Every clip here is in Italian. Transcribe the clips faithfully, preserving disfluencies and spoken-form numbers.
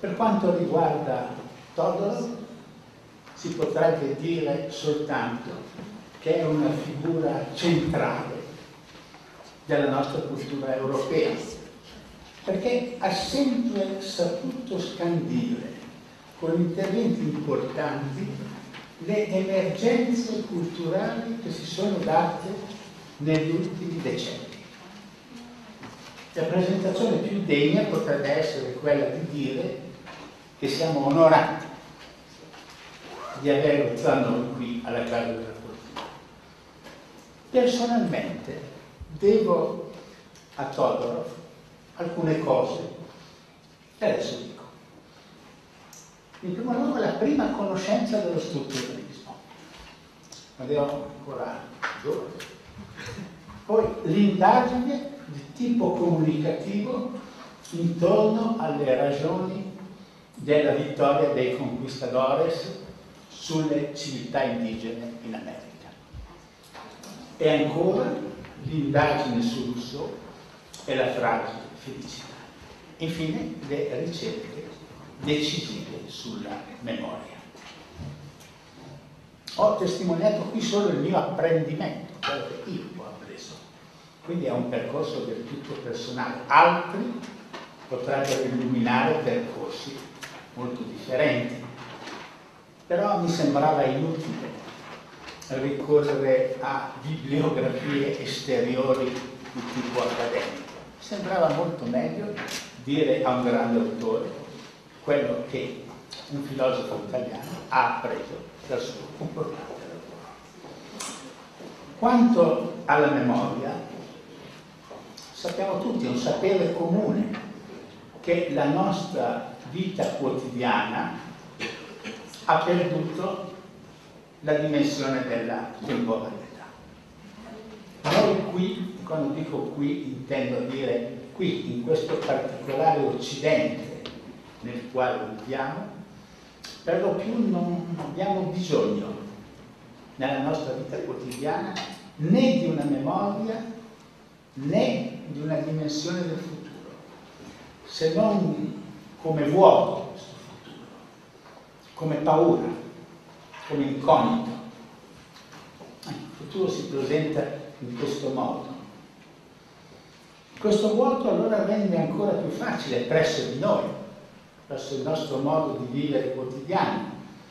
Per quanto riguarda Todorov, si potrebbe dire soltanto che è una figura centrale della nostra cultura europea, perché ha sempre saputo scandire con interventi importanti le emergenze culturali che si sono date negli ultimi decenni. La presentazione più degna potrebbe essere quella di dire che siamo onorati di averlo tra noi qui alla Casa della Cultura. Personalmente devo a Todorov alcune cose, e adesso dico. In primo luogo la prima conoscenza dello strutturalismo, quando ero ancora giovane. Poi l'indagine di tipo comunicativo intorno alle ragioni della vittoria dei conquistadores sulle civiltà indigene in America. E ancora l'indagine su Rousseau e la fragile felicità. Infine le ricerche decisive sulla memoria. Ho testimoniato qui solo il mio apprendimento, quello che io ho appreso. Quindi è un percorso del tutto personale. Altri potrebbero illuminare percorsi molto differenti. Però mi sembrava inutile ricorrere a bibliografie esteriori di tipo accademico. Sembrava molto meglio dire a un grande autore quello che un filosofo italiano ha appreso dal suo importante lavoro. Quanto alla memoria, sappiamo tutti, è un sapere comune che la nostra vita quotidiana ha perduto la dimensione della temporalità. Noi qui, quando dico qui, intendo dire qui, in questo particolare Occidente nel quale viviamo, per lo più non abbiamo bisogno nella nostra vita quotidiana né di una memoria né di una dimensione del futuro, se non come vuoto questo futuro, come paura, come incognito. Il futuro si presenta in questo modo. Questo vuoto allora rende ancora più facile presso di noi, verso il nostro modo di vivere quotidiano.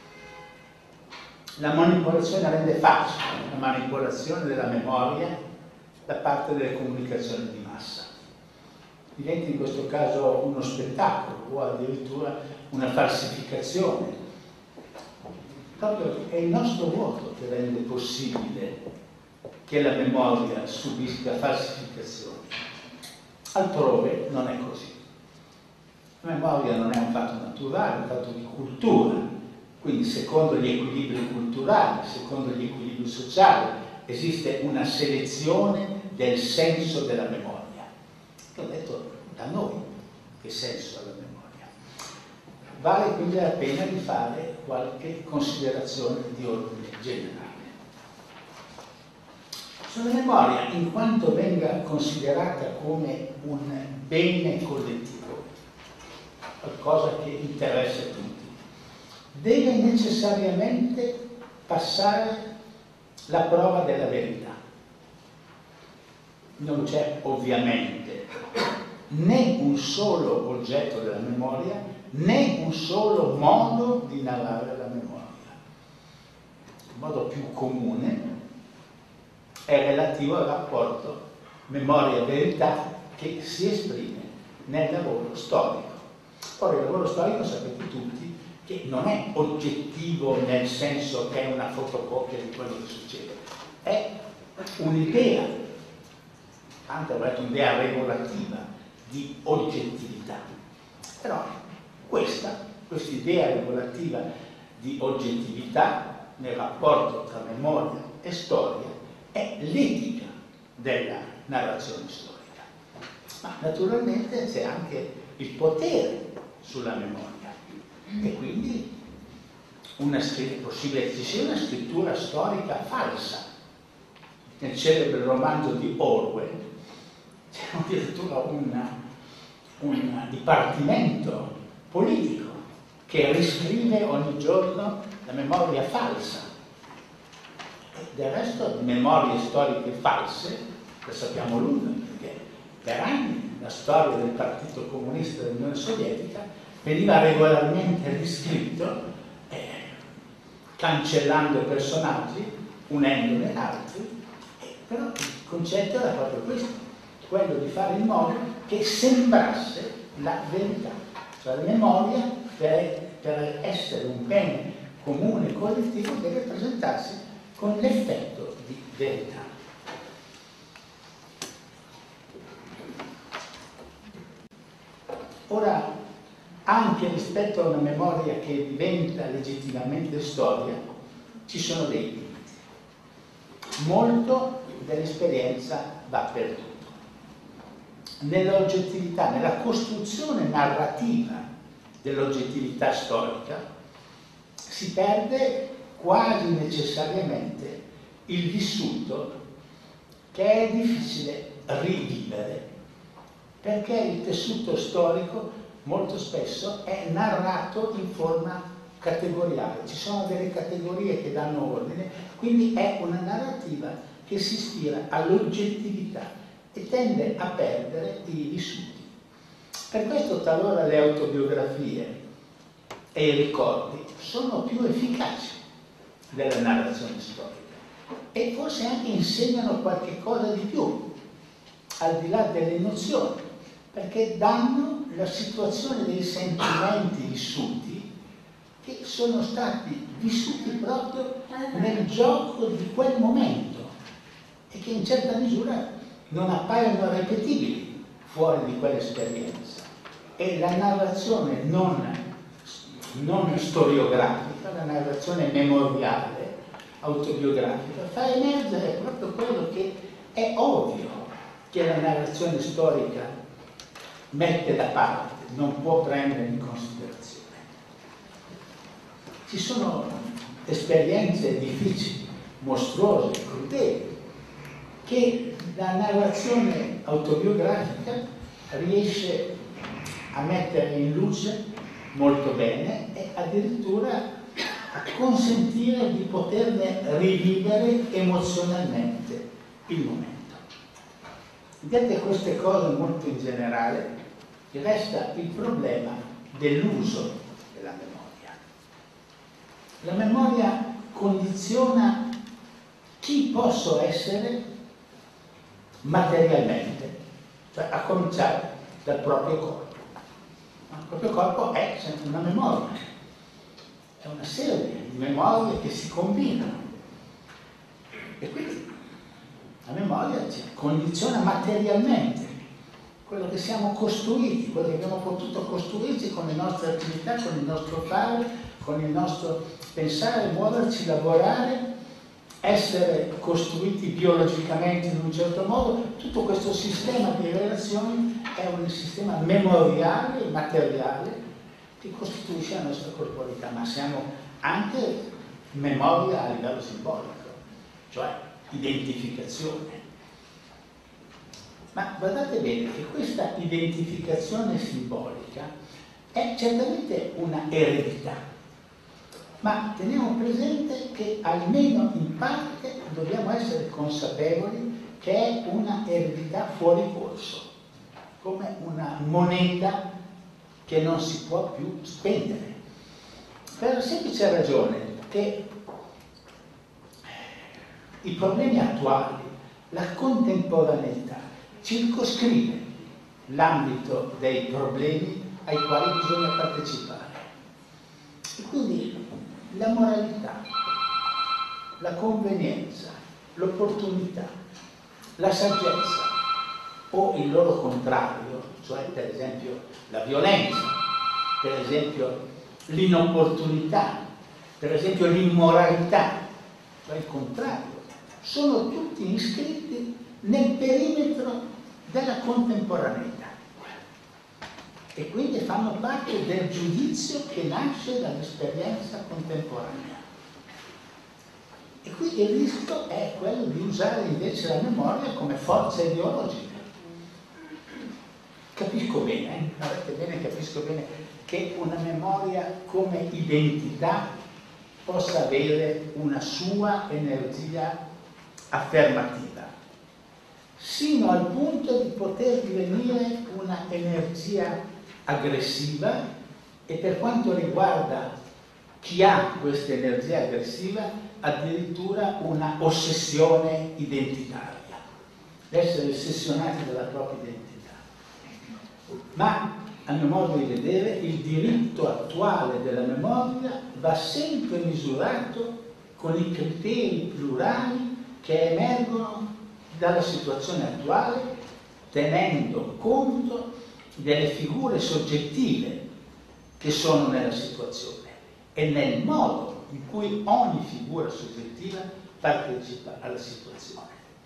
La manipolazione rende facile la manipolazione della memoria da parte delle comunicazioni di massa. Diventa in questo caso uno spettacolo o addirittura una falsificazione. Proprio è il nostro vuoto che rende possibile che la memoria subisca falsificazioni. Altrove non è così. La memoria non è un fatto naturale, è un fatto di cultura, quindi secondo gli equilibri culturali, secondo gli equilibri sociali, esiste una selezione del senso della memoria. Che ho detto da noi, che senso ha la memoria. Vale quindi la pena di fare qualche considerazione di ordine generale. Sulla memoria, in quanto venga considerata come un bene collettivo, qualcosa che interessa a tutti, deve necessariamente passare la prova della verità. Non c'è ovviamente né un solo oggetto della memoria, né un solo modo di narrare la memoria. Il modo più comune è relativo al rapporto memoria-verità che si esprime nel lavoro storico. Ora, il lavoro storico sapete tutti che non è oggettivo nel senso che è una fotocopia di quello che succede, è un'idea, tanto è un'idea regolativa di oggettività. Però questa, questa idea regolativa di oggettività nel rapporto tra memoria e storia è l'etica della narrazione storica. Ma naturalmente c'è anche il potere sulla memoria e quindi una è possibile che ci sia una scrittura storica falsa. Nel celebre romanzo di Orwell c'è addirittura una, un dipartimento politico che riscrive ogni giorno la memoria falsa. Del resto, di memorie storiche false, le sappiamo lunghe, perché per anni la storia del Partito Comunista dell'Unione Sovietica veniva regolarmente riscritto, eh, cancellando personaggi, unendone altri, eh, però il concetto era proprio questo, quello di fare in modo che sembrasse la verità. Cioè la memoria, per, per essere un bene comune e collettivo, deve presentarsi con l'effetto di verità. Ora, anche rispetto a una memoria che diventa legittimamente storia, ci sono dei limiti. Molto dell'esperienza va perduto. Nell'oggettività, nella costruzione narrativa dell'oggettività storica, si perde quasi necessariamente il vissuto che è difficile rivivere, perché il tessuto storico molto spesso è narrato in forma categoriale, ci sono delle categorie che danno ordine, quindi è una narrativa che si ispira all'oggettività e tende a perdere i vissuti. Per questo talora le autobiografie e i ricordi sono più efficaci della narrazione storica e forse anche insegnano qualche cosa di più, al di là delle nozioni, perché danno la situazione dei sentimenti vissuti che sono stati vissuti proprio nel gioco di quel momento e che in certa misura non appaiono ripetibili fuori di quell'esperienza. E la narrazione non, non storiografica, la narrazione memoriale, autobiografica, fa emergere proprio quello che è ovvio che la narrazione storica mette da parte, non può prendere in considerazione. Ci sono esperienze difficili, mostruose, crudeli, che la narrazione autobiografica riesce a mettere in luce molto bene e addirittura a consentire di poterne rivivere emozionalmente il momento. Dette queste cose molto in generale, resta il problema dell'uso della memoria. La memoria condiziona chi posso essere materialmente, cioè a cominciare dal proprio corpo. Il proprio corpo è sempre una memoria, è una serie di memorie che si combinano e quindi la memoria ci condiziona materialmente quello che siamo costruiti, quello che abbiamo potuto costruirci con le nostre attività, con il nostro fare, con il nostro pensare, muoverci, lavorare, essere costruiti biologicamente in un certo modo. Tutto questo sistema di relazioni è un sistema memoriale, materiale, che costituisce la nostra corporalità, ma siamo anche memoria a livello simbolico, cioè identificazione. Ma guardate bene che questa identificazione simbolica è certamente una eredità, ma teniamo presente che almeno in parte dobbiamo essere consapevoli che è una eredità fuori corso, come una moneta che non si può più spendere, per la semplice ragione che i problemi attuali, la contemporaneità, circoscrive l'ambito dei problemi ai quali bisogna partecipare. E quindi la moralità, la convenienza, l'opportunità, la saggezza o il loro contrario, cioè per esempio la violenza, per esempio l'inopportunità, per esempio l'immoralità, cioè il contrario, sono tutti iscritti nel perimetro della contemporaneità e quindi fanno parte del giudizio che nasce dall'esperienza contemporanea. E qui il rischio è quello di usare invece la memoria come forza ideologica. Capisco bene, eh? Guardate bene, capisco bene che una memoria come identità possa avere una sua energia affermativa, sino al punto di poter divenire una energia aggressiva, e per quanto riguarda chi ha questa energia aggressiva, addirittura una ossessione identitaria, l'essere ossessionati dalla propria identità. Ma a mio modo di vedere, il diritto attuale della memoria va sempre misurato con i criteri plurali che emergono dalla situazione attuale, tenendo conto delle figure soggettive che sono nella situazione e nel modo in cui ogni figura soggettiva partecipa alla situazione.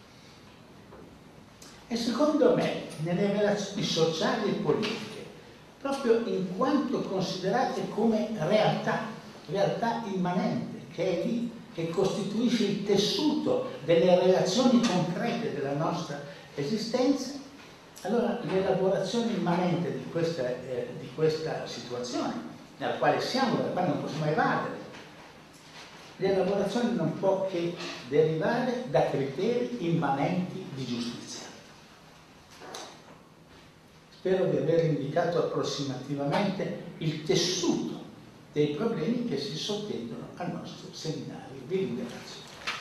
E secondo me, nelle relazioni sociali e politiche, proprio in quanto considerate come realtà, realtà immanente, che è lì, che costituisce il tessuto delle relazioni concrete della nostra esistenza, allora l'elaborazione immanente di questa, eh, di questa situazione, nella quale siamo, dalla quale non possiamo evadere, l'elaborazione non può che derivare da criteri immanenti di giustizia. Spero di aver indicato approssimativamente il tessuto dei problemi che si sottendono al nostro seminario. Vi ringrazio.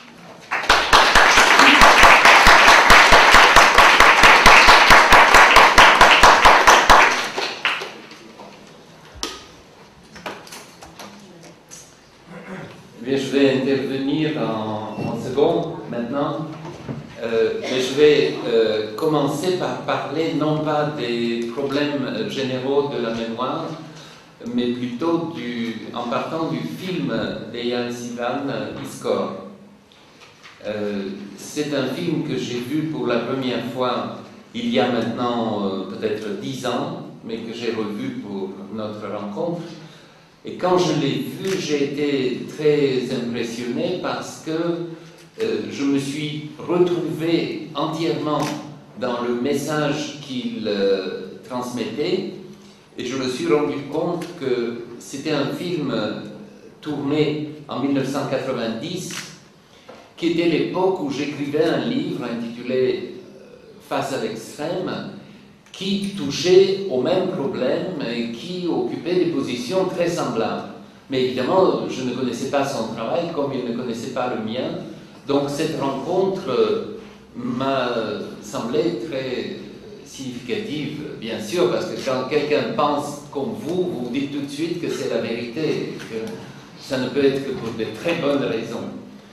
Bien, je vais intervenir en, en seconde maintenant. Euh, mais je vais euh, commencer par parler non pas des problèmes généraux de la mémoire, mais plutôt du, en partant du film d'Eyal Sivan, Iskor. Euh, C'est un film que j'ai vu pour la première fois il y a maintenant euh, peut-être dix ans, mais que j'ai revu pour notre rencontre. Et quand je l'ai vu, j'ai été très impressionné parce que Euh, je me suis retrouvé entièrement dans le message qu'il euh, transmettait, et je me suis rendu compte que c'était un film tourné en mille neuf cent quatre-vingt-dix, qui était l'époque où j'écrivais un livre intitulé Face à l'extrême, qui touchait aux mêmes problèmes et qui occupait des positions très semblables. Mais évidemment, je ne connaissais pas son travail comme il ne connaissait pas le mien. Donc cette rencontre m'a semblé très significative, bien sûr, parce que quand quelqu'un pense comme vous, vous dites tout de suite que c'est la vérité, que ça ne peut être que pour de très bonnes raisons.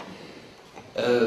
Euh,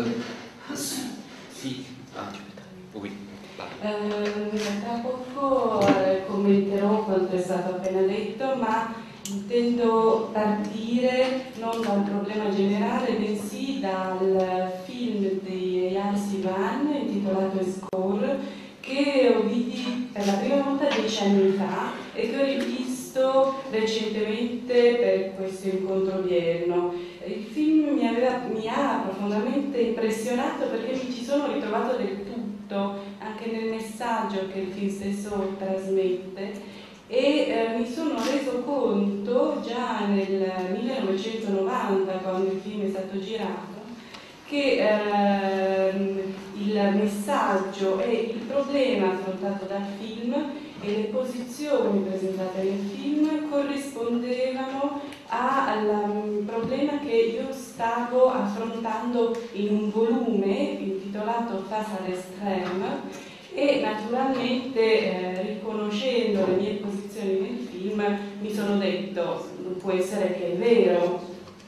si, ah, oui. Eh, tra poco eh, commenterò quanto è stato appena detto, ma intendo partire non dal problema generale, bensì dal film di Eyal Sivan intitolato Iskor, che ho vidi per la prima volta dieci anni fa e che ho rivisto recentemente per questo incontro odierno. Il film mi, aveva, mi ha profondamente impressionato perché mi ci sono ritrovato del tutto, anche nel messaggio che il film stesso trasmette. E eh, mi sono reso conto già nel millenovecentonovanta, quando il film è stato girato, che eh, il messaggio e il problema affrontato dal film e le posizioni presentate nel film corrispondevano al problema che io stavo affrontando in un volume intitolato Face à l'extrême. E naturalmente, eh, riconoscendo le mie posizioni nel film, mi sono detto, non può essere che è vero.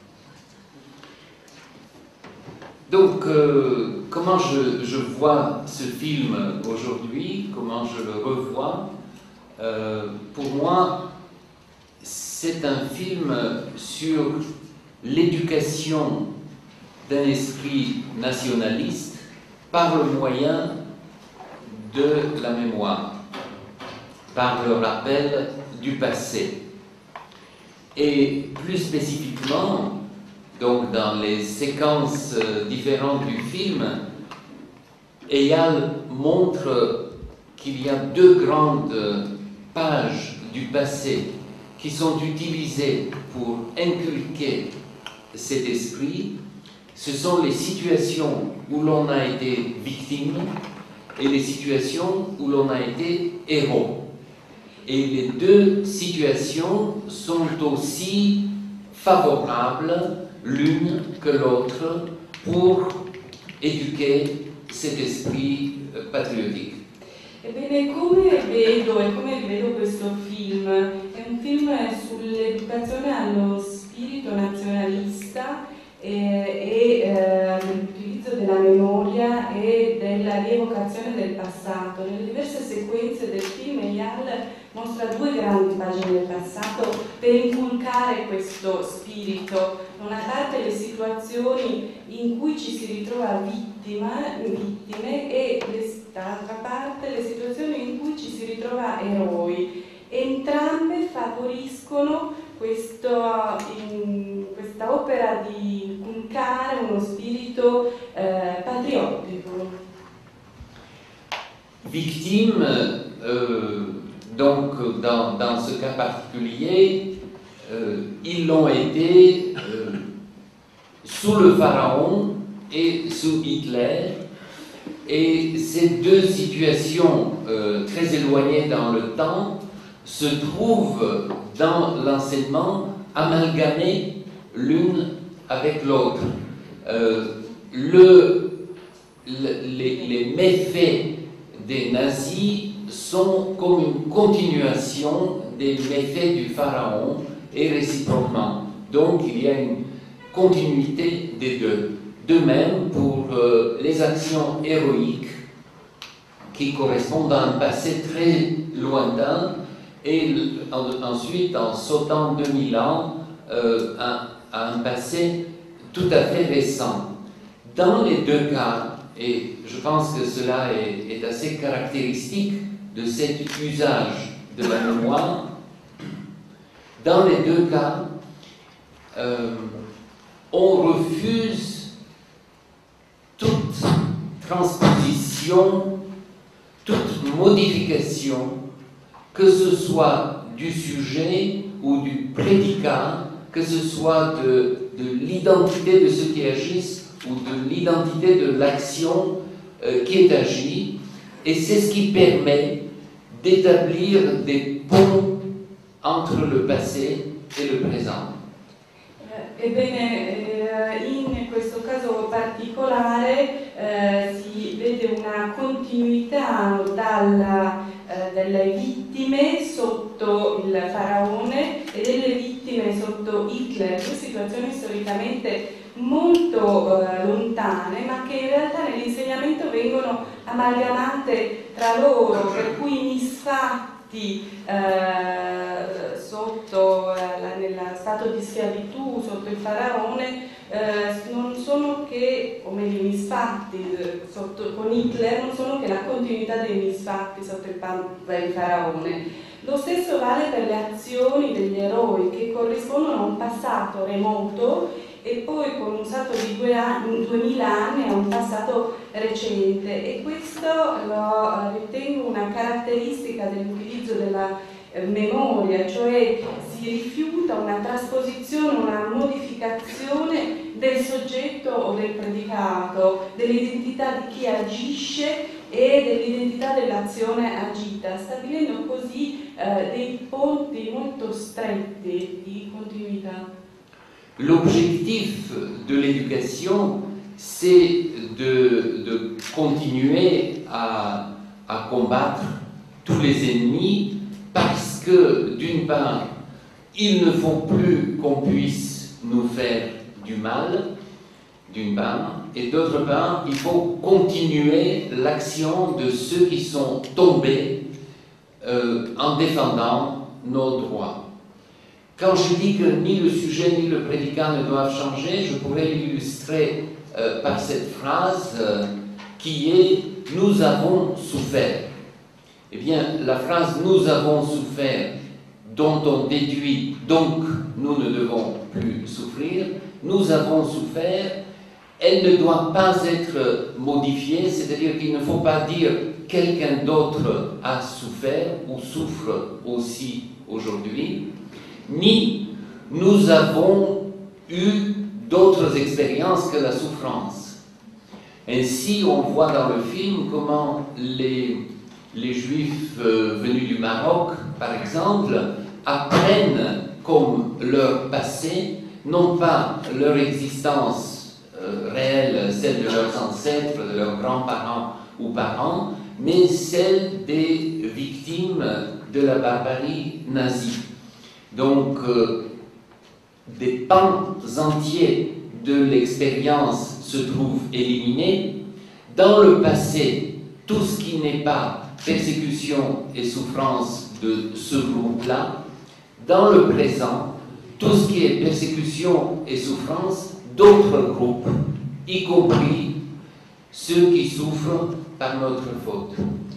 Donc, euh, comment je, je vois ce film aujourd'hui, comment je le revois, euh, pour moi, c'est un film sur l'éducation d'un esprit nationaliste par le moyen de la mémoire, par le rappel du passé. Et plus spécifiquement, donc dans les séquences différentes du film, Eyal montre qu'il y a deux grandes pages du passé qui sont utilisés pour inculquer cet esprit, ce sont les situations où l'on a été victime et les situations où l'on a été héros. Et les deux situations sont aussi favorables l'une que l'autre pour éduquer cet esprit patriotique. Ebbene, come vedo e come vedo questo film? È un film sull'educazione allo spirito nazionalista e, e eh, l'utilizzo della memoria e della rievocazione del passato. Nelle diverse sequenze del film Eyal mostra due grandi pagine del passato per inculcare questo spirito. Da una parte le situazioni in cui ci si ritrova vittima, vittime e dall'altra parte le situazioni in cui ci si ritrova eroi. Entrambe favoriscono questo, in, questa opera di inculcare uno spirito eh, patriottico. Victime, euh, donc dans, dans ce cas particulier, euh, ils l'ont été euh, sous le pharaon et sous Hitler. Et ces deux situations euh, très éloignées dans le temps se trouvent dans l'enseignement amalgamées l'une avec l'autre. Euh, le, le, les, les méfaits des nazis sont comme une continuation des méfaits du pharaon et réciproquement. Donc il y a une continuité des deux. De même pour euh, les actions héroïques qui correspondent à un passé très lointain et en, ensuite en sautant deux mille ans euh, à, à un passé tout à fait récent. Dans les deux cas, et je pense que cela est, est assez caractéristique de cet usage de la mémoire, dans les deux cas, euh, on refuse toute transposition, toute modification, que ce soit du sujet ou du prédicat, que ce soit de, de l'identité de ceux qui agissent ou de l'identité de l'action euh, qui est agie, et c'est ce qui permet d'établir des ponts entre le passé et le présent. Ebbene, in questo caso particolare eh, si vede una continuità dalla, eh, delle vittime sotto il faraone e delle vittime sotto Hitler, due situazioni storicamente molto eh, lontane, ma che in realtà nell'insegnamento vengono amalgamate tra loro, per cui i misfatti eh, sotto eh, nello stato di schiavitù sotto il faraone eh, non sono che, o meglio, i misfatti eh, sotto, con Hitler non sono che la continuità dei misfatti sotto il, il faraone. Lo stesso vale per le azioni degli eroi che corrispondono a un passato remoto e poi con un salto di due anni, duemila anni a un passato recente, e questo lo ritengo una caratteristica dell'utilizzo della eh, memoria, cioè si rifiuta una trasposizione, una modificazione del soggetto o del predicato, dell'identità di chi agisce e dell'identità dell'azione agita, stabilendo così eh, dei ponti molto stretti di continuità. L'objectif de l'éducation, c'est de, de continuer à, à combattre tous les ennemis parce que, d'une part, il ne faut plus qu'on puisse nous faire du mal, d'une part, et d'autre part, il faut continuer l'action de ceux qui sont tombés euh, en défendant nos droits. Quand je dis que ni le sujet ni le prédicat ne doivent changer, je pourrais l'illustrer euh, par cette phrase euh, qui est « Nous avons souffert ». Eh bien, la phrase « Nous avons souffert » dont on déduit « Donc, nous ne devons plus souffrir », « Nous avons souffert », elle ne doit pas être modifiée, c'est-à-dire qu'il ne faut pas dire « Quelqu'un d'autre a souffert ou souffre aussi aujourd'hui ». ni nous avons eu d'autres expériences que la souffrance. Ainsi, on voit dans le film comment les, les Juifs euh, venus du Maroc, par exemple, apprennent comme leur passé, non pas leur existence euh, réelle, celle de leurs ancêtres, de leurs grands-parents ou parents, mais celle des victimes de la barbarie nazie. Donc, euh, des pans entiers de l'expérience se trouvent éliminés. Dans le passé, tout ce qui n'est pas persécution et souffrance de ce groupe-là. Dans le présent, tout ce qui est persécution et souffrance d'autres groupes, y compris ceux qui souffrent par notre faute.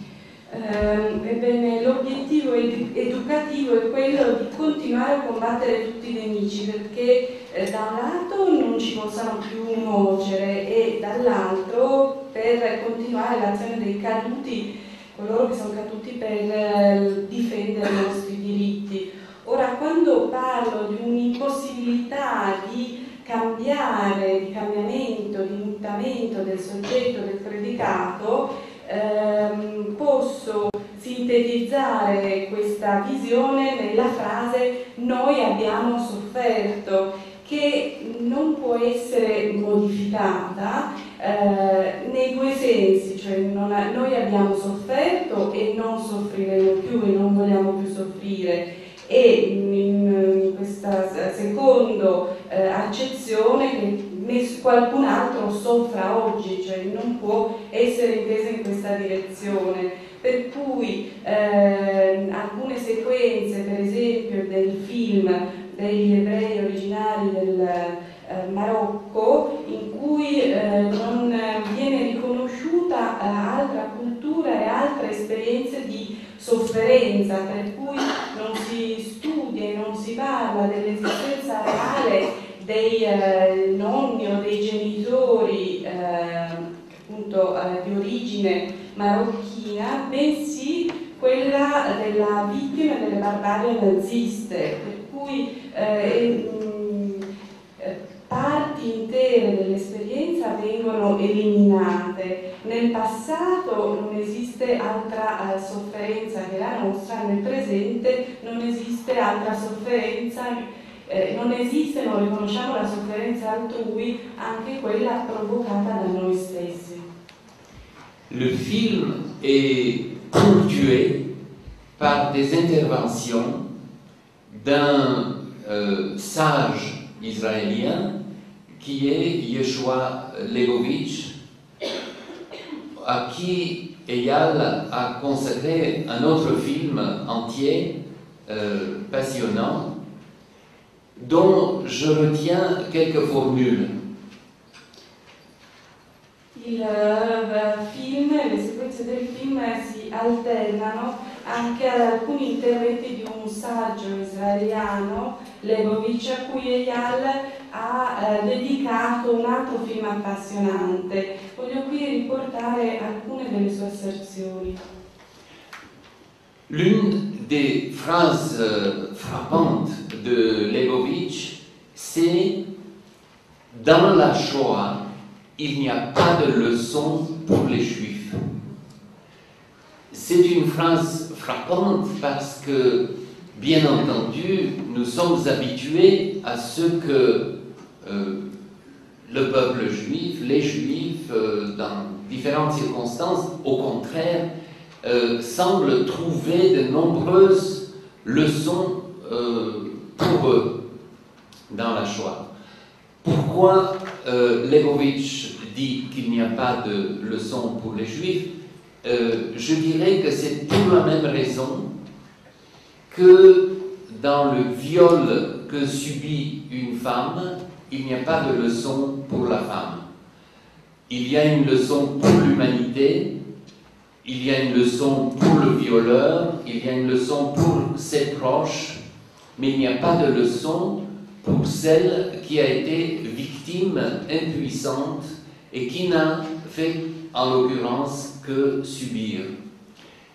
Eh, ebbene, l'obiettivo edu educativo è quello di continuare a combattere tutti i nemici, perché eh, da un lato non ci possano più nuocere e dall'altro per continuare l'azione dei caduti, coloro che sono caduti per eh, difendere i nostri diritti. Ora, quando parlo di un'impossibilità di cambiare, di cambiamento, di mutamento del soggetto del predicato, ehm, posso sintetizzare questa visione nella frase "noi abbiamo sofferto", che non può essere modificata eh, nei due sensi, cioè non ha, noi abbiamo sofferto e non soffriremo più e non vogliamo più soffrire. E in questa seconda eh, accezione che qualcun altro soffra oggi, cioè non può essere intesa in questa direzione. Per cui eh, alcune sequenze, per esempio del film degli ebrei originari del eh, Marocco, in cui eh, non viene riconosciuta eh, altra cultura e altre esperienze di sofferenza, per cui non si studia e non si parla dell'esistenza reale dei eh, nonni o dei genitori eh, appunto eh, di origine marocchina, bensì quella della vittima delle barbarie naziste, per cui eh, eh, parti intere dell'esperienza vengono eliminate. Nel passato non esiste altra uh, sofferenza che la nostra, nel presente non esiste altra sofferenza, eh, non esiste, non riconosciamo la sofferenza altrui, anche quella provocata da noi stessi. Le film est ponctué par des interventions d'un euh, sage israélien qui est Yeshua Leibowitz, à qui Eyal a consacré un autre film entier, euh, passionnant, dont je retiens quelques formules. Il uh, film, le sequenze del film si alternano anche ad alcuni interventi di un saggio israeliano, Leibowitz, a cui Eyal ha uh, dedicato un altro film appassionante. Voglio qui riportare alcune delle sue asserzioni. L'une des phrases euh, frappantes de Leibowitz, c'est « Dans la Shoah, il n'y a pas de leçon pour les Juifs ». C'est une phrase frappante parce que, bien entendu, nous sommes habitués à ce que euh, le peuple juif, les Juifs, euh, dans différentes circonstances, au contraire, euh, semblent trouver de nombreuses leçons euh, pour eux dans la Shoah. Pourquoi euh, Leibowitz dit qu'il n'y a pas de leçon pour les Juifs? euh, Je dirais que c'est pour la même raison que dans le viol que subit une femme, il n'y a pas de leçon pour la femme. Il y a une leçon pour l'humanité, il y a une leçon pour le violeur, il y a une leçon pour ses proches, mais il n'y a pas de leçon pour celle qui a été victime impuissante et qui n'a fait en l'occurrence que subir.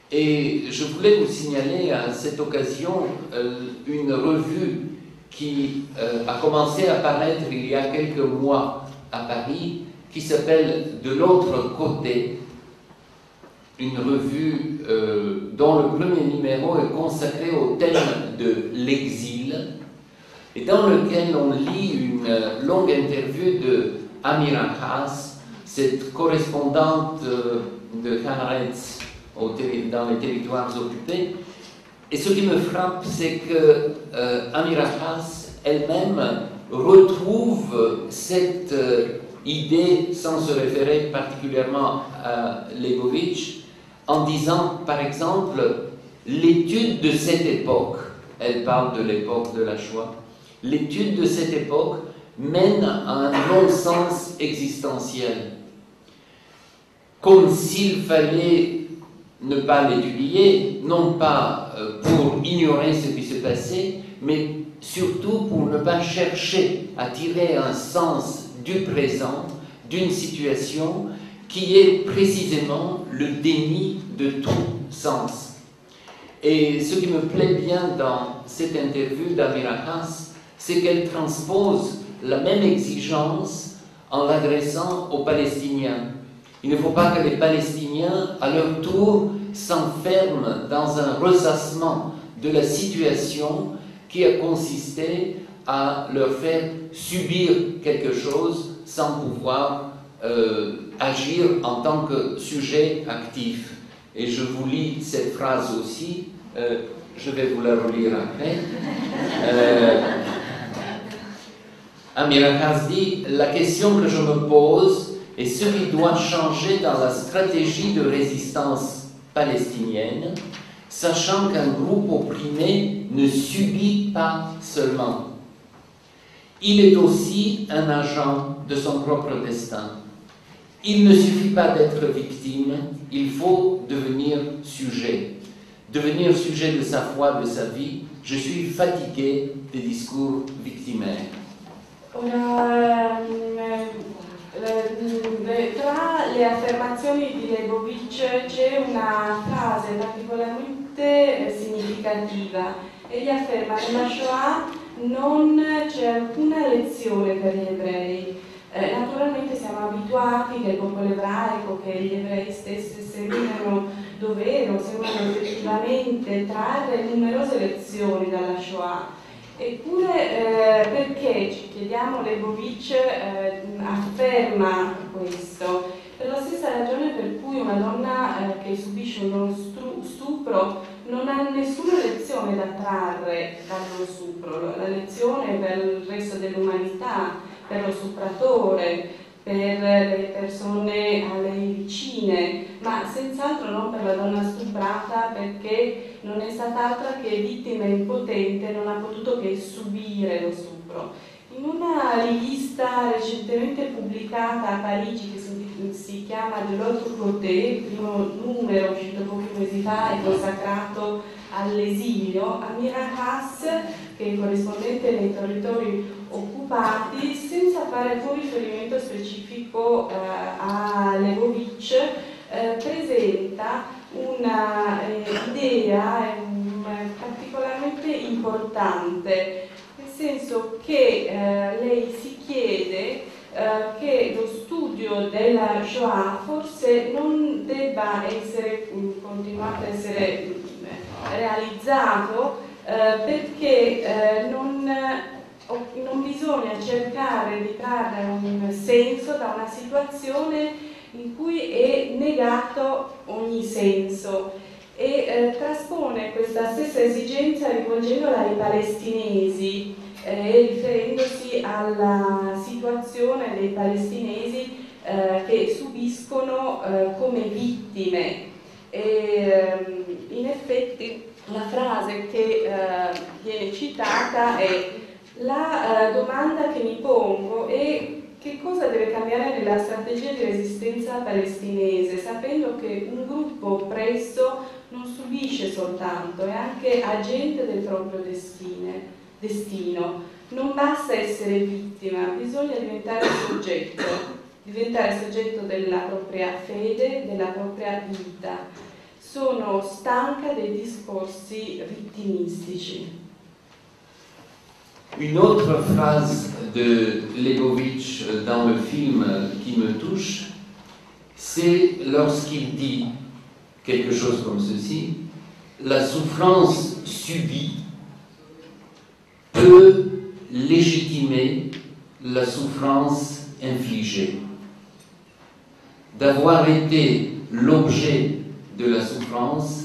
Et je voulais vous signaler à cette occasion euh, une revue qui euh, a commencé à paraître il y a quelques mois à Paris, qui s'appelle De l'autre côté, une revue euh, dont le premier numéro est consacré au thème de l'exil, et dans lequel on lit une longue interview de Amira Haas, cette correspondante euh, de Haaretz dans les territoires occupés. Et ce qui me frappe, c'est que euh, Amira Haas elle-même retrouve cette euh, idée, sans se référer particulièrement à Leibovitch, en disant, par exemple, l'étude de cette époque, elle parle de l'époque de la Shoah, l'étude de cette époque mène à un non-sens existentiel. Comme s'il fallait ne pas l'étudier, non pas pour ignorer ce qui se passait, mais surtout pour ne pas chercher à tirer un sens du présent, d'une situation qui est précisément le déni de tout sens. Et ce qui me plaît bien dans cette interview d'Amira Haas, c'est qu'elle transpose la même exigence en l'adressant aux Palestiniens. Il ne faut pas que les Palestiniens, à leur tour, s'enferment dans un ressassement de la situation qui a consisté à leur faire subir quelque chose sans pouvoir euh, agir en tant que sujet actif. Et je vous lis cette phrase aussi, euh, je vais vous la relire après. Euh, Amira Haas dit « La question que je me pose est ce qui doit changer dans la stratégie de résistance palestinienne, sachant qu'un groupe opprimé ne subit pas seulement. Il est aussi un agent de son propre destin. Il ne suffit pas d'être victime, il faut devenir sujet. Devenir sujet de sa foi, de sa vie. Je suis fatigué des discours victimaires. » Una, tra le affermazioni di Leibovitch c'è una frase particolarmente significativa. Egli afferma che nella Shoah non c'è alcuna lezione per gli ebrei. Eh, naturalmente siamo abituati che il popolo ebraico, che gli ebrei stessi sembrano dovere, sembrano effettivamente trarre numerose lezioni dalla Shoah. Eppure eh, perché ci chiediamo, Leibovitch eh, afferma questo? Per la stessa ragione per cui una donna eh, che subisce uno stupro non ha nessuna lezione da trarre dallo stupro, la lezione per il resto dell'umanità, per lo stupratore, per le persone a lei vicine, ma senz'altro non per la donna stuprata, perché non è stata altra che vittima impotente, non ha potuto che subire lo stupro. In una rivista recentemente pubblicata a Parigi che si, si chiama De l'autre côté, il primo numero uscito pochi mesi fa è consacrato all'esilio, Amira Haas, che è corrispondente nei territori occupati, senza fare alcun riferimento specifico eh, a Leibovitch, eh, presenta una eh, idea eh, particolarmente importante, nel senso che eh, lei si chiede eh, che lo studio della Shoah forse non debba essere continuato a essere eh, realizzato eh, perché eh, non non bisogna cercare di trarre un senso da una situazione in cui è negato ogni senso e eh, traspone questa stessa esigenza rivolgendola ai palestinesi e eh, riferendosi alla situazione dei palestinesi eh, che subiscono eh, come vittime. E, eh, in effetti la frase che eh, viene citata è: la uh, domanda che mi pongo è che cosa deve cambiare nella strategia di resistenza palestinese, sapendo che un gruppo oppresso non subisce soltanto, è anche agente del proprio destine, destino. Non basta essere vittima, bisogna diventare soggetto, diventare soggetto della propria fede, della propria vita. sono stanca dei discorsi vittimistici. Une autre phrase de Leibovitch dans le film qui me touche, c'est lorsqu'il dit quelque chose comme ceci: la souffrance subie peut légitimer la souffrance infligée. D'avoir été l'objet de la souffrance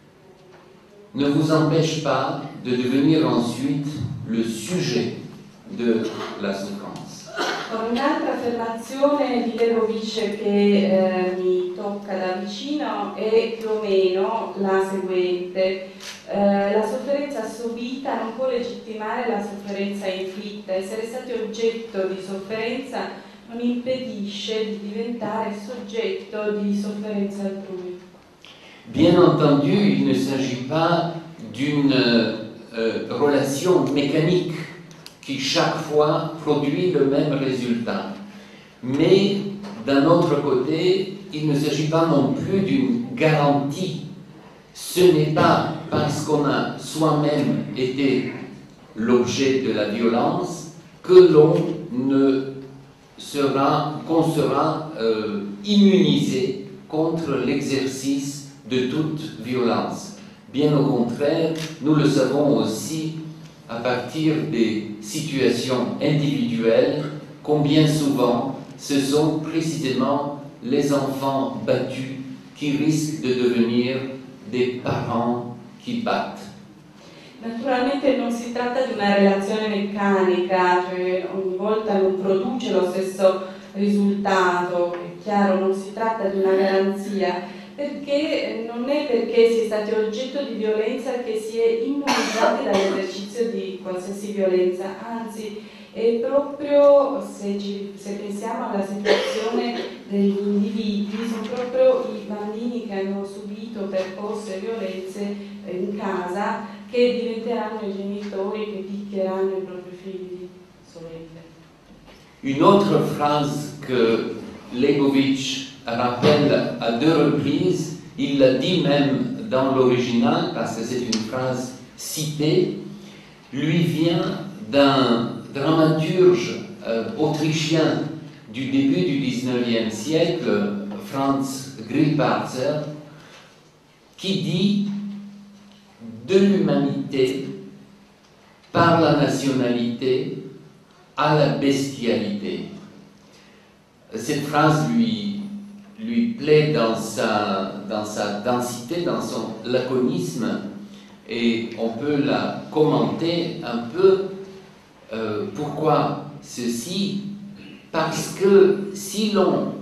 ne vous empêche pas de devenir ensuite le sujet de la souffrance. Un'altra affermazione di Leibovitch che eh, mi tocca da vicino è più o meno la seguente: eh, la sofferenza subita non può legittimare la sofferenza inflitta. Essere stati oggetto di sofferenza non impedisce di diventare soggetto di sofferenza altrui. Bien entendu, il ne s'agit pas d'une euh, relation mécanique qui chaque fois produit le même résultat. Mais d'un autre côté, il ne s'agit pas non plus d'une garantie. Ce n'est pas parce qu'on a soi-même été l'objet de la violence que l'on ne sera, qu'on sera euh, immunisé contre l'exercice de toute violence. Bien au contraire, nous le savons aussi à partir des situations individuelles, combien souvent ce sont précisément les enfants battus qui risquent de devenir des parents qui battent. Naturalmente non si tratta di una relazione meccanica, cioè ogni volta non produce lo stesso risultato, è chiaro, non si tratta di una garanzia, perché non è perché si è stati oggetto di violenza che si è immunizzati dall'esercizio di qualsiasi violenza, anzi è proprio, se, ci, se pensiamo alla situazione degli individui, sono proprio i bambini che hanno subito percorse violenze in casa che diventeranno i genitori che picchieranno i propri figli, sorelle. Une autre phrase que Leibovitch rappelle à deux reprises, il l'a dit même dans l'original parce que c'est une phrase citée, lui vient d'un dramaturge euh, autrichien du début du dix-neuvième siècle, Franz Grillparzer, qui dit de l'humanité par la nationalité à la bestialité. Cette phrase lui, lui plaît dans sa, dans sa densité, dans son laconisme, et on peut la commenter un peu. Euh, pourquoi ceci? Parce que si l'on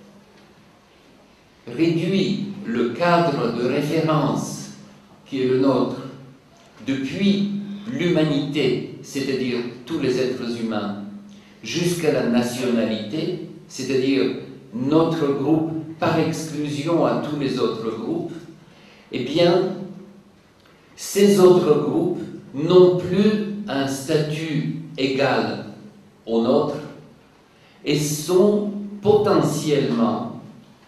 réduit le cadre de référence qui est le nôtre depuis l'humanité, c'est-à-dire tous les êtres humains, jusqu'à la nationalité, c'est-à-dire notre groupe par exclusion à tous les autres groupes, eh bien, ces autres groupes n'ont plus un statut égal au nôtre et sont potentiellement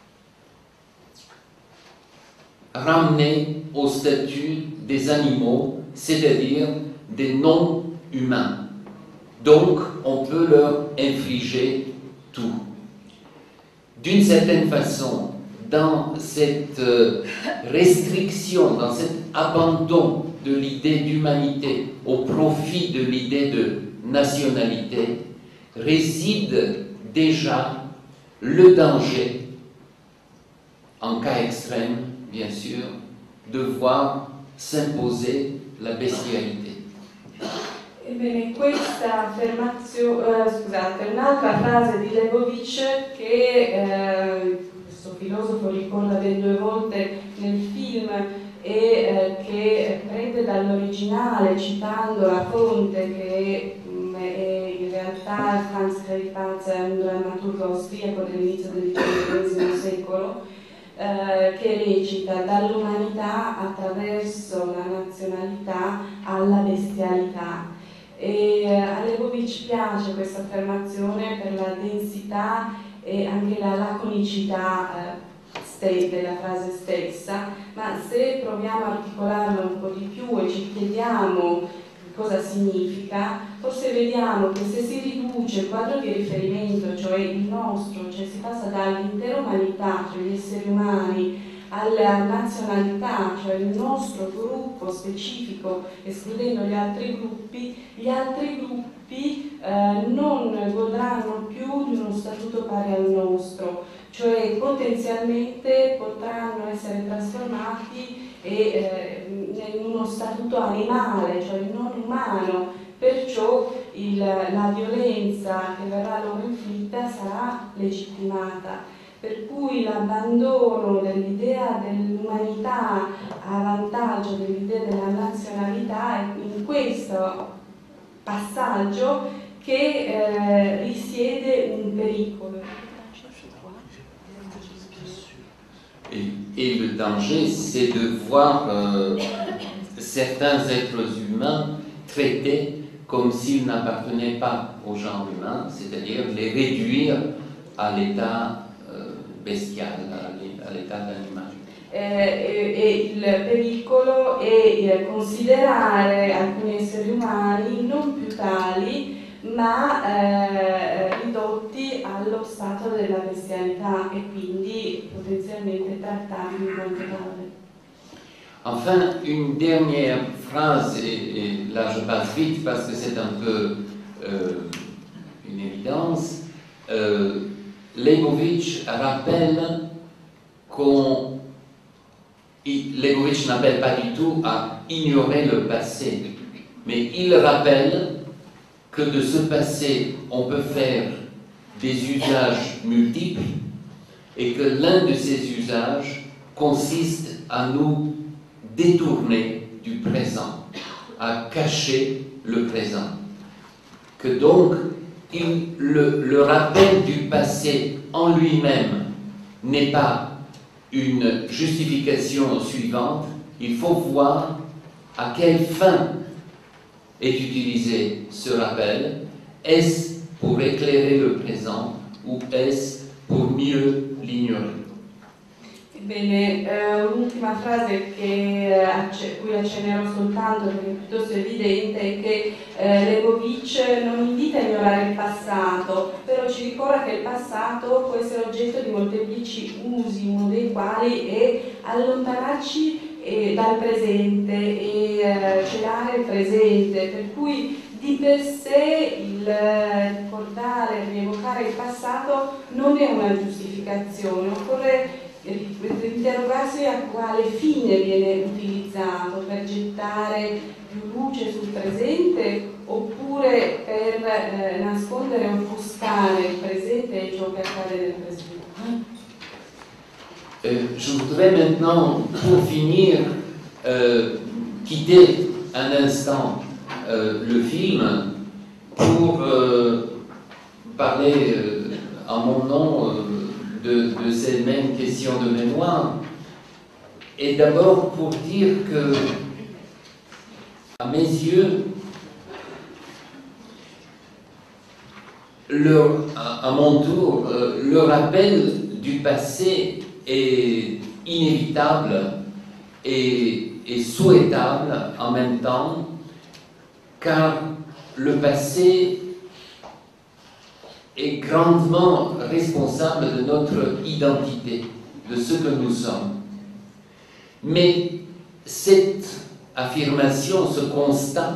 ramenés au statut des animaux, c'est-à-dire des non-humains. Donc, on peut leur infliger tout. D'une certaine façon, dans cette restriction, dans cet abandon de l'idée d'humanité au profit de l'idée de nationalité, réside déjà le danger, en cas extrême, bien sûr, de voir s'imposer la bestialité. Ebbene, questa affermazione, eh, scusate, un'altra frase di Leibovitch che eh, questo filosofo ricorda ben due volte nel film e eh, che prende dall'originale citando la fonte che mh, è in realtà Franz Grillparzer, un drammaturgo austriaco dell'inizio del diciannovesimo secolo, eh, che recita: dall'umanità attraverso la nazionalità alla bestialità. E a Leibovitch piace questa affermazione per la densità e anche la laconicità eh, ste della frase stessa, ma se proviamo a articolarla un po' di più e ci chiediamo cosa significa, forse vediamo che se si riduce il quadro di riferimento, cioè il nostro, cioè si passa dall'intera umanità, cioè gli esseri umani, alla nazionalità, cioè il nostro gruppo specifico, escludendo gli altri gruppi, gli altri gruppi eh, non godranno più di uno statuto pari al nostro, cioè potenzialmente potranno essere trasformati e, eh, in uno statuto animale, cioè non umano, perciò il, la violenza che verrà loro inflitta sarà legittimata. Per cui l'abbandono dell'idea dell'umanità a vantaggio dell'idea della nazionalità è in questo passaggio che eh, risiede un pericolo. Et, et le danger, c'est de voir euh, certains êtres humains traités comme s'ils n'appartenaient pas au genre humain, c'est-à-dire les réduire à l'état bestiale, all'età d'animale. Eh, e, e il pericolo è eh, considerare alcuni esseri umani non più tali, ma eh, ridotti allo stato della bestialità e quindi potenzialmente trattarli in quanto tale. Enfin, une dernière phrase, et, et là je passe vite parce que c'est un peu euh, une évidence. Euh, Leibovitch rappelle qu'on... Leibovitch n'appelle pas du tout à ignorer le passé, mais il rappelle que de ce passé, on peut faire des usages multiples et que l'un de ces usages consiste à nous détourner du présent, à cacher le présent. Que donc, Il, le, le rappel du passé en lui-même n'est pas une justification suivante. Il faut voir à quelle fin est utilisé ce rappel. Est-ce pour éclairer le présent ou est-ce pour mieux l'ignorer? Bene, eh, un'ultima frase che, eh, cui accennerò soltanto perché è piuttosto evidente è che eh, Leibovitch non invita a ignorare il passato, però ci ricorda che il passato può essere oggetto di molteplici usi, uno dei quali è allontanarci eh, dal presente e eh, celare il presente, per cui di per sé il ricordare, rievocare il passato non è una giustificazione, occorre interrogarsi a quale fine viene utilizzato, per gettare più luce sul presente oppure per eh, nascondere o offuscare il presente e ciò che accade nel presente. Euh, je voudrais maintenant, pour finir, euh, quitter un instant euh, le film pour euh, parler euh, en mon nom euh, De, de ces mêmes questions de mémoire, et d'abord pour dire que, à mes yeux, le, à, à mon tour, euh, le rappel du passé est inévitable et, et souhaitable en même temps, car le passé est grandement responsable de notre identité, de ce que nous sommes. Mais cette affirmation, ce constat,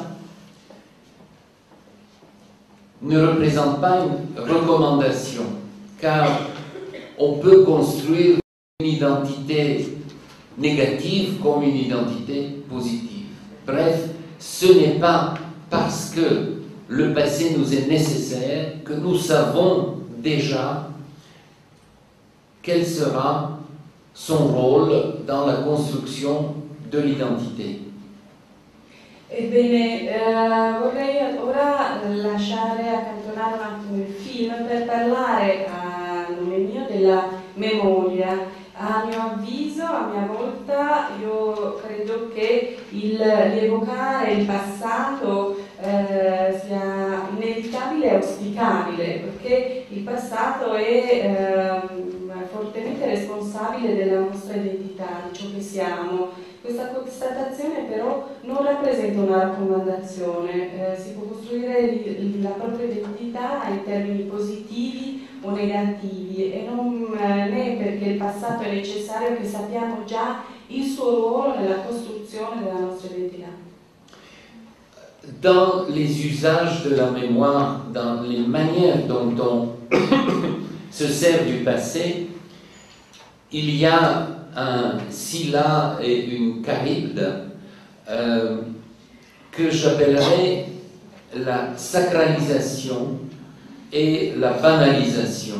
ne représente pas une recommandation, car on peut construire une identité négative comme une identité positive. Bref, ce n'est pas parce que le passé nous est nécessaire, que nous savons déjà quel sera son rôle dans la construction de l'identité. Ebbene, eh, vorrei ora lasciare accantonare un attimo il film per parlare a nome mio della memoria. A mio avviso, a mia volta, io credo che il rievocare il passato eh, sia inevitabile probabile e auspicabile, perché il passato è ehm, fortemente responsabile della nostra identità, di ciò che siamo. Questa constatazione però non rappresenta una raccomandazione, eh, si può costruire la propria identità in termini positivi o negativi e non eh, né perché il passato è necessario che sappiamo già il suo ruolo nella costruzione della nostra identità. Dans les usages de la mémoire, dans les manières dont on se sert du passé, il y a un sila et une caride euh, que j'appellerais la sacralisation et la banalisation.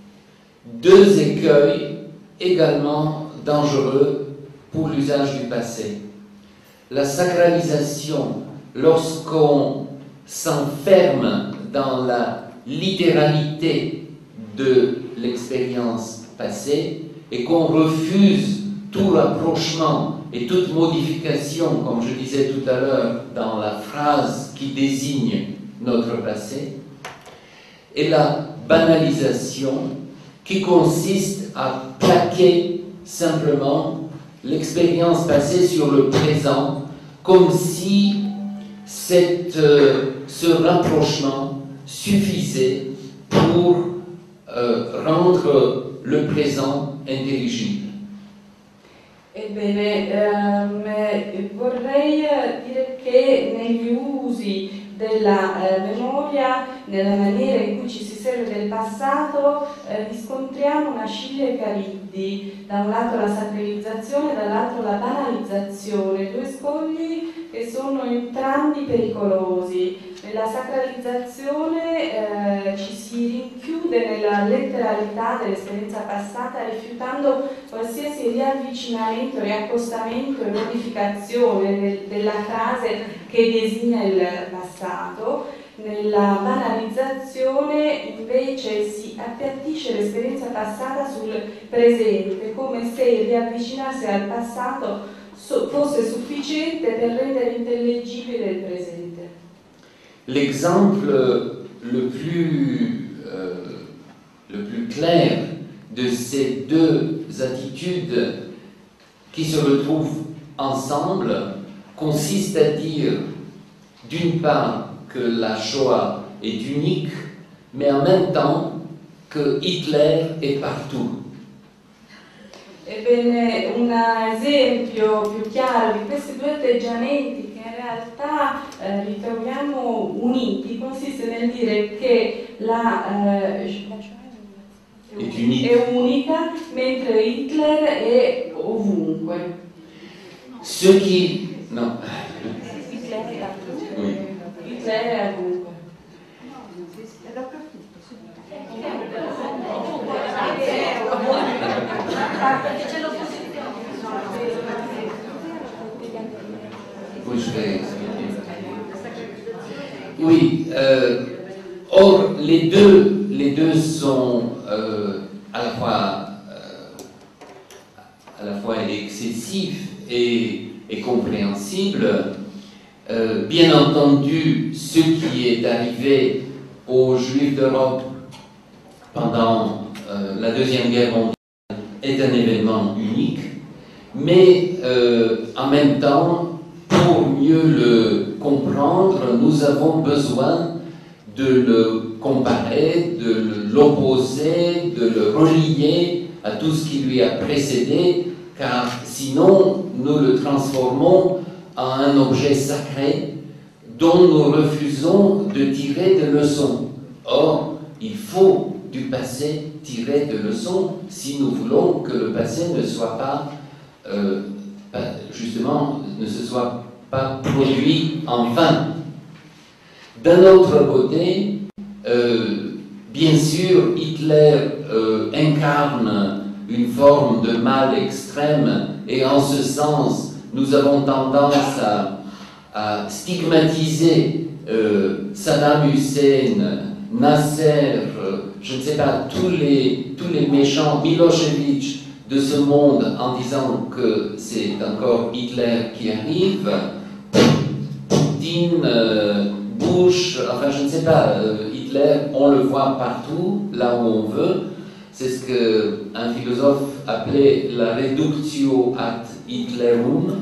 Deux écueils également dangereux pour l'usage du passé. La sacralisation, lorsqu'on s'enferme dans la littéralité de l'expérience passée et qu'on refuse tout rapprochement et toute modification, comme je disais tout à l'heure, dans la phrase qui désigne notre passé, et la banalisation qui consiste à plaquer simplement l'expérience passée sur le présent comme si cette, euh, ce rapprochement suffisait pour euh, rendre le présent intelligible. Ebbene, ehm, vorrei dire che negli usi della eh, memoria, nella maniera in cui ci si serve del passato, eh, riscontriamo una scilla e cariddi, da un lato la sacralizzazione, dall'altro la banalizzazione, due scogli che sono entrambi pericolosi. Nella sacralizzazione eh, ci si rinchiude nella letteralità dell'esperienza passata, rifiutando qualsiasi riavvicinamento, riaccostamento e modificazione del, della frase che designa il passato. Nella banalizzazione invece si appiattisce l'esperienza passata sul presente, come se il riavvicinarsi al passato fosse sufficiente per rendere intellegibile il presente. L'exemple le plus, euh, le plus clair de ces deux attitudes qui se retrouvent ensemble consiste à dire d'une part que la Shoah est unique, mais en même temps que Hitler est partout. Ebbene, un esempio più chiaro di questi due atteggiamenti che in realtà eh, ritroviamo uniti consiste nel dire che la eh, è unica, mentre Hitler è ovunque. Ceux qui... Non. Hitler è ovunque. Hitler è ovunque. Oui, je vais Oui, euh, or les deux, les deux sont euh, à la fois euh, à la fois excessifs et, et compréhensibles. Euh, bien entendu, ce qui est arrivé aux Juifs d'Europe pendant euh, la Deuxième Guerre mondiale est un événement unique, mais euh, en même temps, pour mieux le comprendre, nous avons besoin de le comparer, de l'opposer, de le relier à tout ce qui lui a précédé, car sinon nous le transformons en un objet sacré dont nous refusons de tirer des leçons. Or, il faut du passé tirer des leçons si nous voulons que le passé ne soit pas, euh, justement, ne se soit pas produit en vain. D'un autre côté, euh, bien sûr, Hitler euh, incarne une forme de mal extrême et en ce sens, nous avons tendance à, à stigmatiser euh, Saddam Hussein, Nasser, euh, je ne sais pas, tous les, tous les méchants, Milosevic de ce monde en disant que c'est encore Hitler qui arrive, Poutine, euh, Bush, enfin je ne sais pas, euh, Hitler, on le voit partout, là où on veut. C'est ce qu'un philosophe appelait la reductio ad Hitlerum.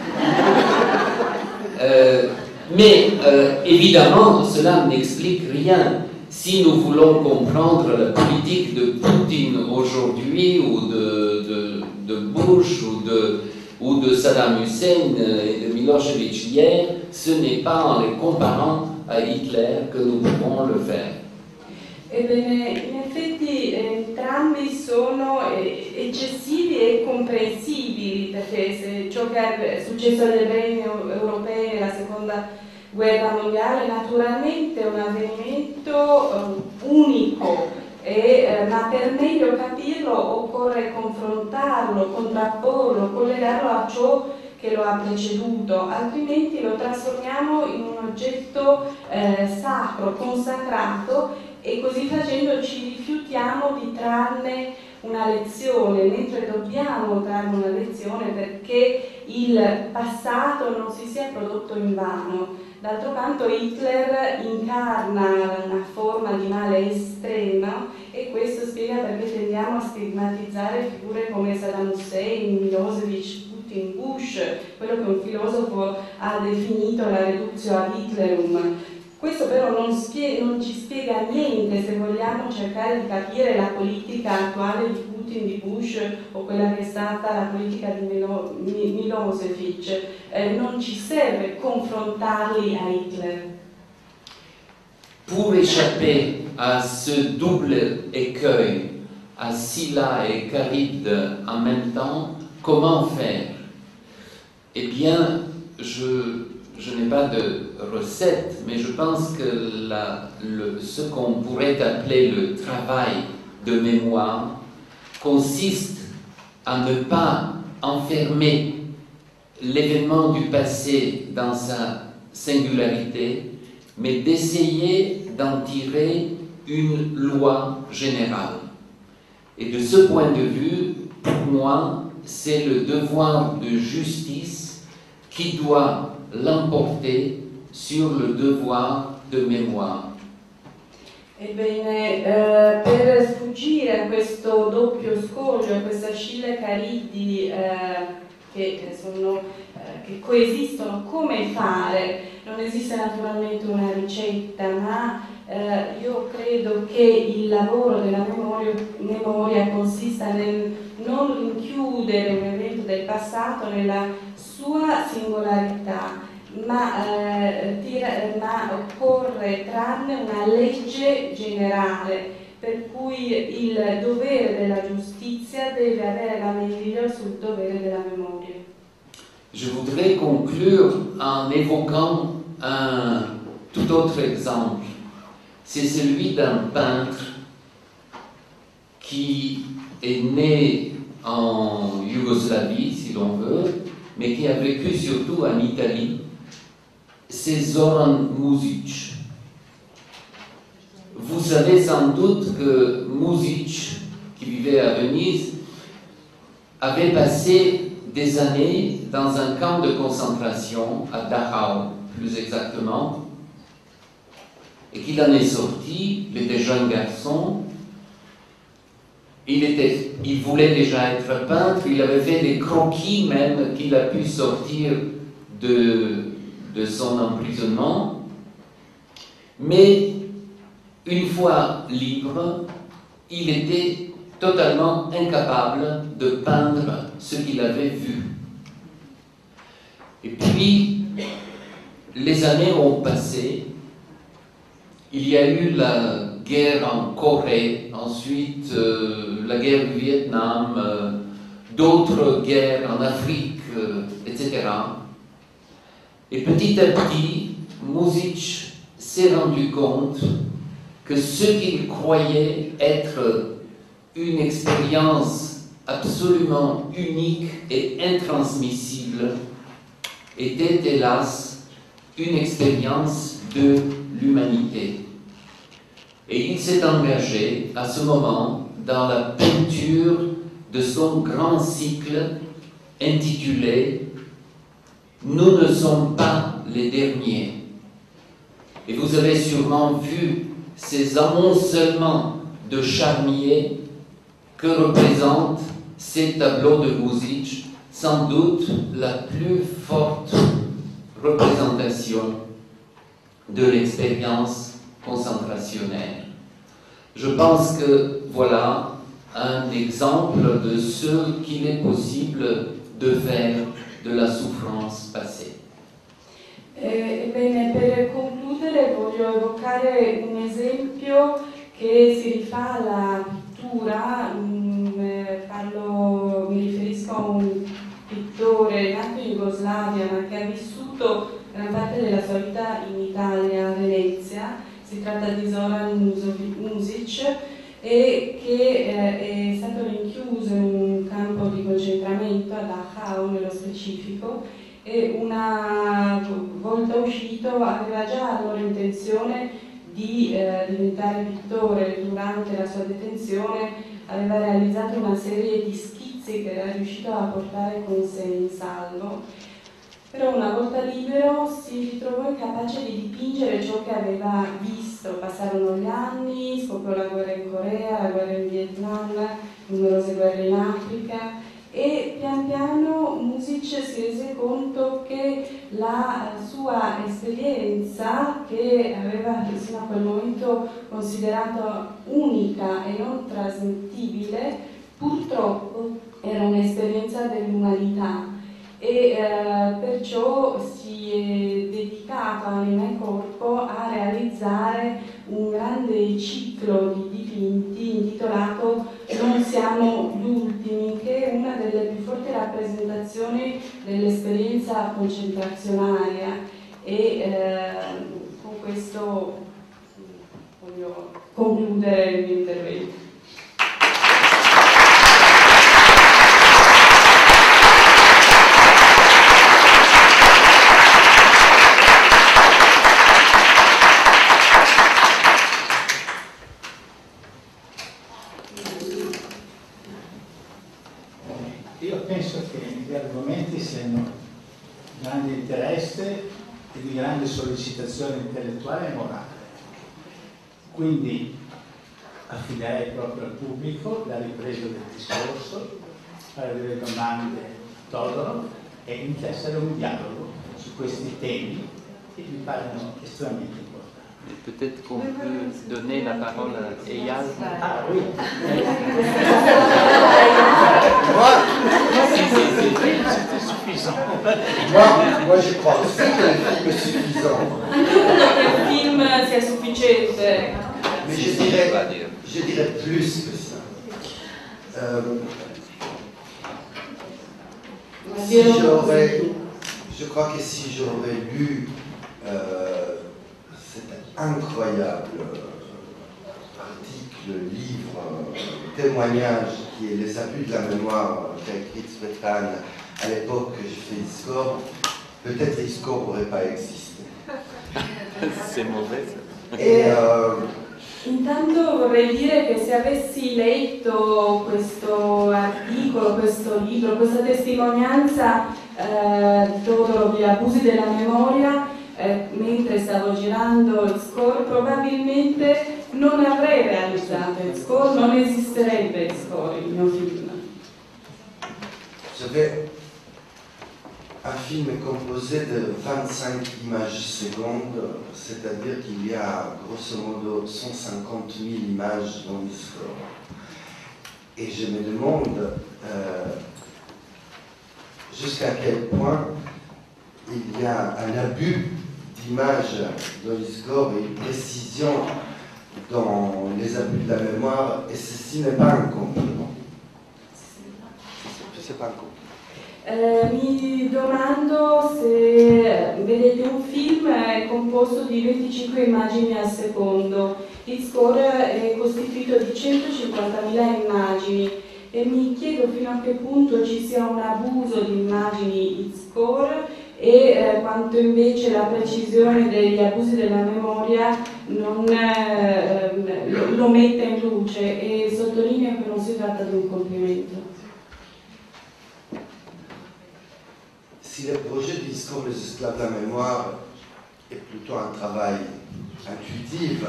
Euh, mais euh, évidemment, cela n'explique rien. Si nous voulons comprendre la politique de Poutine aujourd'hui, ou de, de, de Bush, ou de, ou de Saddam Hussein et de Milosevic hier, ce n'est pas en les comparant à Hitler che nous potremo lo fare. Ebbene, in effetti entrambi sono eccessivi e comprensibili, perché se ciò che è successo agli ebrei europei nella seconda guerra mondiale naturalmente è un avvenimento uh, unico, e, uh, ma per meglio capirlo occorre confrontarlo, contrapporlo, collegarlo a ciò che lo ha preceduto, altrimenti lo trasformiamo in un oggetto eh, sacro, consacrato, e così facendo ci rifiutiamo di trarne una lezione, mentre dobbiamo trarne una lezione perché il passato non si sia prodotto in vano. D'altro canto Hitler incarna una forma di male estrema, e questo spiega perché tendiamo a stigmatizzare figure come Saddam Hussein, Milosevic, Putin, Bush, quello che un filosofo ha definito la reductio ad Hitlerum. Questo però non, non ci spiega niente se vogliamo cercare di capire la politica attuale di Putin, di Bush, o quella che è stata la politica di Milo, Milosevic. Eh, non ci serve confrontarli a Hitler. Pour échapper à ce double écueil, à Scylla et Charybde en même temps, comment faire? Eh bien, je... Je n'ai pas de recette, mais je pense que la, le, ce qu'on pourrait appeler le travail de mémoire consiste à ne pas enfermer l'événement du passé dans sa singularité, mais d'essayer d'en tirer une loi générale. Et de ce point de vue, pour moi, c'est le devoir de justice qui doit l'emporter sur le devoir de mémoire. Ebbene, eh, per sfuggire a questo doppio scoglio, a questa Scylla e Cariddi eh, che, sono, eh, che coesistono, come fare? Non esiste naturalmente una ricetta, ma eh, io credo che il lavoro della memoria, memoria consista nel non rinchiudere un evento del passato nella sua singolarità, ma, eh, tira, ma occorre trarne una legge generale, per cui il dovere della giustizia deve avere la meglio sul dovere della memoria. Je voudrais conclure en évoquant un tout autre exemple. C'est celui d'un peintre qui est né en Yougoslavie, si l'on veut, mais qui a vécu surtout en Italie, c'est Zoran Muzic. Vous savez sans doute que Muzic, qui vivait à Venise, avait passé des années dans un camp de concentration, à Dachau plus exactement, et qu'il en est sorti. Il était jeune garçon. Il, était, il voulait déjà être peintre, il avait fait des croquis même qu'il a pu sortir de, de son emprisonnement. Mais une fois libre, il était totalement incapable de peindre ce qu'il avait vu. Et puis, les années ont passé. Il y a eu la guerre en Corée, ensuite euh, la guerre du Vietnam, euh, d'autres guerres en Afrique, euh, et cetera. Et petit à petit, Muzic s'est rendu compte que ce qu'il croyait être une expérience absolument unique et intransmissible était hélas une expérience de l'humanité. Et il s'est engagé à ce moment dans la peinture de son grand cycle intitulé « Nous ne sommes pas les derniers ». Et vous avez sûrement vu ces amoncellements de charmiers que représentent ces tableaux de Husić, sans doute la plus forte représentation de l'expérience concentrationnelle. Je pense que voilà un exemple de ce qu'il est possible de faire de la souffrance passée. Ebbene, per concludere voglio evocare un esempio che si rifà alla pittura. Parlo, mi riferisco a un pittore nato in Jugoslavia ma che ha vissuto gran parte della sua vita in Italia, a Venezia. Si tratta di Zoran Husić e che eh, è stato rinchiuso in un campo di concentramento a Dachau nello specifico, e una volta uscito aveva già allora intenzione di eh, diventare pittore. Durante la sua detenzione aveva realizzato una serie di schizzi che era riuscito a portare con sé in salvo, però una volta libero si ritrovò incapace di dipingere ciò che aveva visto. Passarono gli anni, scoppiò la guerra in Corea, la guerra in Vietnam, numerose guerre in Africa, e pian piano Husić si rese conto che la sua esperienza, che aveva fino a quel momento considerata unica e non trasmettibile, purtroppo era un'esperienza dell'umanità, e eh, perciò si è dedicato anima e corpo a realizzare un grande ciclo di dipinti intitolato Non siamo gli ultimi, che è una delle più forti rappresentazioni dell'esperienza concentrazionaria, e eh, con questo voglio concludere il mio intervento. Io penso che gli argomenti siano di grande interesse e di grande sollecitazione intellettuale e morale. Quindi affiderei proprio al pubblico la ripresa del discorso, fare delle domande a Todorov e intessere un dialogo su questi temi che mi paiono estremamente importanti. Peut-être qu'on peut donner la parole à Eyal. Ah oui. Moi, C'était suffisant. moi, moi, je crois aussi que le film est suffisant. Anche il film sia sufficiente. Mais je dirais, je dirais plus que ça. Euh, si j'aurais, je crois que si j'aurais lu euh, cet incroyable article, livre, témoignage qui est Les abus de la mémoire qu'a écrit Svetlana à l'époque que je fais ISCOR, peut-être ISCOR n'aurait pas existé. C'est mauvais. Et euh, Intanto vorrei dire che se avessi letto questo articolo, questo libro, questa testimonianza eh, di Todorov, gli abusi della memoria, eh, mentre stavo girando il score, probabilmente non avrei realizzato il score, non esisterebbe il score, il mio film. J'avais un film composé de vingt-cinq images secondes, c'est-à-dire qu'il y a grosso modo cent cinquante mille images dans le score. Et je me demande euh, jusqu'à quel point il y a un abus d'images dans le score et une précision dans les abus de la mémoire, et ceci n'est pas un compliment. C'est pas un compliment. Eh, mi domando se vedete un film è composto di venticinque immagini al secondo, il score è costituito di centocinquantamila immagini, e mi chiedo fino a che punto ci sia un abuso di immagini in score e eh, quanto invece la precisione degli abusi della memoria non, eh, lo, lo metta in luce, e sottolineo che non si tratta di un complimento. Si le projet du discours des esclaves de la mémoire est plutôt un travail intuitive,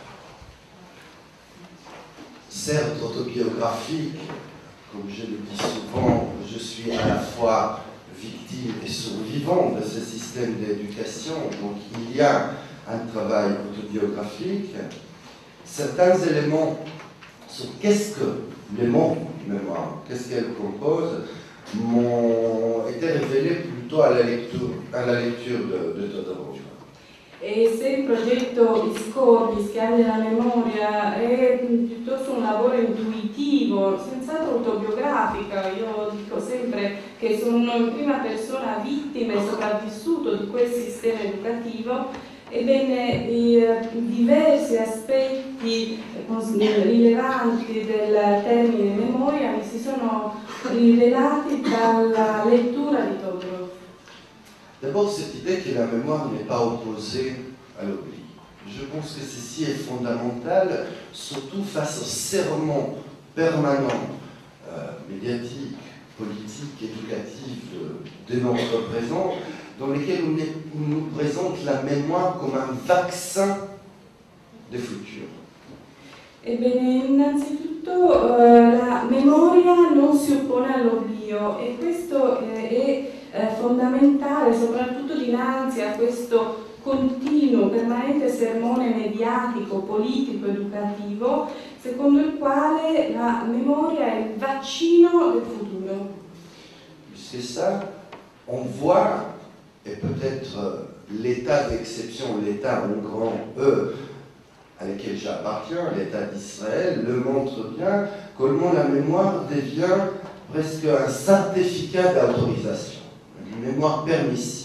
certes autobiographique, comme je le dis souvent, je suis à la fois victime et survivant de ce système d'éducation, donc il y a un travail autobiographique. Certains éléments sur qu'est-ce que les mots mémoire, qu'est-ce qu'elle compose, m'ont été révélés plutôt à la lecture, à la lecture de, de Todorov. E se il progetto Iscordi, Schiavi della memoria, è piuttosto un lavoro intuitivo, senz'altro autobiografico, io dico sempre che sono in prima persona vittima e sopravvissuto di quel sistema educativo, ebbene i diversi aspetti rilevanti del termine memoria mi si sono rivelati dalla lettura di Todorov. D'abord, cette idée que la mémoire n'est pas opposée à l'oubli. Je pense que ceci est fondamental, surtout face au serment permanent, euh, médiatique, politique, éducatif de, de notre présent, dans lequel on, est, on nous présente la mémoire comme un vaccin du futur. Ebbene, innanzitutto eh, la memoria non si oppone all'oblio e questo eh, è eh, fondamentale soprattutto dinanzi a questo continuo, permanente sermone mediatico, politico, educativo, secondo il quale la memoria è il vaccino del futuro. C'est ça, on voit, et peut-être l'état d'exception, l'état en grand E, à lequel j'appartiens, l'État d'Israël, le montre bien comment la mémoire devient presque un certificat d'autorisation, une mémoire permissive.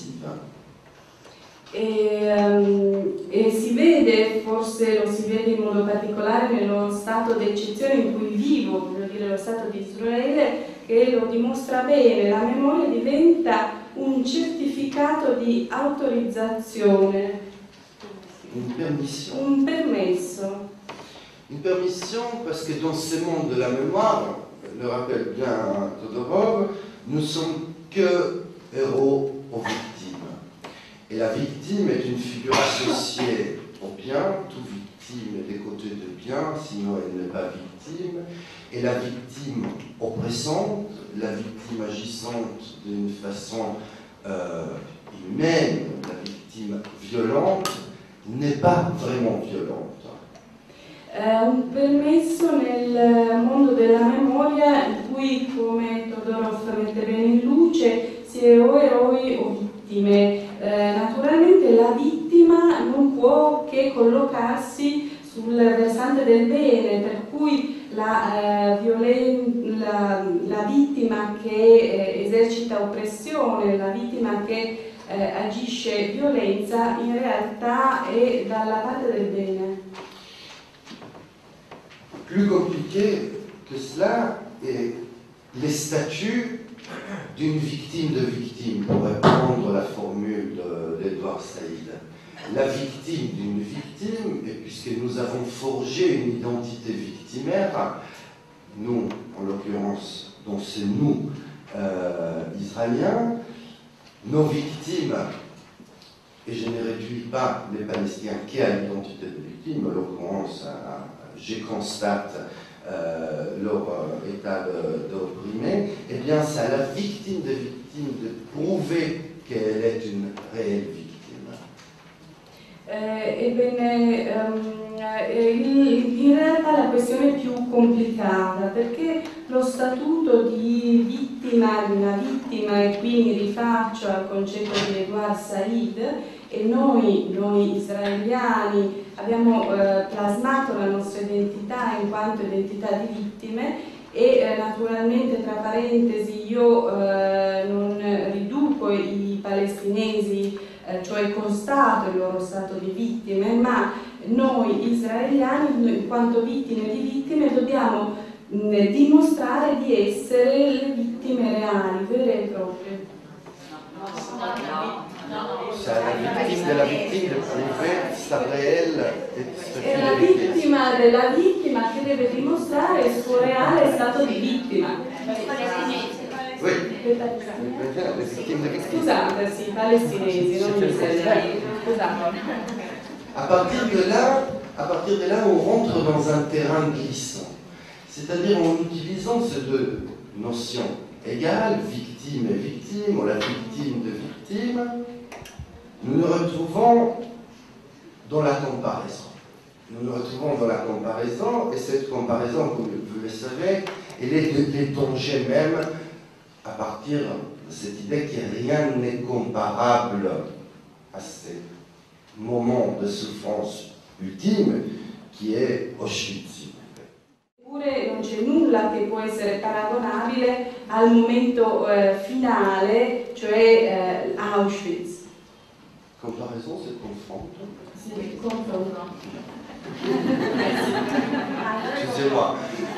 E, um, e si vede, forse lo si vede in modo particolare nello stato d'eccezione in cui vivo, voglio dire lo Stato di Israele, che lo dimostra bene, la memoria diventa un certificato di autorizzazione. Une permission. Un permesso. Une permission parce que dans ce monde de la mémoire, le rappelle bien Todorov, nous sommes que héros aux victimes. Et la victime est une figure associée au bien, toute victime est des côtés de bien, sinon elle n'est pas victime. Et la victime oppressante, la victime agissante d'une façon euh, humaine, la victime violente, n'est pas vraiment violente. È un permesso nel mondo della memoria in cui, come Todorov mette bene in luce, si è o eroi o vittime. Eh, naturalmente la vittima non può che collocarsi sul versante del bene, per cui la, eh, violen- la, la vittima che eh, esercita oppressione, la vittima che Eh, agisce violenza, in realtà è dalla parte del bene. Plus compliqué que cela est les statuts d'une victime de victime, pour reprendre la formule d'Edouard Saïd. La victime d'une victime, et puisque nous avons forgé une identité victimaire, nous, en l'occurrence, dont c'est nous, euh, Israéliens, nos victimes, et je ne réduis pas les Palestiniens qu'à l'identité de victime, en l'occurrence, je constate euh, leur euh, état d'opprimé, eh bien c'est à la victime de victime de prouver qu'elle est une réelle victime. Eh, ebbene, um, il, in realtà la questione è più complicata perché lo statuto di vittima, di una vittima, e qui mi rifaccio al concetto di Edouard Saïd, e noi, noi israeliani abbiamo eh, plasmato la nostra identità in quanto identità di vittime e eh, naturalmente, tra parentesi, io eh, non riduco i palestinesi, eh, cioè constato il loro stato di vittime, ma noi israeliani, in quanto vittime di vittime, dobbiamo mh, dimostrare di essere le vittime reali, vere e proprie. C'est à la victime de la victime de prouver sa réelle È la vittima della vittima che deve dimostrare il suo reale stato di vittima. Oui. Scusate, sì, palestinesi, non gli israeliani. Scusate. À partir de là, à partir de là, on rentre dans un terrain glissant. C'est-à-dire en utilisant ces deux notions égales, victime et victime, ou la victime de victime, nous nous retrouvons dans la comparaison. Nous nous retrouvons dans la comparaison, et cette comparaison, comme vous le savez, elle est de, des dangers même à partir de cette idée que rien n'est comparable à ces moments de souffrance ultime qui est Auschwitz. Eppure non c'è nulla che può essere paragonabile al momento eh, finale, cioè eh, Auschwitz. Comparaison, c'est confronto. Sì, confronto. Excusez-moi.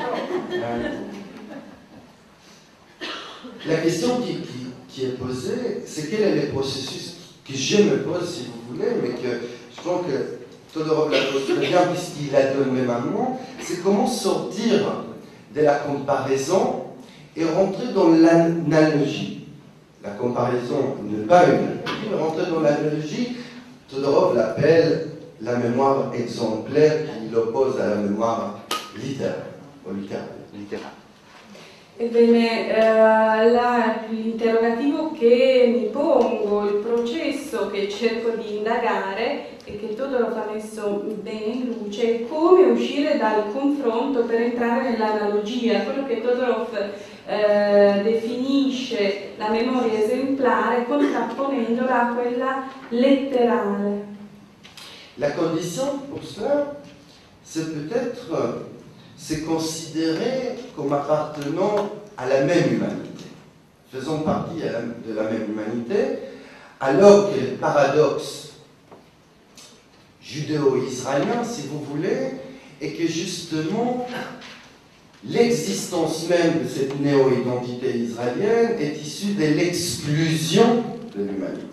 La question qui, qui, qui est posée, c'est quel est le processus que je me pose, si vous voulez, mais que je pense que Todorov l'a posé très bien puisqu'il la donne même à moi, c'est comment sortir de la comparaison et rentrer dans l'analogie. La comparaison n'est pas une analogie, mais rentrer dans l'analogie, Todorov l'appelle la mémoire exemplaire qui l'oppose à la mémoire littéraire, o littéraire. Ebbene, eh, l'interrogativo che mi pongo, il processo che cerco di indagare e che Todorov ha messo bene in luce è come uscire dal confronto per entrare nell'analogia, quello che Todorov eh, definisce la memoria esemplare contrapponendola a quella letterale. La condition pour cela, c'est peut-être se considérer comme appartenant à la même humanité, faisant partie à la, de la même humanité, alors que le paradoxe judéo-israélien, si vous voulez, est que justement l'existence même de cette néo-identité israélienne est issue de l'exclusion de l'humanité.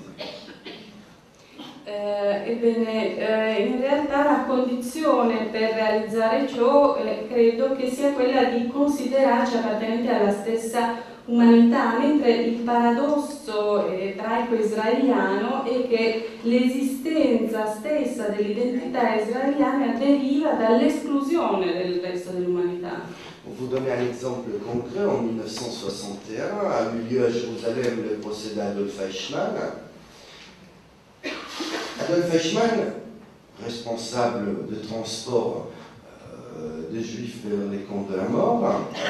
Eh, ebbene, eh, in realtà la condizione per realizzare ciò eh, credo che sia quella di considerarci appartenenti alla stessa umanità, mentre il paradosso eh, ebraico-israeliano è che l'esistenza stessa dell'identità israeliana deriva dall'esclusione del resto dell'umanità. Pour vous donner un exemple concret, en mille neuf cent soixante et un a eu lieu à Jérusalem le procès d'Adolf Eichmann. Adolf Eichmann, responsable de transport euh, des Juifs vers les camps de la mort,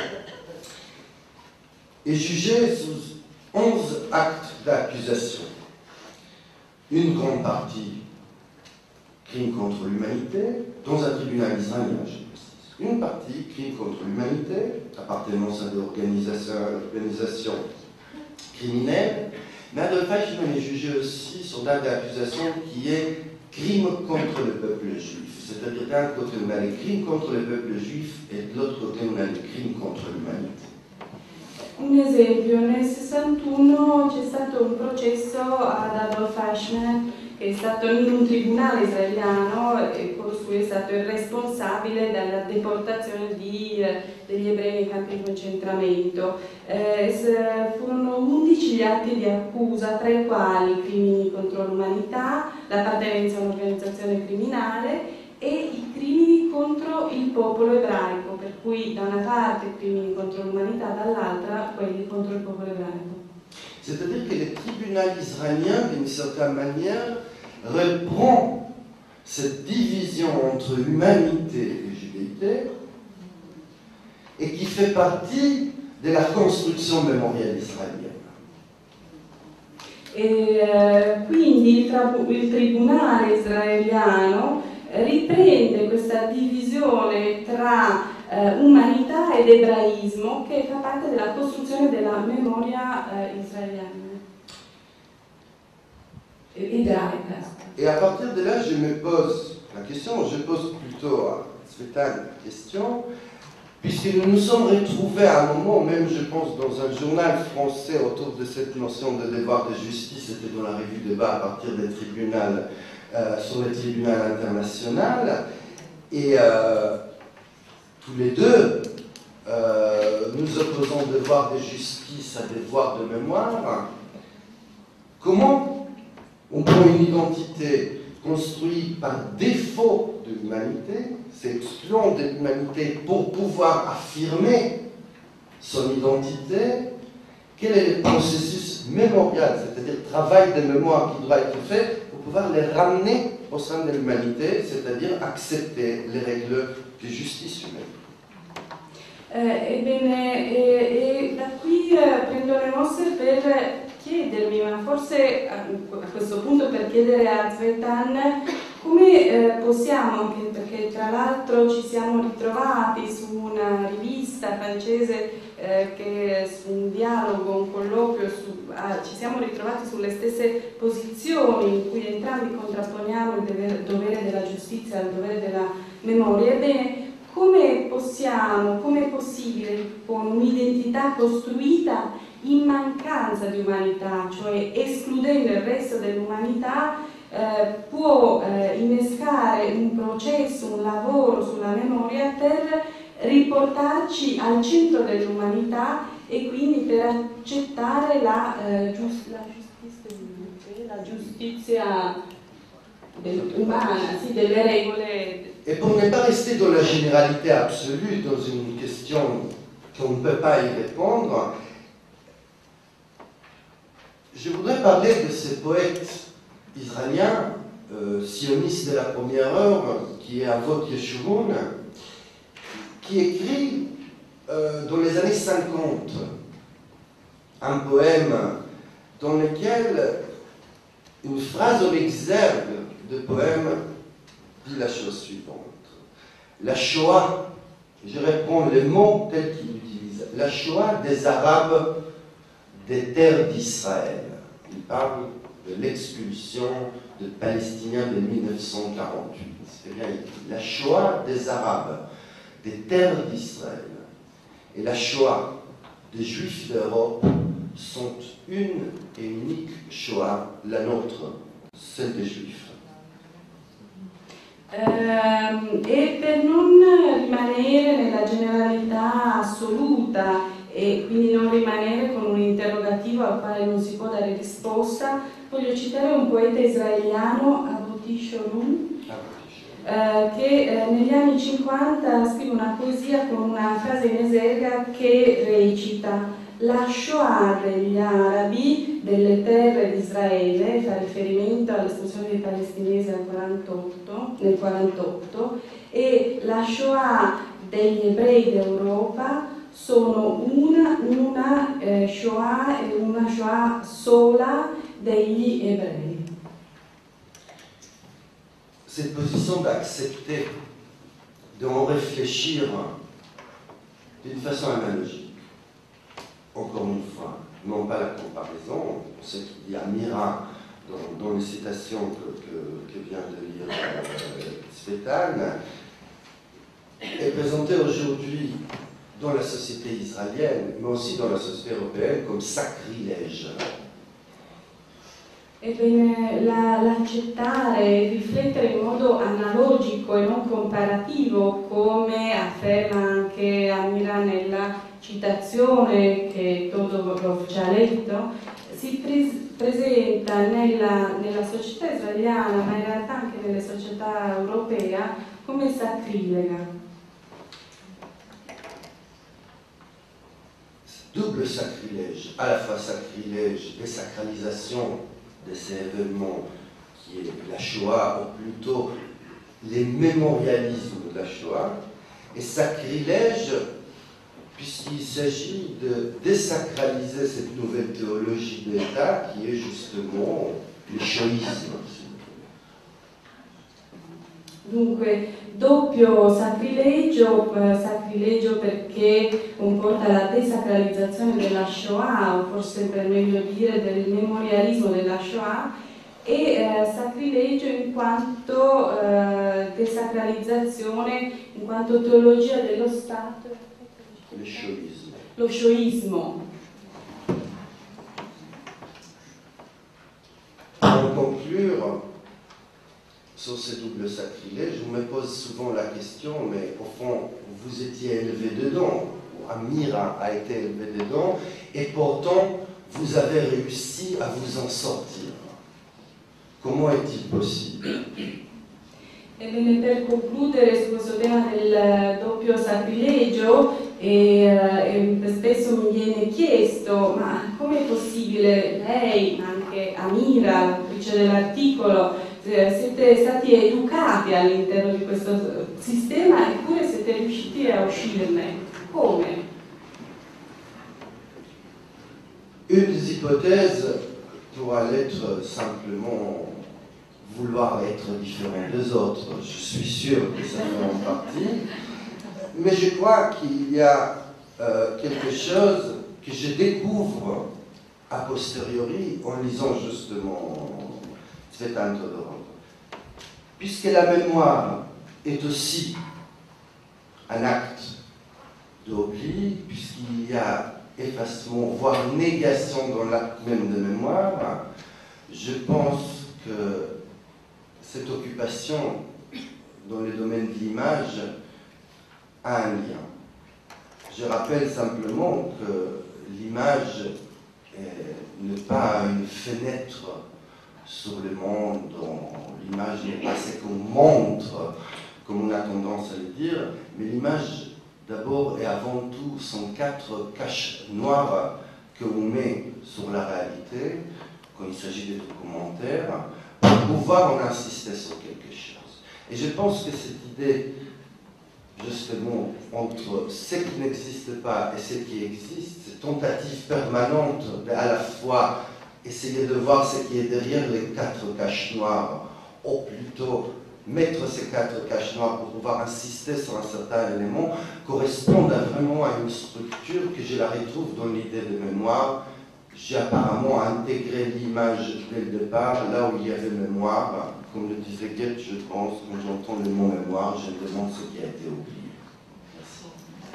est jugé sous onze actes d'accusation. Une grande partie crime contre l'humanité, dans un tribunal israélien, je précise. Une partie crime contre l'humanité, appartenance à des organisations, organisations criminelles. Mais Adolf Eichmann est jugé aussi sur l'acte d'accusation qui est crime contre le peuple juif. C'est-à-dire d'un côté on a les crimes contre le peuple juif et de l'autre côté on a les crimes contre l'umanità. Un esempio, nel sessantuno c'è stato un processo ad Adolf Eichmann che è stato in un tribunale israeliano e costui è stato il responsabile della deportazione di, eh, degli ebrei nei campi di concentramento. Eh, furono undici gli atti di accusa, tra i quali crimini contro l'umanità, l'appartenenza a un'organizzazione criminale e i crimini contro il popolo ebraico, per cui da una parte i crimini contro l'umanità, dall'altra quelli contro il popolo ebraico. C'est-à-dire que le tribunal israélien, d'une certaine manière, reprend cette division entre humanité et judéité et qui fait partie de la construction mémoriale israélienne. E eh, quindi il, il tribunale israeliano riprende questa divisione tra eh, umanità ed ebraismo che fa parte della costruzione della memoria eh, israeliana, ebraica. Et à partir de là, je me pose la question, je pose plutôt à Svetlana la question, puisque nous nous sommes retrouvés à un moment, même je pense dans un journal français autour de cette notion de devoir de justice, c'était dans la revue Débat à partir des tribunaux, euh, sur le tribunal international, et euh, tous les deux, euh, nous opposons devoir de justice à devoir de mémoire. Comment on prend une identité construit par défaut de l'humanité, c'est excluant de l'humanité pour pouvoir affirmer son identité. Quel est le processus mémorial, c'est-à-dire le travail de mémoire qui doit être fait pour pouvoir les ramener au sein de l'umanité, c'est-à-dire accepter les règles de justice humaine. Eh, ebbene, e, e da qui eh, prendo le mosse per chiedermi, ma forse a, a questo punto per chiedere a Tzvetan come eh, possiamo, anche perché tra l'altro ci siamo ritrovati su una rivista francese eh, che su un dialogo, un colloquio, su, ah, ci siamo ritrovati sulle stesse posizioni in cui entrambi contrapponiamo il dovere, dovere della giustizia e il dovere della memoria. Ebbene, come possiamo, come è possibile con un'identità costruita in mancanza di umanità, cioè escludendo il resto dell'umanità, eh, può eh, innescare un processo, un lavoro sulla memoria per riportarci al centro dell'umanità e quindi per accettare la, eh, giust la giustizia, la giustizia del, umana, sì, delle regole. Et pour ne pas rester dans la généralité absolue, dans une question qu'on ne peut pas y répondre, je voudrais parler de ce poète israélien, euh, sioniste de la première heure, qui est Avot Yeshurun, qui écrit euh, dans les années cinquante un poème dans lequel une phrase en exergue de poème dit la chose suivante. La Shoah, je réponds les mots tels qu'il utilise, la Shoah des Arabes des terres d'Israël. Il parle de l'expulsion des Palestiniens de mille neuf cent quarante-huit. C'est bien écrit. La Shoah des Arabes des terres d'Israël et la Shoah des Juifs d'Europe sont une et unique Shoah, la nôtre, celle des Juifs. Uh, e per non rimanere nella generalità assoluta e quindi non rimanere con un interrogativo al quale non si può dare risposta, voglio citare un poeta israeliano, Avot Yeshurun, uh, che uh, negli anni cinquanta scrive una poesia con una frase in eserga che recita: la Shoah degli arabi delle terre di Israele, fa riferimento all'espulsione dei palestinesi nel quarantotto, nel quarantotto, e la Shoah degli ebrei d'Europa sono una, una eh, Shoah e una Shoah sola degli ebrei. Cette position d'accepter, d'en réfléchir d'une façon analogique. Encore une fois, non pas la comparaison, ce qu'il dit Amira dans, dans les citations que, que, que vient de lire euh, Tzvetan, est présentée aujourd'hui dans la société israélienne, mais aussi dans la société européenne, comme sacrilège. Ebbene, l'accettare e riflettere in modo analogico e non comparativo, come afferma anche Amira nella citazione che Todorov ci ha letto, si pre presenta nella, nella società israeliana, ma in realtà anche nelle società europee, come sacrilega. Double sacrilège, à la fois sacrilège, désacralisation de ces événements qui est la Shoah, ou plutôt les mémorialismes de la Shoah, et sacrilège puisqu'il s'agit de désacraliser cette nouvelle théologie de l'État qui est justement le shoisme. Dunque, doppio sacrilegio, sacrilegio perché comporta la desacralizzazione della Shoah, o forse per meglio dire del memorialismo della Shoah, e eh, sacrilegio in quanto eh, desacralizzazione, in quanto teologia dello Stato. Le shoisme. Lo shoismo. Pour conclure sur ce double sacrilège, je me pose souvent la question, mais au fond, vous étiez élevé dedans, Amira a été élevé dedans, et pourtant, vous avez réussi à vous en sortir. comment est-il possible? Ebbene, per concludere su questo tema del doppio sacrilegio, e, e spesso mi viene chiesto, ma com'è possibile lei, ma anche Amira, l'autrice dell'articolo, siete stati educati all'interno di questo sistema eppure siete riusciti a uscirne? Come? Une des hypothèses pourrait être simplement vouloir être différent des autres. Je suis sûr que ça fait en partie. Mais je crois qu'il y a euh, quelque chose que je découvre a posteriori en lisant justement Tsvetan Todorov. Puisque la mémoire est aussi un acte d'oubli, puisqu'il y a effacement, voire négation dans l'acte même de mémoire, je pense que cette occupation dans le domaine de l'image a un lien. Je rappelle simplement que l'image n'est pas une fenêtre sur le monde, l'image n'est pas ce qu'on montre, comme on a tendance à le dire, mais l'image d'abord et avant tout sont quatre caches noires que l'on met sur la réalité quand il s'agit des documentaires pour pouvoir en insister sur quelque chose. Et je pense que cette idée, justement, entre ce qui n'existe pas et ce qui existe, cette tentative permanente d'à la fois essayer de voir ce qui est derrière les quatre caches noires, ou plutôt mettre ces quatre caches noires pour pouvoir insister sur un certain élément, correspondent vraiment à une structure que je la retrouve dans l'idée de mémoire. J'ai apparemment intégré l'image dès le départ, là où il y avait mémoire. Comme le disait Goethe, je pense, quand j'entends le mot mémoire, je me demande ce qui a été oublié. Merci.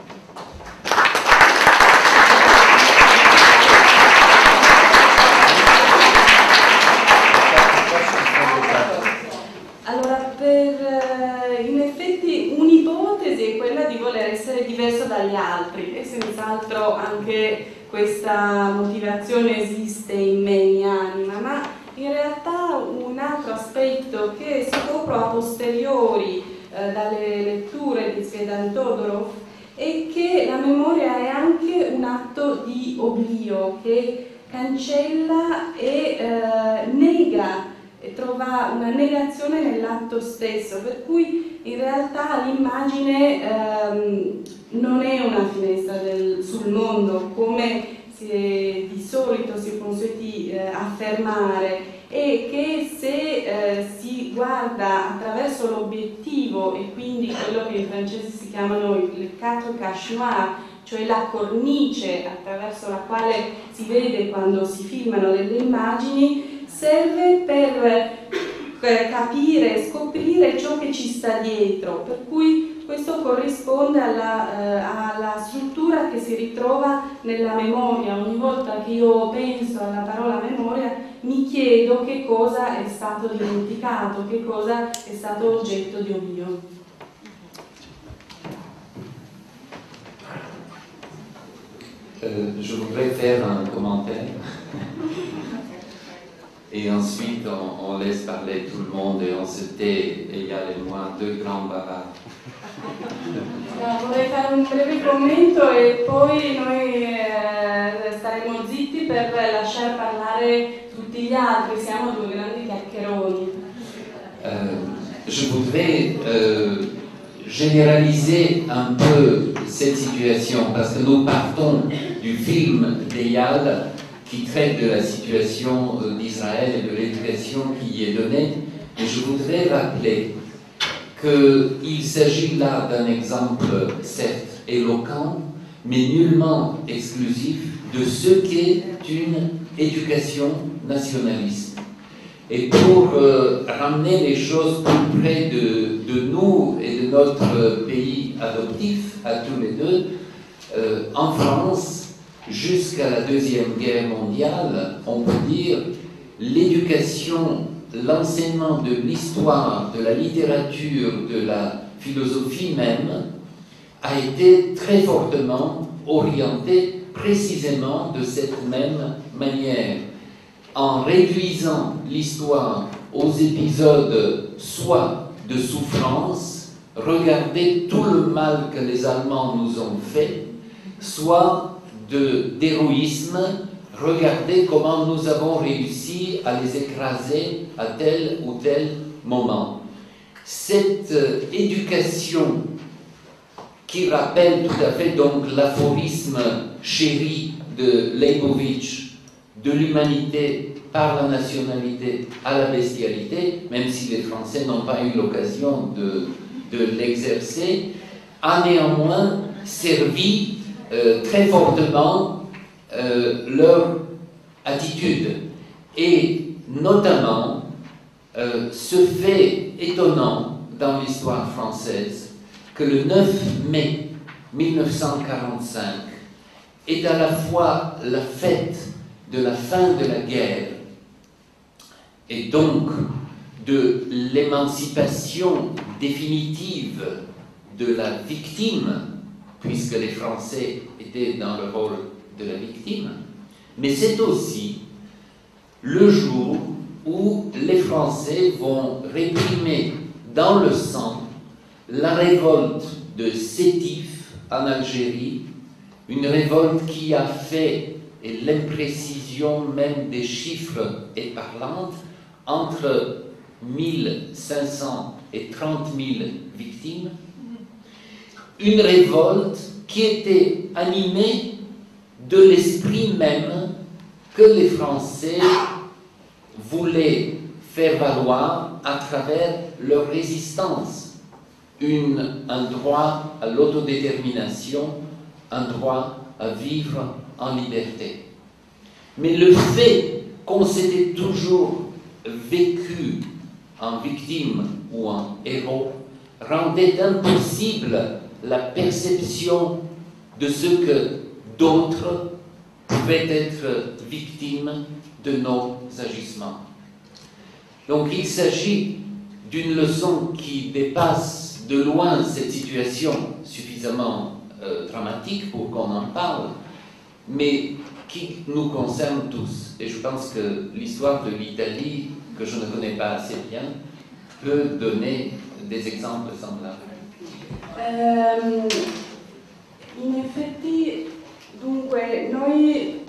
Allora, per, in effetti un'ipotesi è quella di voler essere diverso dagli altri e senz'altro anche questa motivazione esiste in me, in anima, ma in realtà un altro aspetto che scopro a posteriori eh, dalle letture di Tsvetan Todorov è che la memoria è anche un atto di oblio che cancella e eh, nega, e trova una negazione nell'atto stesso, per cui in realtà l'immagine ehm, non è una finestra del, sul mondo come si è, di solito si è consueti eh, affermare, e che se eh, si guarda attraverso l'obiettivo e quindi quello che in francese si chiamano le quatre caches noires, cioè la cornice attraverso la quale si vede quando si filmano delle immagini, serve per, per capire, scoprire ciò che ci sta dietro, per cui questo corrisponde alla, eh, alla struttura che si ritrova nella memoria. Ogni volta che io penso alla parola memoria mi chiedo che cosa è stato dimenticato, che cosa è stato oggetto di oblio. Euh, je voudrais faire un commentaire et ensuite on, on laisse parler tout le monde et on se tait, Eyal et moi, deux grands bavards. No, vorrei fare un breve commento e poi noi eh, staremo zitti per lasciare parlare tutti gli altri, siamo due grandi chiacchieroni. Euh, je voudrais euh, généraliser un peu cette situation parce que nous partons du film d'Eyal qui traite de la situation d'Israël et de l'éducation qui y est donnée, et je voudrais rappeler qu'il s'agit là d'un exemple certes éloquent, mais nullement exclusif de ce qu'est une éducation nationaliste. Et pour euh, ramener les choses plus près de, de nous et de notre pays adoptif, à tous les deux, euh, en France, jusqu'à la Deuxième Guerre mondiale, on peut dire l'éducation, l'enseignement de l'histoire, de la littérature, de la philosophie même, a été très fortement orienté précisément de cette même manière, en réduisant l'histoire aux épisodes soit de souffrance, regardez tout le mal que les Allemands nous ont fait, soit de, d'héroïsme, regardez comment nous avons réussi à les écraser à tel ou tel moment. Cette euh, éducation qui rappelle tout à fait donc l'aphorisme chéri de Leibowitz, de l'humanité par la nationalité à la bestialité, même si les Français n'ont pas eu l'occasion de, de l'exercer, a néanmoins servi euh, très fortement euh, leur attitude. Et notamment, euh, ce fait étonnant dans l'histoire française, que le neuf mai mille neuf cent quarante-cinq est à la fois la fête de la fin de la guerre et donc de l'émancipation définitive de la victime, puisque les Français étaient dans le rôle de la victime, mais c'est aussi le jour où les Français vont réprimer dans le sang la révolte de Sétif en Algérie, une révolte qui a fait, et l'imprécision même des chiffres est parlante, entre mille cinq cents et trente mille victimes, une révolte qui était animée de l'esprit même que les Français voulaient faire valoir à travers leur résistance. Une, un droit à l'autodétermination, un droit à vivre en liberté. Mais le fait qu'on s'était toujours vécu en victime ou en héros rendait impossible la perception de ce que d'autres pouvaient être victimes de nos agissements. Donc il s'agit d'une leçon qui dépasse de loin cette situation suffisamment euh, dramatique pour qu'on en parle, mais qui nous concerne tous. Et je pense que l'histoire de l'Italie, que je ne connais pas assez bien, peut donner des exemples semblables. Um, in effetti, dunque, noi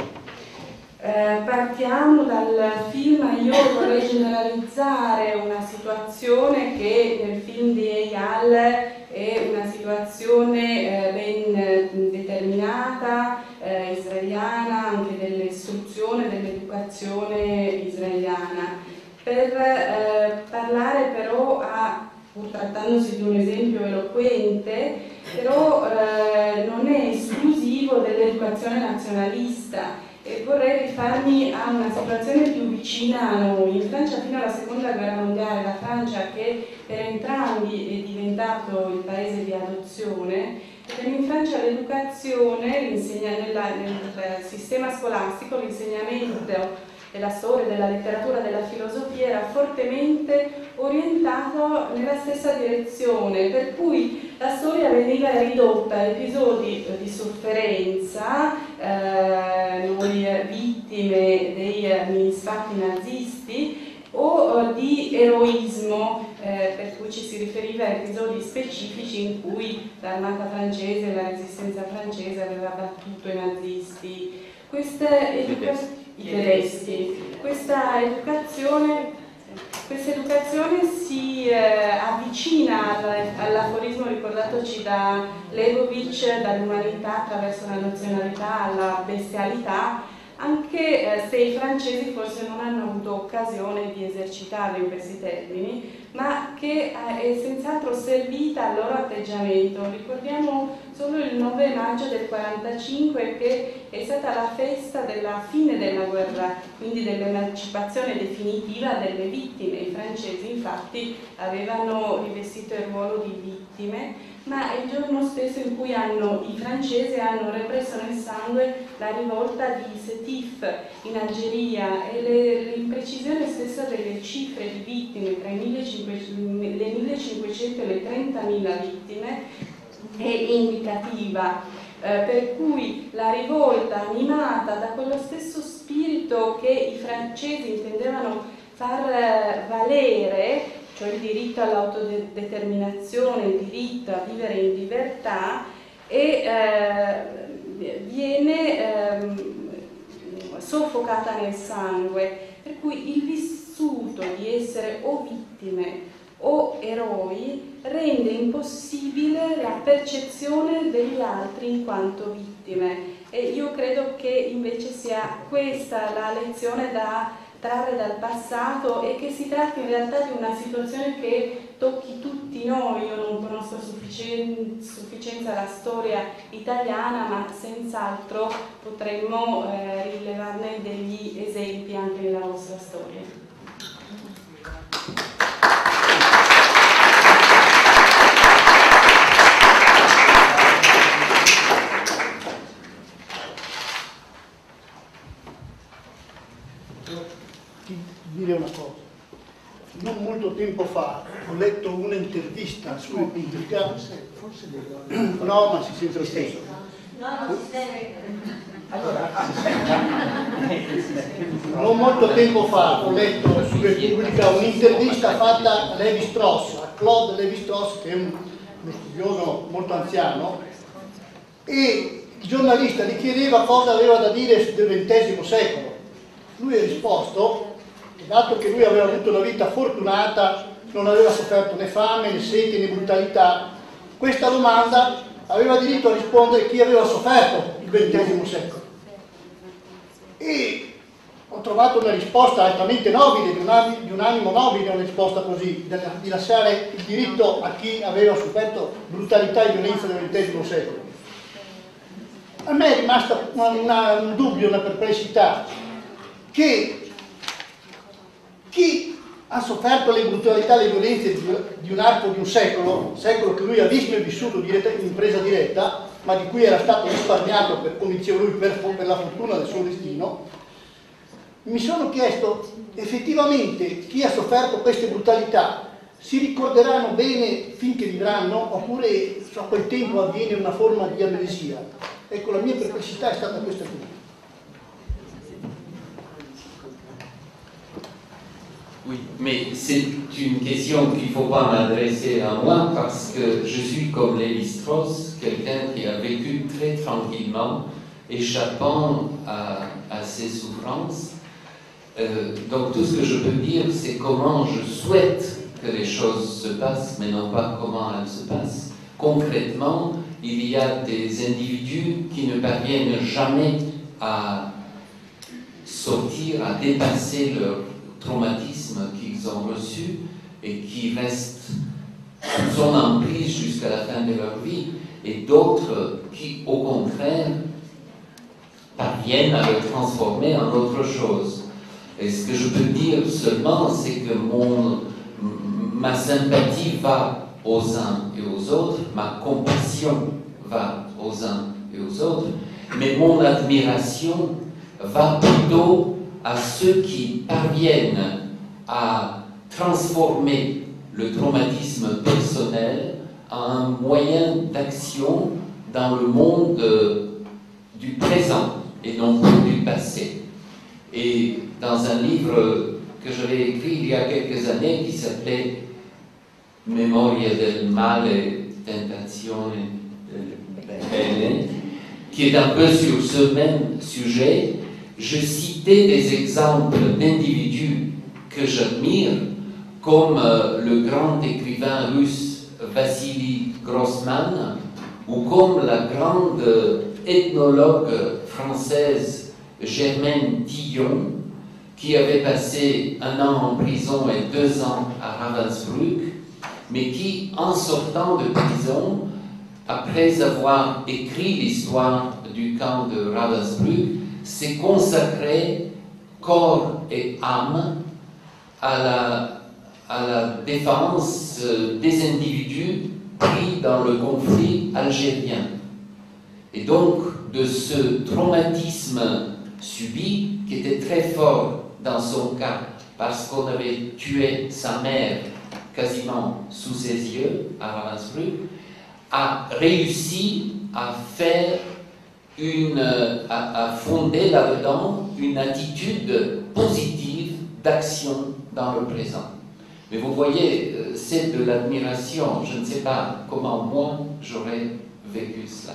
Eh, partiamo dal film, io vorrei generalizzare una situazione che nel film di Eyal è una situazione eh, ben determinata, eh, israeliana, anche dell'istruzione, dell'educazione israeliana. Per eh, parlare però, a, pur trattandosi di un esempio eloquente, però eh, non è esclusivo dell'educazione nazionalista. E vorrei rifarmi a una situazione più vicina a noi. In Francia fino alla seconda guerra mondiale, la Francia che per entrambi è diventato il paese di adozione, in Francia l'educazione, nella, nel sistema scolastico, l'insegnamento della storia, della letteratura, della filosofia era fortemente orientato nella stessa direzione, per cui la storia veniva ridotta a episodi di sofferenza, eh, noi vittime dei misfatti nazisti, o di eroismo, eh, per cui ci si riferiva a episodi specifici in cui l'armata francese, la resistenza francese aveva battuto i nazisti. Questa educazione, i tedeschi, questa educazione, questa educazione si eh, avvicina all'aforismo ricordatoci da Leibowitz, dall'umanità attraverso la nazionalità alla bestialità, anche eh, se i francesi forse non hanno avuto occasione di esercitarlo in questi termini, ma che eh, è senz'altro servita al loro atteggiamento. Ricordiamo solo il nove maggio del quarantacinque, che è stata la festa della fine della guerra, quindi dell'emancipazione definitiva delle vittime. I francesi infatti avevano rivestito il ruolo di vittime, ma è il giorno stesso in cui hanno, i francesi hanno represso nel sangue la rivolta di Sétif in Algeria, e le, l'imprecisione stessa delle cifre di vittime, tra i millecinquecento, le millecinquecento e le trentamila vittime, è indicativa, eh, per cui la rivolta animata da quello stesso spirito che i francesi intendevano far valere, cioè il diritto all'autodeterminazione, il diritto a vivere in libertà, e eh, viene eh, soffocata nel sangue, per cui il vissuto di essere o vittime o eroi rende impossibile la percezione degli altri in quanto vittime, e io credo che invece sia questa la lezione da trarre dal passato, e che si tratti in realtà di una situazione che tocchi tutti noi. Io non conosco a sufficien- sufficienza la storia italiana, ma senz'altro potremmo eh, rilevarne degli esempi anche nella vostra storia. Dire una cosa, non molto tempo fa ho letto un'intervista su Repubblica, no, ma si sente lo stesso. Non molto tempo fa ho letto su Repubblica un'intervista fatta a Levi Strauss, a Claude Levi Strauss, che è un, uno studioso molto anziano, e il giornalista gli chiedeva cosa aveva da dire del ventesimo secolo. Lui ha risposto, dato che lui aveva avuto una vita fortunata, non aveva sofferto né fame, né sete, né brutalità, questa domanda aveva diritto a rispondere chi aveva sofferto il ventesimo secolo. E ho trovato una risposta altamente nobile, di un, animo, di un animo nobile, una risposta così, di lasciare il diritto a chi aveva sofferto brutalità e violenza del ventesimo secolo. A me è rimasta una, una, un dubbio, una perplessità, che chi ha sofferto le brutalità e le violenze di, di un arco di un secolo, secolo che lui ha visto e vissuto diretta, in impresa diretta, ma di cui era stato risparmiato, per, come diceva lui, per, per la fortuna del suo destino, mi sono chiesto, effettivamente, chi ha sofferto queste brutalità si ricorderanno bene finché vivranno, oppure a quel tempo avviene una forma di amnesia? Ecco, la mia perplessità è stata questa qui. Oui, mais c'est une question qu'il ne faut pas m'adresser à moi parce que je suis comme Lévi Strauss, quelqu'un qui a vécu très tranquillement, échappant à, à ses souffrances. Euh, donc tout ce que je peux dire, c'est comment je souhaite que les choses se passent, mais non pas comment elles se passent. Concrètement, il y a des individus qui ne parviennent jamais à sortir, à dépasser leur traumatisme qu'ils ont reçu et qui restent sous son emprise jusqu'à la fin de leur vie, et d'autres qui, au contraire, parviennent à le transformer en autre chose. Et ce que je peux dire seulement, c'est que mon, ma sympathie va aux uns et aux autres, ma compassion va aux uns et aux autres, mais mon admiration va plutôt à ceux qui parviennent à transformer le traumatisme personnel en un moyen d'action dans le monde du présent et non plus du passé. Et dans un livre que j'avais écrit il y a quelques années qui s'appelait Memoria del male, tentazione del bene, qui est un peu sur ce même sujet, je citais des exemples d'individus que j'admire, comme euh, le grand écrivain russe Vassili Grossman, ou comme la grande ethnologue française Germaine Tillon, qui avait passé un an en prison et deux ans à Ravensbrück, mais qui, en sortant de prison, après avoir écrit l'histoire du camp de Ravensbrück, s'est consacré corps et âme à la, à la défense des individus pris dans le conflit algérien. Et donc, de ce traumatisme subi, qui était très fort dans son cas, parce qu'on avait tué sa mère quasiment sous ses yeux à Ravensbrück, a réussi à faire une, à, à fonder là-dedans une attitude positive d'action dans le présent. Mais vous voyez, euh, c'est de l'admiration. Je ne sais pas comment moi j'aurais vécu cela.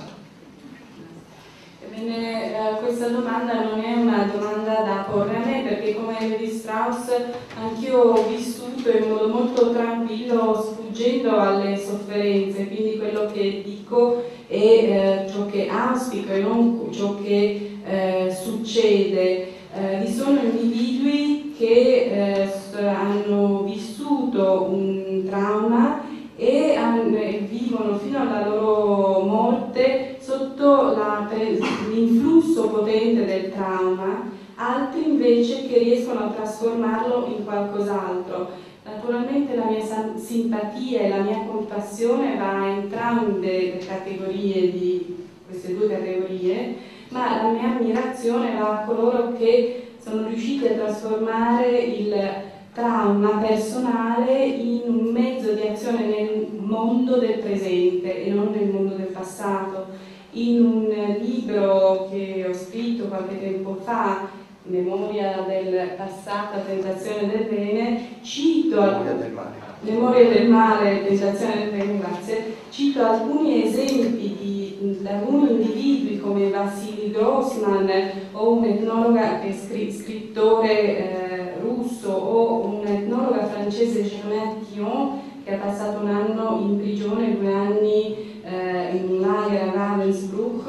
Bene, eh, questa domanda non è una domanda da porre a me, perché come Levi Strauss anch'io ho vissuto in modo molto tranquillo, sfuggendo alle sofferenze, quindi quello che dico è eh, ciò che auspico e non ciò che eh, succede. Eh, vi sono individui che eh, hanno vissuto un trauma e hanno, vivono fino alla loro morte sotto l'influsso potente del trauma, altri invece che riescono a trasformarlo in qualcos'altro. Naturalmente la mia simpatia e la mia compassione va a entrambe le categorie di queste due categorie, ma la mia ammirazione va a coloro che sono riusciti a trasformare il trauma personale in un mezzo di azione nel mondo del presente e non nel mondo del passato. In un libro che ho scritto qualche tempo fa, Memoria del passato, tentazione del bene, cito Memoria del male. Memoria del male, tentazione del bene, grazie. Cito alcuni esempi di alcuni individui come Vassili Grossman o un etnologa che è scrittore eh, russo o un'etnologa francese, Germaine Thion, che ha passato un anno in prigione, due anni eh, in un lager a Ravensbrück.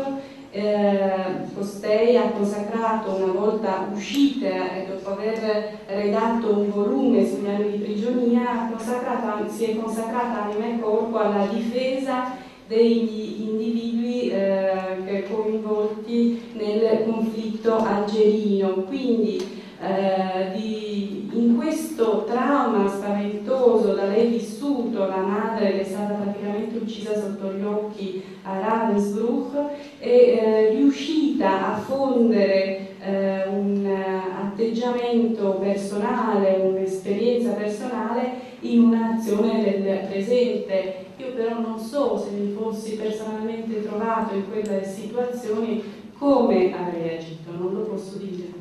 Eh, costei ha consacrato, una volta uscita e dopo aver redatto un volume sugli anni di prigionia, consacrata, si è consacrata anima e corpo alla difesa degli individui eh, coinvolti nel conflitto algerino. Quindi eh, di, in questo trauma spaventoso da lei vissuto, la madre che è stata praticamente uccisa sotto gli occhi a Ravensbrück, è eh, riuscita a fondere eh, un atteggiamento personale, un'esperienza personale in un'azione del presente. Io però non so se mi fossi personalmente trovato in quelle situazioni come avrei agito, non lo posso dire.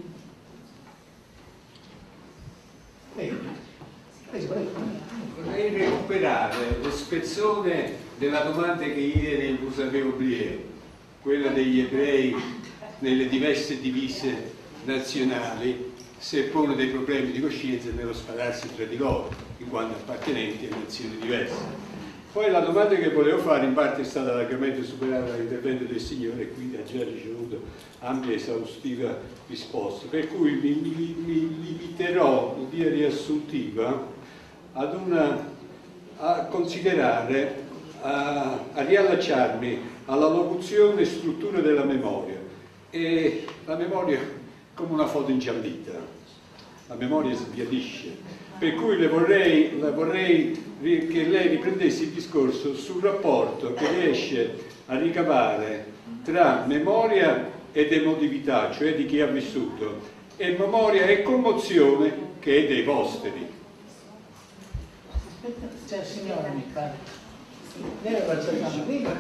Vorrei recuperare lo spezzone della domanda che ieri vous avez oublié, quella degli ebrei nelle diverse divise nazionali, se pone dei problemi di coscienza nello spararsi tra di loro, in quanto appartenenti a nazioni diverse. Poi la domanda che volevo fare in parte è stata largamente superata dall'intervento del Signore e quindi ha già ricevuto ampia e esaustiva risposta, per cui mi, mi, mi limiterò in via riassuntiva ad una, a considerare, a, a riallacciarmi alla locuzione e struttura della memoria. E la memoria come una foto ingiallita, la memoria sbiadisce, per cui le vorrei, le vorrei che lei riprendesse il discorso sul rapporto che riesce a ricavare tra memoria ed emotività, cioè di chi ha vissuto, e memoria e commozione che è dei posteri. C'è il signore, mi pare. Lei aveva cercato di dire.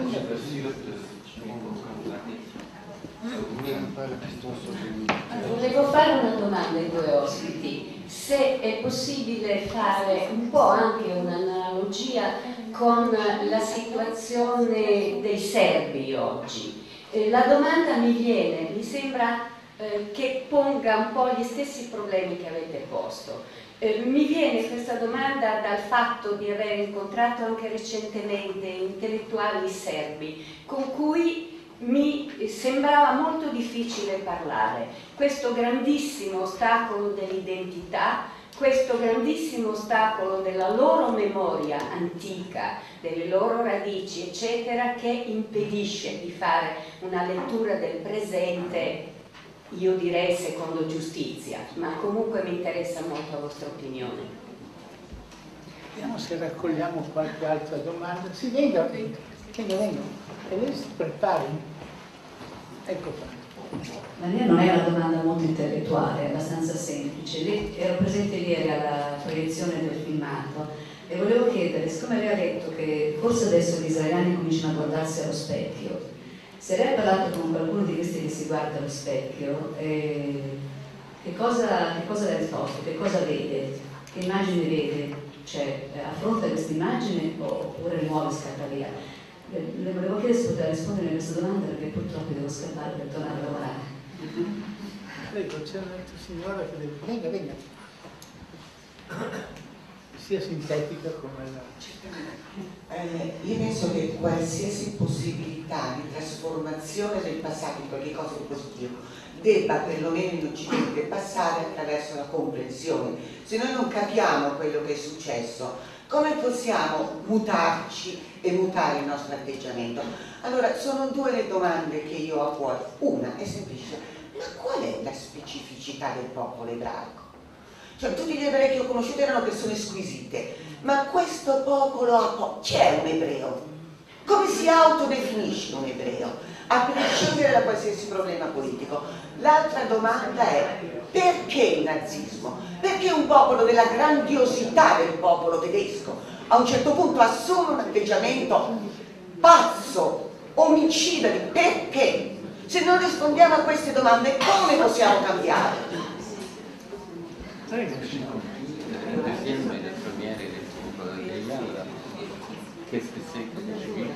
Volevo fare una domanda ai due ospiti, se è possibile fare un po' anche un'analogia con la situazione dei serbi oggi. Eh, la domanda mi viene, mi sembra eh, che ponga un po' gli stessi problemi che avete posto. Eh, mi viene questa domanda dal fatto di aver incontrato anche recentemente intellettuali serbi con cui mi sembrava molto difficile parlare. Questo grandissimo ostacolo dell'identità, questo grandissimo ostacolo della loro memoria antica, delle loro radici, eccetera, che impedisce di fare una lettura del presente, io direi secondo giustizia, ma comunque mi interessa molto la vostra opinione. Vediamo se raccogliamo qualche altra domanda. Si venga, venga, venga. E lei si prepari. Ecco qua. La mia non è una domanda molto intellettuale, è abbastanza semplice. Lei, ero presente ieri alla proiezione del filmato e volevo chiedere, siccome lei ha detto che forse adesso gli israeliani cominciano a guardarsi allo specchio, se lei ha parlato con qualcuno di questi che si guarda allo specchio, eh, che cosa, che cosa le ha risposto? Che cosa vede? Che immagini vede? cioè eh, affronta questa immagine oppure rimuove e scatta via. Eh, le volevo chiedere se poteva rispondere a questa domanda perché purtroppo devo scappare per tornare a lavorare. Prego, c'è un'altra signora che deve... Venga, venga. Sia sintetica come la... Eh, io penso che qualsiasi possibilità di trasformazione del passato in qualcosa di positivo debba perlomeno in Occidente passare attraverso la comprensione. Se noi non capiamo quello che è successo, come possiamo mutarci e mutare il nostro atteggiamento? Allora, sono due le domande che io ho a cuore. Una è semplice: ma qual è la specificità del popolo ebraico? Cioè, tutti gli ebrei che ho conosciuto erano persone squisite, ma questo popolo ha... c'è un ebreo? Come si autodefinisce un ebreo? A prescindere da qualsiasi problema politico. L'altra domanda è: perché il nazismo? Perché un popolo della grandiosità del popolo tedesco a un certo punto assume un atteggiamento pazzo, omicida? Perché? Se non rispondiamo a queste domande, come possiamo cambiare? La deuxième et la première est pour Leïla. Qu'est-ce que c'est que le juif?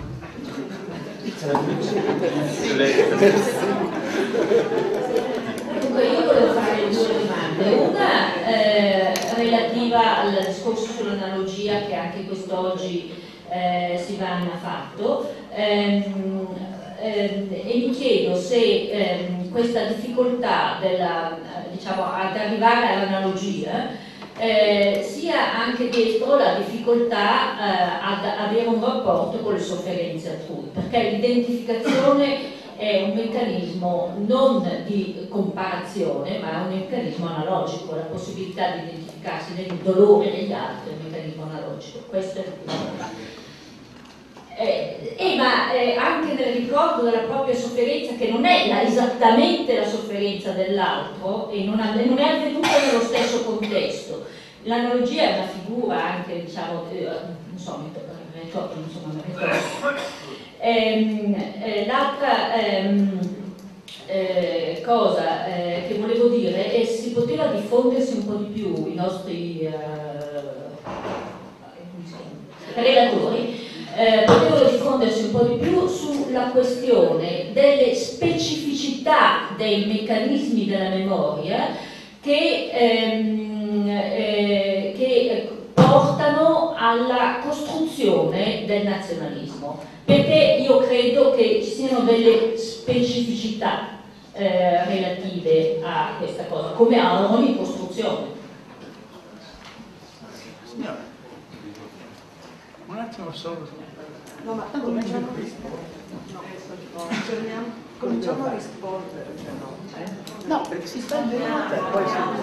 Dunque io volevo fare due domande, una eh, relativa al discorso sull'analogia che anche quest'oggi eh, Sivan ha fatto, ehm, ehm, e mi chiedo se ehm, questa difficoltà della, diciamo, ad arrivare all'analogia Eh, sia anche dietro la difficoltà eh, ad avere un rapporto con le sofferenze altrui, perché l'identificazione è un meccanismo non di comparazione, ma è un meccanismo analogico. La possibilità di identificarsi nel dolore degli altri è un meccanismo analogico. Questo è il primo. Eh, eh, ma eh, anche nel ricordo della propria sofferenza, che non è la, esattamente la sofferenza dell'altro e non, non è avvenuta nello stesso contesto. L'analogia è una figura anche, diciamo, eh, insomma, insomma ehm, eh, l'altra ehm, eh, cosa eh, che volevo dire è se si poteva diffondersi un po' di più i nostri eh, relatori. Eh, potevano diffondersi un po' di più sulla questione delle specificità dei meccanismi della memoria che, ehm, eh, che portano alla costruzione del nazionalismo, perché io credo che ci siano delle specificità eh, relative a questa cosa, come a ogni costruzione. Signora, un attimo solo. No, ma cominciamo a rispondere. No, cominciamo a rispondere, no? Eh? No, perché si sta vedendo. Poi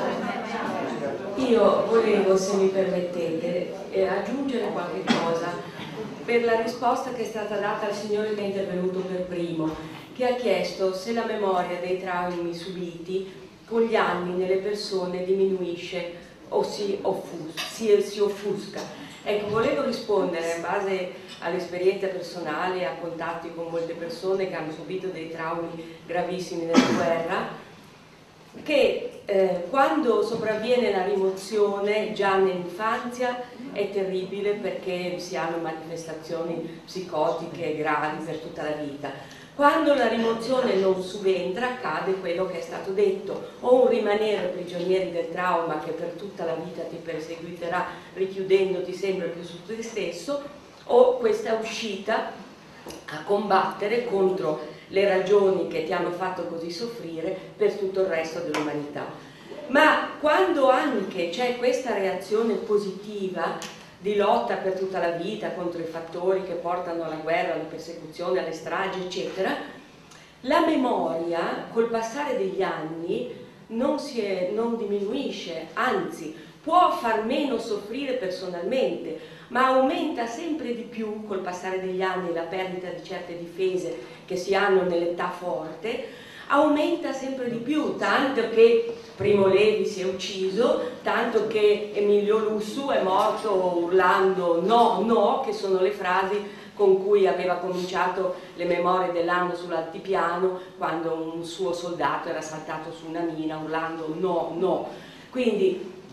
io volevo, se mi permettete, eh, aggiungere qualche cosa per la risposta che è stata data al signore che è intervenuto per primo, che ha chiesto se la memoria dei traumi subiti con gli anni nelle persone diminuisce o si, offus si, si offusca. Ecco, volevo rispondere in base all'esperienza personale e a contatti con molte persone che hanno subito dei traumi gravissimi nella guerra, che eh, quando sopravviene la rimozione già nell'infanzia è terribile, perché si hanno manifestazioni psicotiche gravi per tutta la vita. Quando la rimozione non subentra accade quello che è stato detto, o un rimanere prigionieri del trauma che per tutta la vita ti perseguiterà richiudendoti sempre più su te stesso, o questa uscita a combattere contro le ragioni che ti hanno fatto così soffrire per tutto il resto dell'umanità. Ma quando anche c'è questa reazione positiva di lotta per tutta la vita contro i fattori che portano alla guerra, alla persecuzione, alle stragi, eccetera, la memoria col passare degli anni non, si è, non diminuisce, anzi può far meno soffrire personalmente, ma aumenta sempre di più col passare degli anni la perdita di certe difese che si hanno nell'età forte, aumenta sempre di più, tanto che Primo Levi si è ucciso, tanto che Emilio Lussu è morto urlando no, no, che sono le frasi con cui aveva cominciato le memorie dell'anno sull'altipiano, quando un suo soldato era saltato su una mina urlando no, no. Quindi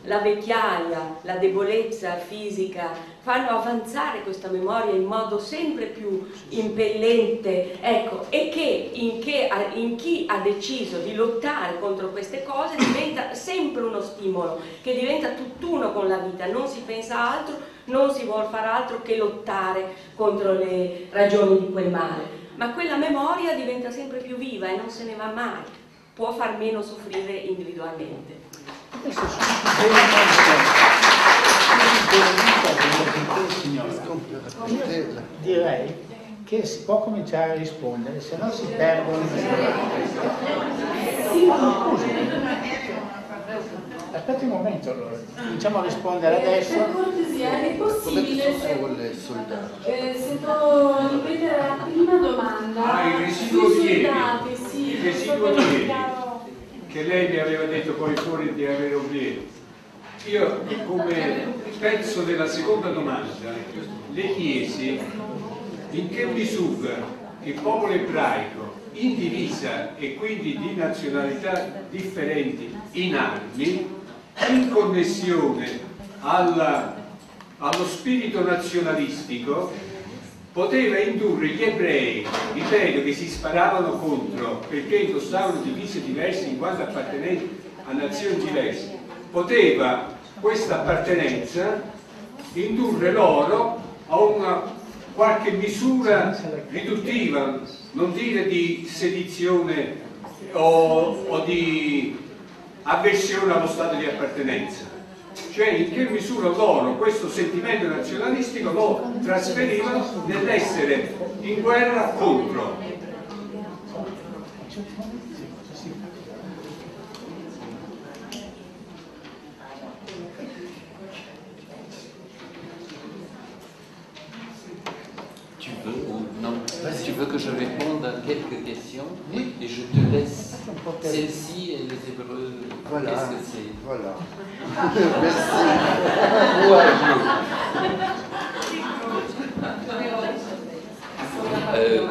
la vecchiaia, la debolezza fisica fanno avanzare questa memoria in modo sempre più impellente, ecco, e che in, che in chi ha deciso di lottare contro queste cose diventa sempre uno stimolo, che diventa tutt'uno con la vita, non si pensa a altro, non si vuole fare altro che lottare contro le ragioni di quel male, ma quella memoria diventa sempre più viva e non se ne va mai, può far meno soffrire individualmente. Io direi che si può cominciare a rispondere, se no si perdono. Aspetti un momento allora, cominciamo a rispondere adesso. Per cortesia, è possibile se, eh, se può ripetere la prima domanda? Ah, il residuo di ieri, sì, il residuo di ieri, che lei mi aveva detto poi fuori di avere oblio. Io, come pezzo della seconda domanda, le chiesi in che misura il popolo ebraico, in divisa e quindi di nazionalità differenti in armi, in connessione alla, allo spirito nazionalistico, poteva indurre gli ebrei, ripeto, che si sparavano contro perché indossavano divise diverse in quanto appartenenti a nazioni diverse, poteva questa appartenenza indurre loro a una qualche misura riduttiva, non dire di sedizione o, o di avversione allo stato di appartenenza, cioè in che misura loro questo sentimento nazionalistico lo trasferivano nell'essere in guerra contro. Tu veux que je réponde à quelques questions? Oui. Et je te laisse celle-ci et les Hébreux. Voilà. Qu'est-ce que c'est? Voilà. Merci. euh,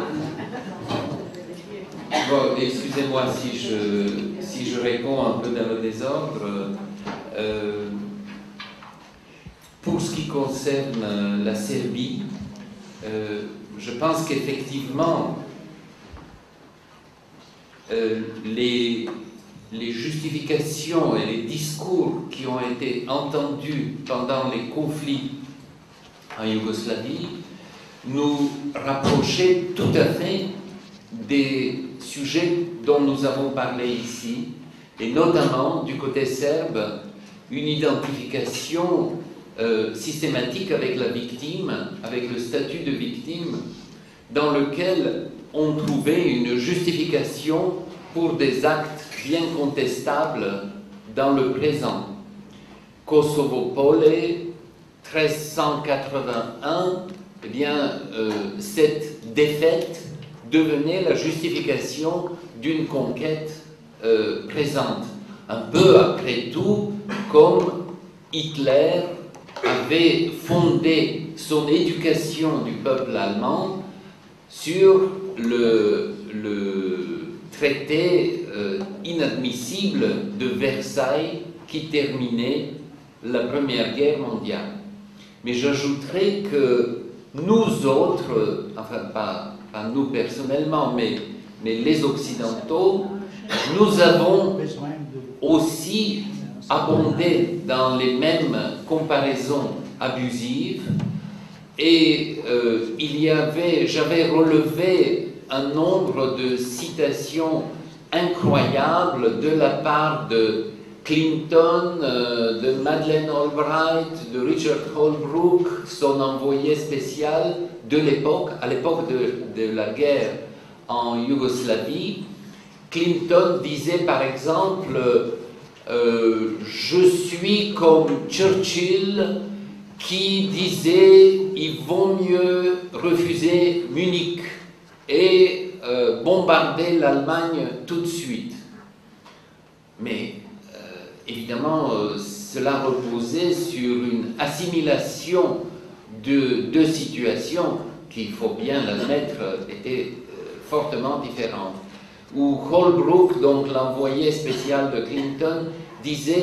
bon, excusez-moi si je, si je réponds un peu dans le désordre. Euh, pour ce qui concerne la Serbie, euh, je pense qu'effectivement, euh, les, les justifications et les discours qui ont été entendus pendant les conflits en Yougoslavie nous rapprochaient tout à fait des sujets dont nous avons parlé ici, et notamment du côté serbe, une identification Euh, systématique avec la victime, avec le statut de victime, dans lequel on trouvait une justification pour des actes bien contestables dans le présent. Kosovo Pole, treize cent quatre-vingt-un, eh bien, euh, cette défaite devenait la justification d'une conquête euh, présente. Un peu après tout, comme Hitler avait fondé son éducation du peuple allemand sur le, le traité euh, inadmissible de Versailles qui terminait la Première Guerre mondiale. Mais j'ajouterais que nous autres, enfin pas, pas nous personnellement, mais, mais les Occidentaux, nous avons aussi abondé dans les mêmes comparaisons abusives, et euh, il y avait, j'avais relevé un nombre de citations incroyables de la part de Clinton, euh, de Madeleine Albright, de Richard Holbrooke, son envoyé spécial de l'époque, à l'époque de, de la guerre en Yougoslavie. Clinton disait par exemple Euh, je suis comme Churchill qui disait il vaut mieux refuser Munich et euh, bombarder l'Allemagne tout de suite. Mais euh, évidemment, euh, cela reposait sur une assimilation de deux situations qui, il faut bien l'admettre, étaient euh, fortement différentes. Où Holbrooke, donc l'envoyé spécial de Clinton, disait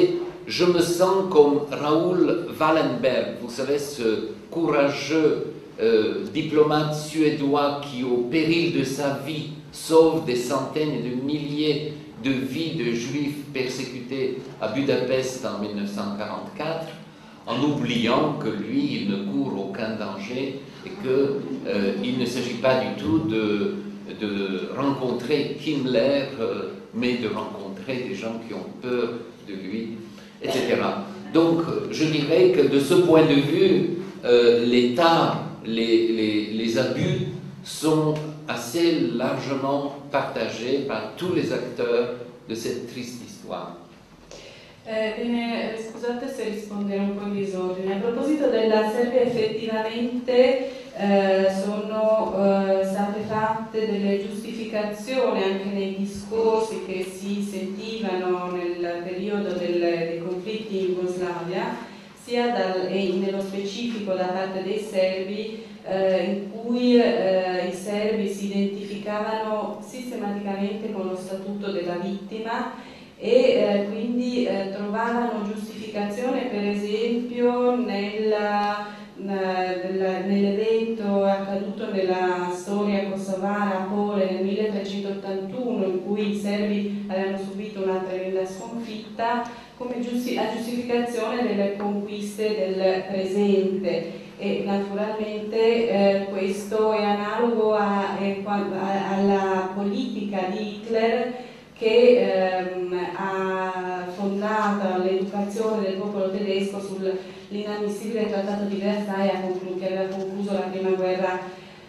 je me sens comme Raoul Wallenberg, vous savez, ce courageux euh, diplomate suédois qui, au péril de sa vie, sauve des centaines et de milliers de vies de juifs persécutés à Budapest en mille neuf cent quarante-quatre, en oubliant que lui, il ne court aucun danger et qu'il euh, ne s'agit pas du tout de, de rencontrer Himmler, euh, mais de rencontrer des gens qui ont peur de lui, et cetera. Donc, je dirais que de ce point de vue, euh, l'État, les, les, les abus sont assez largement partagés par tous les acteurs de cette triste histoire. Eh, bene, scusate se rispondere un po' in disordine. A proposito della Serbia, effettivamente eh, sono eh, state fatte delle giustificazioni anche nei discorsi che si sentivano nel periodo del, dei conflitti in Jugoslavia, sia dal, e nello specifico da parte dei serbi, eh, in cui eh, i serbi si identificavano sistematicamente con lo statuto della vittima e eh, quindi eh, trovavano giustificazione per esempio nella, nella, nell'evento accaduto nella storia kosovara a Pole nel milletrecentottantuno, in cui i serbi avevano subito una tremenda sconfitta, come giusti, a giustificazione delle conquiste del presente. E naturalmente eh, questo è analogo a, a, alla politica di Hitler, che ehm, ha fondato l'educazione del popolo tedesco sull'inammissibile trattato di Versailles, che aveva concluso la prima guerra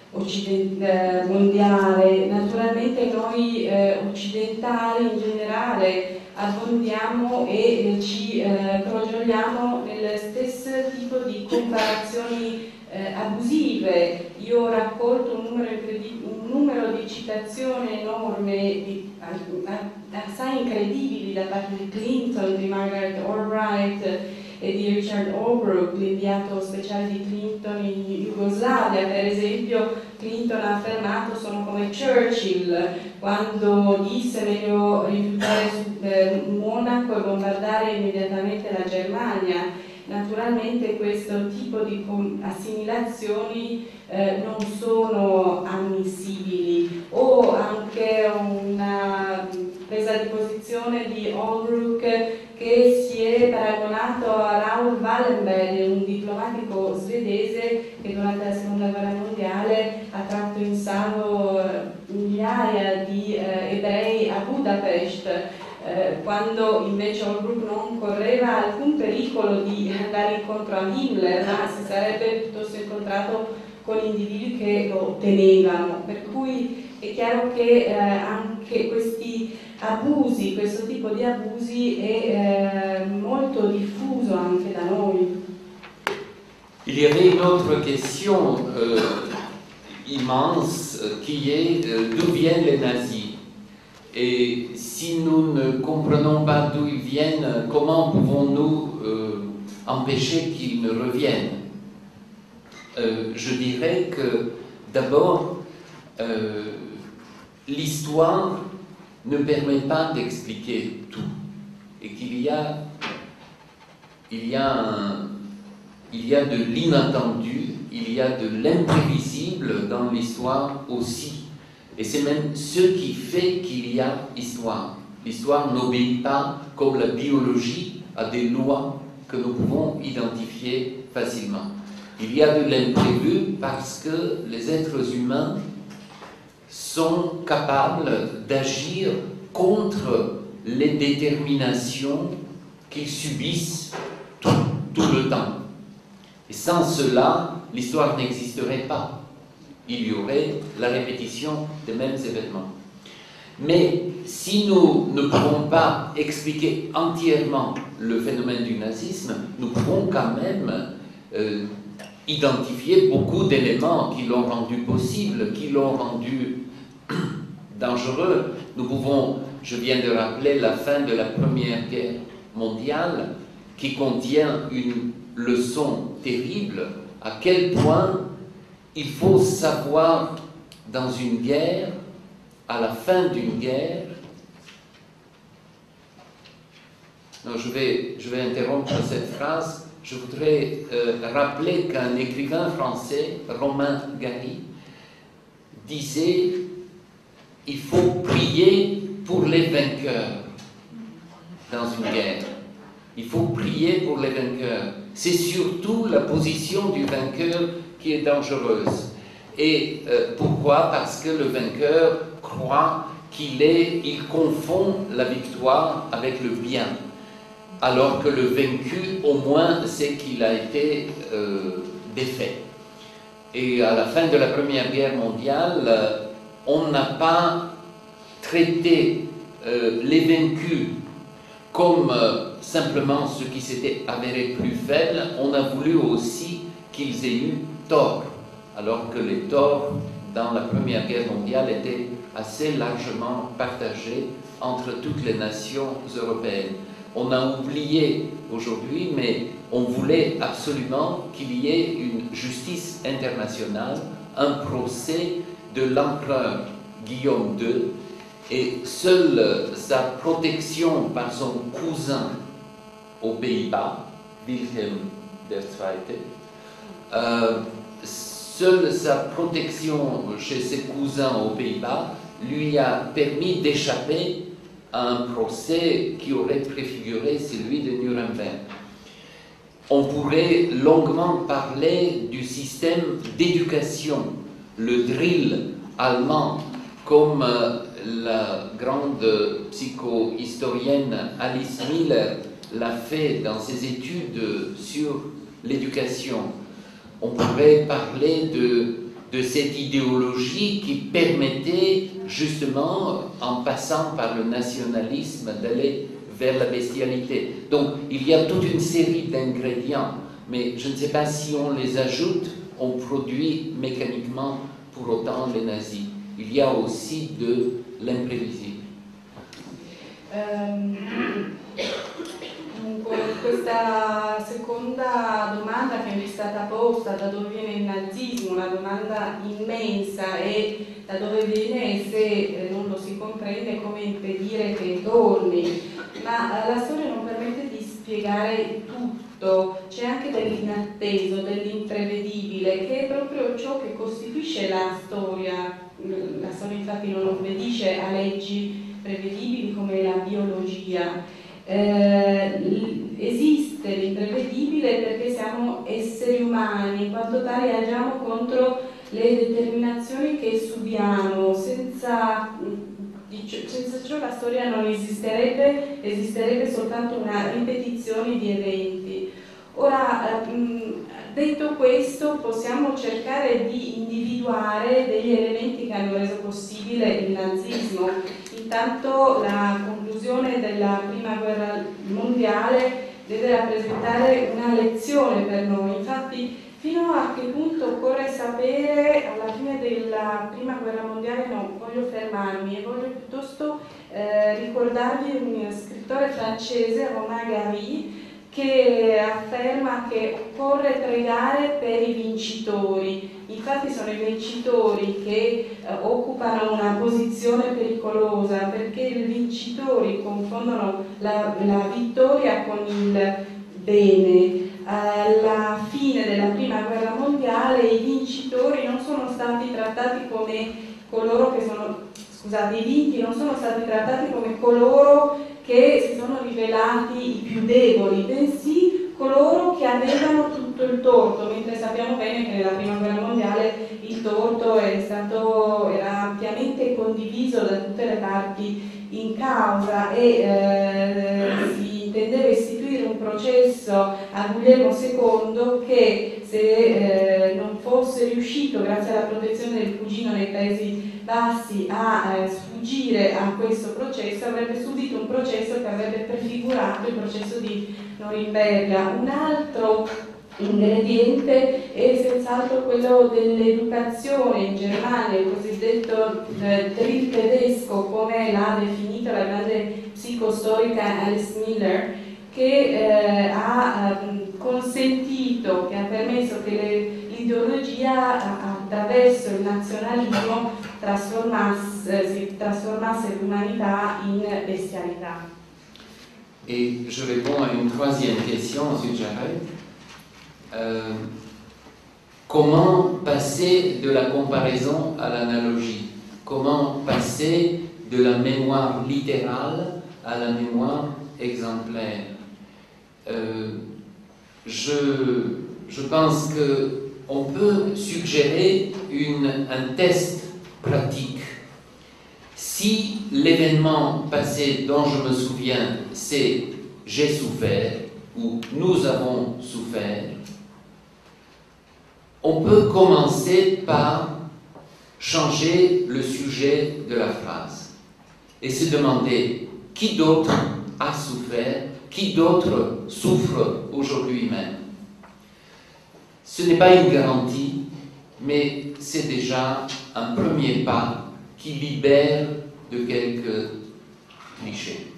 mondiale. Naturalmente noi eh, occidentali in generale abbondiamo e eh, ci eh, crogioliamo nel stesso tipo di comparazioni eh, abusive. Io ho raccolto un numero, un numero di citazioni enorme, di, assai incredibili da parte di Clinton, di Margaret Albright e di Richard Holbrooke, l'inviato speciale di Clinton in Jugoslavia. Per esempio Clinton ha affermato: sono come Churchill quando disse meglio rifiutare eh, Monaco e bombardare immediatamente la Germania. Naturalmente questo tipo di assimilazioni eh, non sono ammissibili. O anche una presa di posizione di Holbrooke che si è paragonato a Raoul Wallenberg, un diplomatico svedese che durante la seconda guerra mondiale ha tratto in salvo migliaia di eh, ebrei a Budapest, eh, quando invece Holbrooke non correva alcun pericolo di andare incontro a Himmler, ma si sarebbe piuttosto incontrato con individui che lo tenevano. Per cui è chiaro che eh, anche questi abusi, questo tipo di abusi è eh, molto diffuso anche da noi. Il y avait une autre question euh, immense euh, qui est euh, d'où viennent les nazis? Et si nous ne comprenons pas d'où ils viennent, comment pouvons-nous euh, empêcher qu'ils ne reviennent? euh, Je dirais que d'abord, euh, l'histoire ne permet pas d'expliquer tout et qu'il y a, il y a, un, il y a de l'inattendu, il y a de l'imprévisible dans l'histoire aussi. Et c'est même ce qui fait qu'il y a histoire. L'histoire n'obéit pas, comme la biologie, à des lois que nous pouvons identifier facilement. Il y a de l'imprévu parce que les êtres humains sont capables d'agir contre les déterminations qu'ils subissent tout, tout le temps. Et sans cela, l'histoire n'existerait pas. Il y aurait la répétition des mêmes événements. Mais si nous ne pouvons pas expliquer entièrement le phénomène du nazisme, nous pouvons quand même euh, identifier beaucoup d'éléments qui l'ont rendu possible, qui l'ont rendu dangereux. Nous pouvons, je viens de rappeler la fin de la Première Guerre mondiale, qui contient une leçon terrible, à quel point il faut savoir dans une guerre, à la fin d'une guerre, Alors je vais, je vais interrompre cette phrase. Je voudrais euh, rappeler qu'un écrivain français, Romain Gary, disait « Il faut prier pour les vainqueurs dans une guerre. Il faut prier pour les vainqueurs. C'est surtout la position du vainqueur qui est dangereuse. Et euh, pourquoi? Parce que le vainqueur croit qu'il est, il confond la victoire avec le bien. Alors que le vaincu, au moins, sait qu'il a été euh, défait. Et à la fin de la Première Guerre mondiale, euh, on n'a pas traité euh, les vaincus comme euh, simplement ceux qui s'étaient avérés plus faibles, on a voulu aussi qu'ils aient eu tort, alors que les torts dans la Première Guerre mondiale étaient assez largement partagés entre toutes les nations européennes. On a oublié aujourd'hui, mais on voulait absolument qu'il y ait une justice internationale, un procès de l'empereur Guillaume deux, et seule sa protection par son cousin aux Pays-Bas, Wilhelm der Zweite, euh, seule sa protection chez ses cousins aux Pays-Bas lui a permis d'échapper à un procès qui aurait préfiguré celui de Nuremberg. On pourrait longuement parler du système d'éducation, le drill allemand, comme euh, la grande psychohistorienne Alice Miller l'a fait dans ses études sur l'éducation. On pourrait parler de, de cette idéologie qui permettait justement, en passant par le nationalisme, d'aller vers la bestialité. Donc il y a toute une série d'ingrédients, mais je ne sais pas si on les ajoute, on produit mécaniquement pour autant les nazis. Il y a aussi de l'imprévisible. Um, dunque, questa seconda domanda che mi è stata posta, da dove viene il nazismo, una domanda immensa, e da dove viene, se non lo si comprende, come impedire che torni. Ma la storia non permette di spiegare tutto, c'è anche dell'inatteso, dell'imprevedibile, che è proprio ciò che costituisce la storia. La storia infatti non obbedisce a leggi prevedibili come la biologia. Eh, esiste l'imprevedibile perché siamo esseri umani, in quanto tali agiamo contro le determinazioni che subiamo. Senza, senza ciò la storia non esisterebbe, esisterebbe soltanto una ripetizione di eventi. Ora, mh, detto questo, possiamo cercare di individuare degli elementi che hanno reso possibile il nazismo. Intanto la conclusione della Prima Guerra Mondiale deve rappresentare una lezione per noi. Infatti, fino a che punto occorre sapere alla fine della Prima Guerra Mondiale non voglio fermarmi e voglio piuttosto eh, ricordarvi un scrittore francese, Romain Gary, che afferma che occorre pregare per i vincitori. Infatti sono i vincitori che eh, occupano una posizione pericolosa, perché i vincitori confondono la, la vittoria con il bene. Alla fine della Prima Guerra Mondiale i vincitori non sono stati trattati come coloro che sono, scusate, i vinti non sono stati trattati come coloro che si sono rivelati i più deboli, bensì coloro che avevano tutto il torto, mentre sappiamo bene che nella Prima Guerra Mondiale il torto è stato, era ampiamente condiviso da tutte le parti in causa e eh, si intendeva istituire un processo a Guglielmo secondo che, se eh, non fosse riuscito, grazie alla protezione del cugino nei Paesi Bassi, a eh, sfuggire a questo processo, avrebbe subito un processo che avrebbe prefigurato il processo di Norimberga. Un altro ingrediente è senz'altro quello dell'educazione in Germania, il cosiddetto eh, drill tedesco, come l'ha definito la grande psicostorica Alice Miller, che eh, ha eh, consentito, che ha permesso che l'ideologia attraverso il nazionalismo trasformasse, si trasformasse l'umanità in bestialità. Et je réponds à une troisième question, ensuite j'arrête. Euh, comment passer de la comparaison à l'analogie? Comment passer de la mémoire littérale à la mémoire exemplaire? euh, je, je pense qu'on peut suggérer une, un test pratique. Si l'événement passé dont je me souviens, c'est « j'ai souffert » ou « nous avons souffert », on peut commencer par changer le sujet de la phrase et se demander qui d'autre a souffert, qui d'autre souffre aujourd'hui même. Ce n'est pas une garantie, mais c'est déjà un premier pas qui libère de quelques clichés.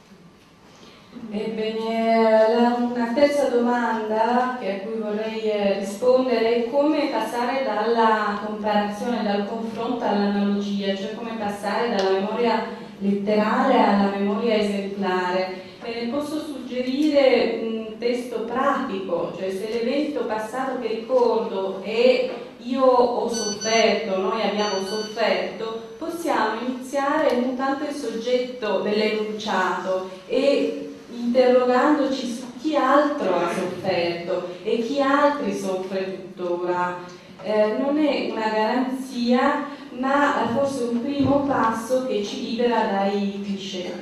Ebbene, la, una terza domanda che a cui vorrei rispondere è come passare dalla comparazione, dal confronto all'analogia, cioè come passare dalla memoria letterale alla memoria esemplare. E posso suggerire un testo pratico, cioè se l'evento passato che ricordo è io ho sofferto, noi abbiamo sofferto, possiamo iniziare mutando il soggetto dell'enunciato e interrogandoci su chi altro ha sofferto e chi altri soffre tuttora. Eh, non è una garanzia, ma forse un primo passo che ci libera dai cliché.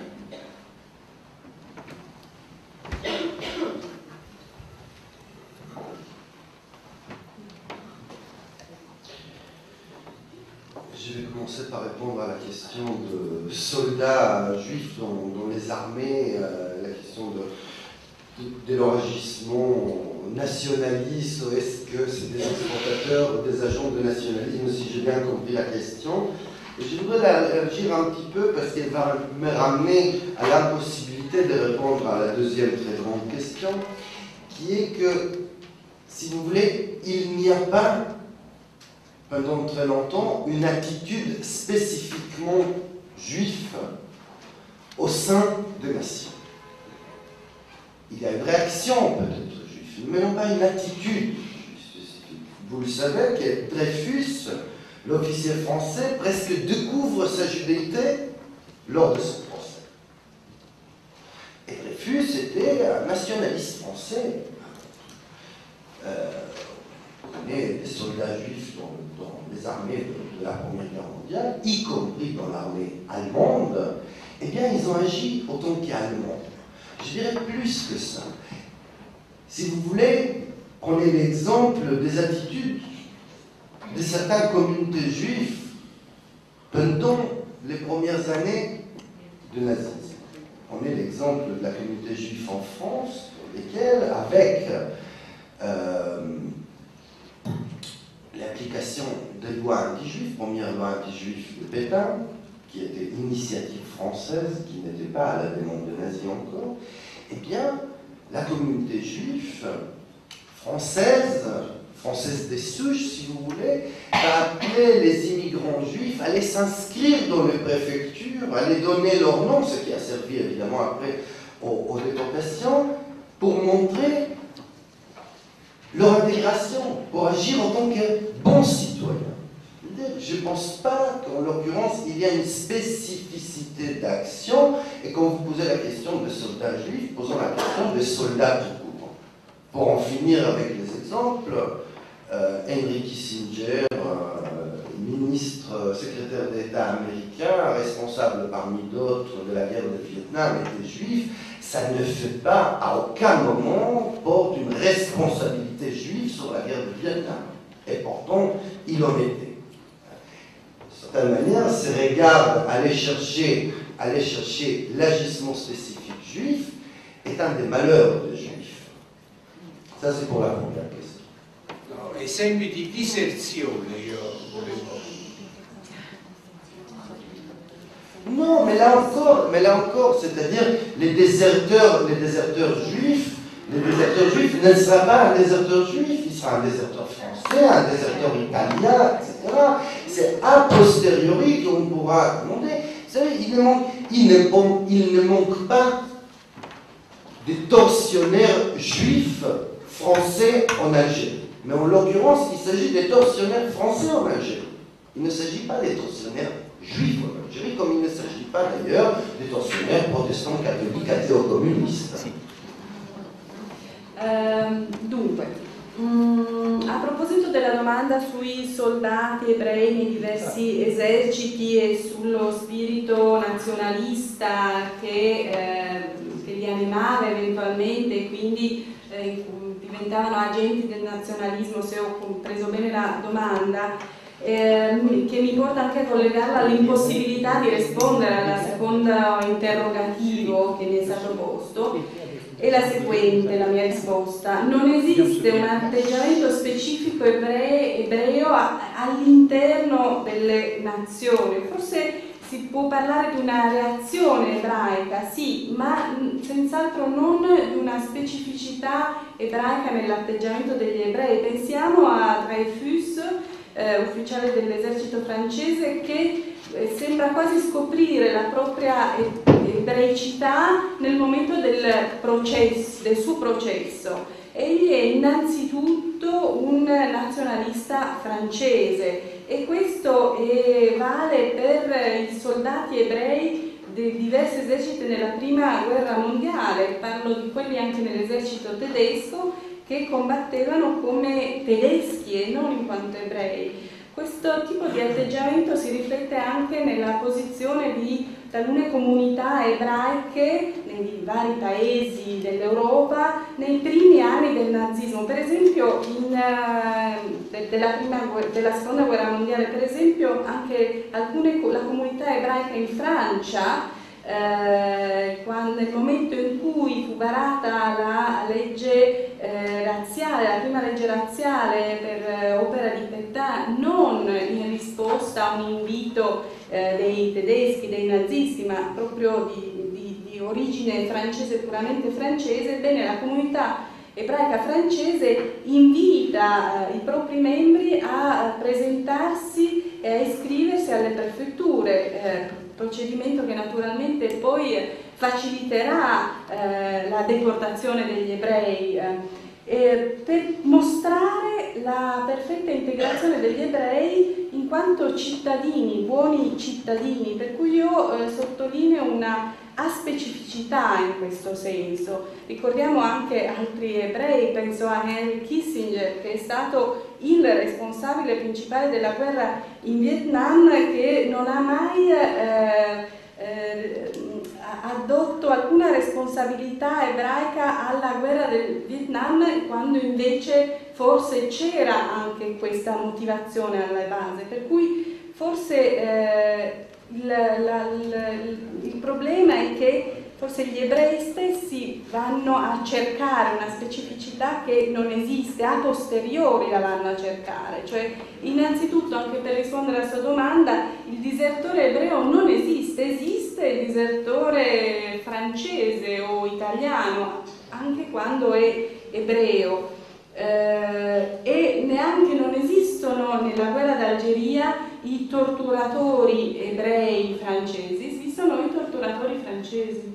Je vais commencer par répondre à la question de soldats juifs dans, dans les armées, euh, la question de, de, de leur agissement nationaliste, est-ce que c'est des exportateurs ou des agents de nationalisme, si j'ai bien compris la question. Et je voudrais l'élargir un petit peu parce qu'elle va me ramener à l'impossibilité de répondre à la deuxième très grande question, qui est que, si vous voulez, il n'y a pas pendant très longtemps une attitude spécifiquement juive au sein des nations. Il y a une réaction peut-être juive, mais non pas une attitude spécifique. Vous le savez que Dreyfus, l'officier français, presque découvre sa judéité lors de son procès. Et Dreyfus était un nationaliste français. Euh, on connaît des soldats juifs dans, dans les armées de, de la Première Guerre mondiale, y compris dans l'armée allemande. Eh bien, ils ont agi autant qu'Allemands. Je dirais plus que ça. Si vous voulez, prenez l'exemple des attitudes de certaines communautés juives pendant les premières années du nazisme. Prenez l'exemple de la communauté juive en France, dans lesquelles, avec euh, l'application des lois anti-juives, première loi anti-juive de Pétain, qui était une initiative française, qui n'était pas à la demande des nazis encore, eh bien, la communauté juive française, française des souches, si vous voulez, a appelé les immigrants juifs à aller s'inscrire dans les préfectures, à les donner leur nom, ce qui a servi évidemment après aux, aux déportations, pour montrer leur intégration, pour agir en tant que bons citoyens. Je ne pense pas qu'en l'occurrence, il y a une spécificité d'action, et quand vous posez la question de soldats juifs, posons la question de soldats tout court. Pour en finir avec les exemples, euh, Henry Kissinger, euh, ministre, secrétaire d'État américain, responsable parmi d'autres de la guerre du Vietnam, était juif, ça ne fait pas à aucun moment porte une responsabilité juive sur la guerre du Vietnam. Et pourtant, il en était. De certaine manière, ces regards aller chercher, aller chercher l'agissement spécifique juif est un des malheurs des juifs. Ça, c'est pour la première question. No, esempi di diserzione io volevo. Non, mais là encore, mais là encore, c'est-à-dire les déserteurs, les déserteurs juifs, les déserteurs juifs ne sera pas un déserteur juif, il sera un déserteur français, un déserteur italien, et cetera. C'est a posteriori qu'on pourra demander. Vous savez, il ne manque, il ne, il ne manque pas des tortionnaires juifs français en Algérie. Mais en l'occurrence, il s'agit des tortionnaires français en Algérie. Il ne s'agit pas des tortionnaires juifs en Algérie, comme il ne s'agit pas d'ailleurs des tortionnaires protestants, cattoliques, ateo-communistes. Ehm, dunque, mm, a proposito della domanda sui soldati ebrei nei diversi eserciti e sullo spirito nazionalista che, eh, che li animava eventualmente e quindi eh, diventavano agenti del nazionalismo, se ho compreso bene la domanda, eh, che mi porta anche a collegarla all'impossibilità di rispondere al secondo interrogativo che mi è stato posto. E la seguente, la mia risposta: non esiste un atteggiamento specifico ebreo, ebreo all'interno delle nazioni. Forse si può parlare di una reazione ebraica, sì, ma senz'altro non di una specificità ebraica nell'atteggiamento degli ebrei. Pensiamo a Dreyfus, eh, ufficiale dell'esercito francese, che eh, sembra quasi scoprire la propria ebraicità nel momento del, processo, del suo processo. Egli è innanzitutto un nazionalista francese e questo eh, vale per i soldati ebrei di diversi eserciti nella prima guerra mondiale. Parlo di quelli anche nell'esercito tedesco che combattevano come tedeschi e non in quanto ebrei. Questo tipo di atteggiamento si riflette anche nella posizione di talune comunità ebraiche nei vari paesi dell'Europa nei primi anni del nazismo. Per esempio, in, uh, de, della, prima, della seconda guerra mondiale, per esempio, anche alcune, la comunità ebraica in Francia, Eh, quando, nel momento in cui fu varata la legge eh, razziale, la prima legge razziale per eh, opera di Pétain, non in risposta a un invito eh, dei tedeschi, dei nazisti, ma proprio di, di, di origine francese, puramente francese, bene, la comunità ebraica francese invita eh, i propri membri a presentarsi e a iscriversi alle prefetture, eh, procedimento che naturalmente poi faciliterà eh, la deportazione degli ebrei, eh, per mostrare la perfetta integrazione degli ebrei in quanto cittadini, buoni cittadini, per cui io eh, sottolineo una aspecificità in questo senso. Ricordiamo anche altri ebrei, penso a Henry Kissinger, che è stato il responsabile principale della guerra in Vietnam, che non ha mai eh, eh, addotto alcuna responsabilità ebraica alla guerra del Vietnam, quando invece forse c'era anche questa motivazione alla base, per cui forse eh, il, la, il, il problema è che forse gli ebrei stessi vanno a cercare una specificità che non esiste, a posteriori la vanno a cercare, cioè innanzitutto, anche per rispondere alla sua domanda, il disertore ebreo non esiste, esiste il disertore francese o italiano, anche quando è ebreo, eh, e neanche non esistono nella guerra d'Algeria i torturatori ebrei francesi, esistono i torturatori francesi.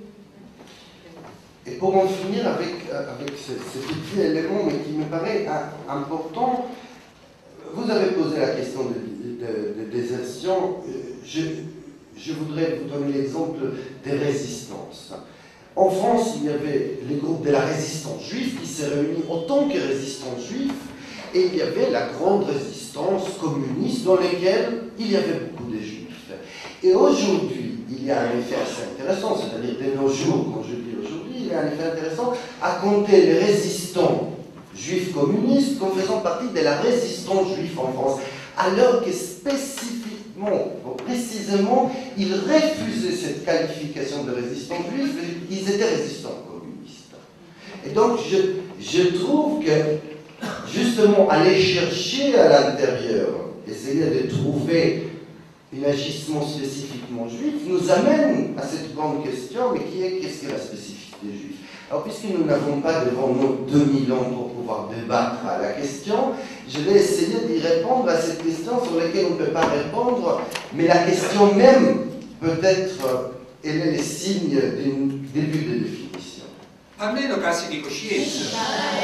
Et pour en finir avec, avec ce, ce petit élément, mais qui me paraît important, vous avez posé la question de, de, de désertion. Je, je voudrais vous donner l'exemple des résistances. En France, il y avait les groupes de la résistance juive qui s'est réunis en tant que résistance juive, et il y avait la grande résistance communiste dans laquelle il y avait beaucoup de juifs. Et aujourd'hui, il y a un effet assez intéressant, c'est-à-dire de nos jours, quand je dis aujourd'hui, il y a un effet intéressant à compter les résistants juifs communistes comme faisant partie de la résistance juive en France, alors que spécifiquement, précisément, ils refusaient cette qualification de résistants juifs, ils étaient résistants communistes. Et donc, je, je trouve que, justement, aller chercher à l'intérieur, essayer de trouver un agissement spécifiquement juif, nous amène à cette grande question, mais qui est qu'est-ce que la spécificité juive? Alors, puisque nous n'avons pas devant nous deux mille ans pour pouvoir débattre à la question, je vais essayer d'y répondre à cette question sur laquelle on ne peut pas répondre, mais la question même, peut-être, elle est le signe d'un début de définition. almeno casi di coscienza.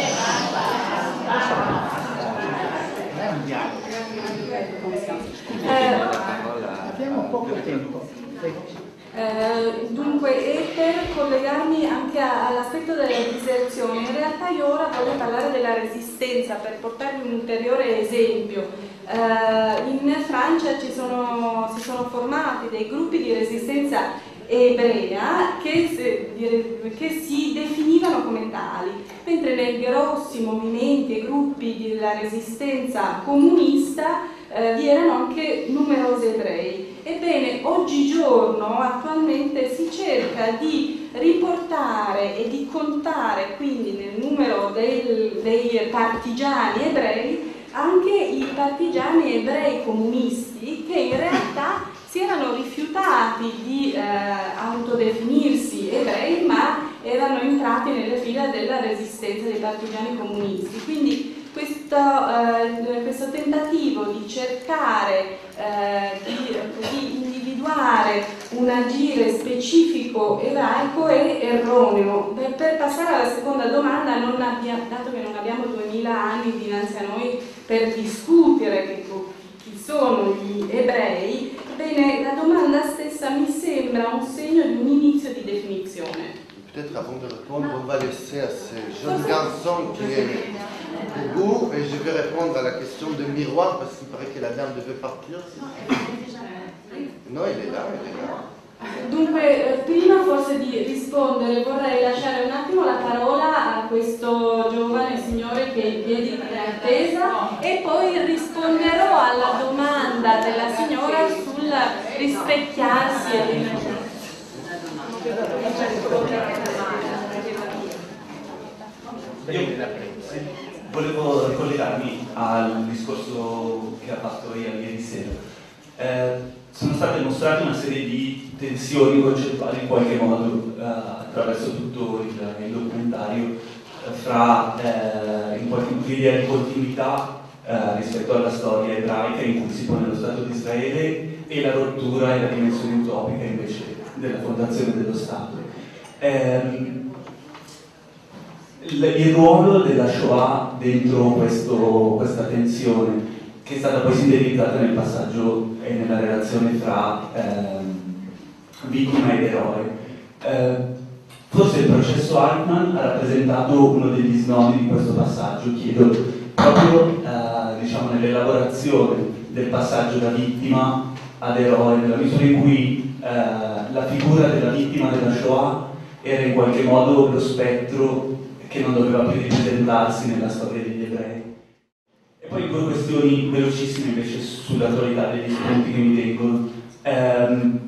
Non è un dialogo. Eh, Abbiamo poco tempo. Eh, dunque, e per collegarmi anche a- all'aspetto delle diserzioni, in realtà io ora voglio parlare della resistenza per portarvi un ulteriore esempio. Eh, in Francia ci sono, si sono formati dei gruppi di resistenza ebrea che, se- che si definivano come tali, mentre nei grossi movimenti e gruppi della resistenza comunista eh, vi erano anche numerosi ebrei. Ebbene, oggigiorno attualmente si cerca di riportare e di contare quindi nel numero del- dei partigiani ebrei anche i partigiani ebrei comunisti che in realtà si erano rifiutati di eh, autodefinirsi ebrei, ma erano entrati nelle fila della resistenza dei partigiani comunisti. Quindi questo, eh, questo tentativo di cercare eh, di, di individuare un agire specifico ebraico è erroneo. Per, per passare alla seconda domanda, non abbia, dato che non abbiamo duemila anni dinanzi a noi per discutere che, chi sono gli ebrei, bene, la domanda stessa mi sembra un segno di un inizio di definizione. Peut-être avant de répondre, on va laisser à ces jeunes garçons qui est debout et je vais répondre à la question de miroir parce qu'il paraît que la dame devait partir. Non, elle est là, elle est là. Dunque, eh, prima forse di rispondere vorrei lasciare un attimo la parola a questo giovane signore che è in piedi in attesa e poi risponderò alla domanda della signora sul rispecchiarsi e Io volevo ricollegarmi al discorso che ha fatto ieri sera. Eh, sono state mostrate una serie di tensioni concettuali in qualche modo eh, attraverso tutto il, il documentario eh, fra eh, in qualche un'idea di continuità eh, rispetto alla storia ebraica in cui si pone lo Stato di Israele e la rottura e la dimensione utopica invece della fondazione dello Stato. Eh, il, il ruolo della Shoah dentro questo, questa tensione che è stata poi sintetizzata nel passaggio e nella relazione fra ehm, vittima ed eroe. Eh, forse il processo Altman ha rappresentato uno degli snodi di questo passaggio, chiedo, proprio eh, diciamo, nell'elaborazione del passaggio da vittima ad eroe, nella misura in cui eh, la figura della vittima della Shoah era in qualche modo lo spettro che non doveva più ripresentarsi nella storia degli ebrei. E poi due questioni velocissime invece sull'attualità degli spunti che mi tengono. Ehm,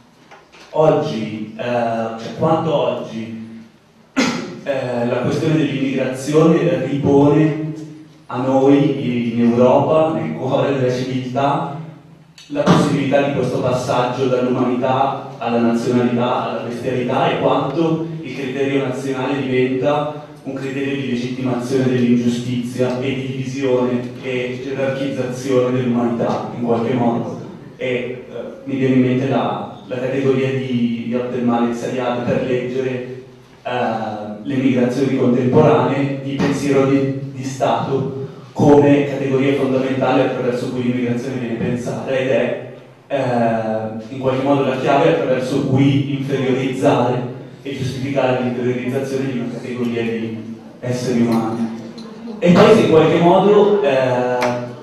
oggi, eh, cioè quanto oggi, eh, la questione dell'immigrazione ripone a noi in Europa, nel cuore della civiltà, la possibilità di questo passaggio dall'umanità alla nazionalità, alla bestialità, e quanto il criterio nazionale diventa un criterio di legittimazione dell'ingiustizia e di divisione e gerarchizzazione dell'umanità in qualche modo. E eh, mi viene in mente la, la categoria di, di Abdelmalek Sayad per leggere eh, le migrazioni contemporanee di pensiero di, di Stato come categoria fondamentale attraverso cui l'immigrazione viene pensata, ed è eh, in qualche modo la chiave attraverso cui inferiorizzare e giustificare l'interiorizzazione di una categoria di esseri umani. E poi se in qualche modo eh,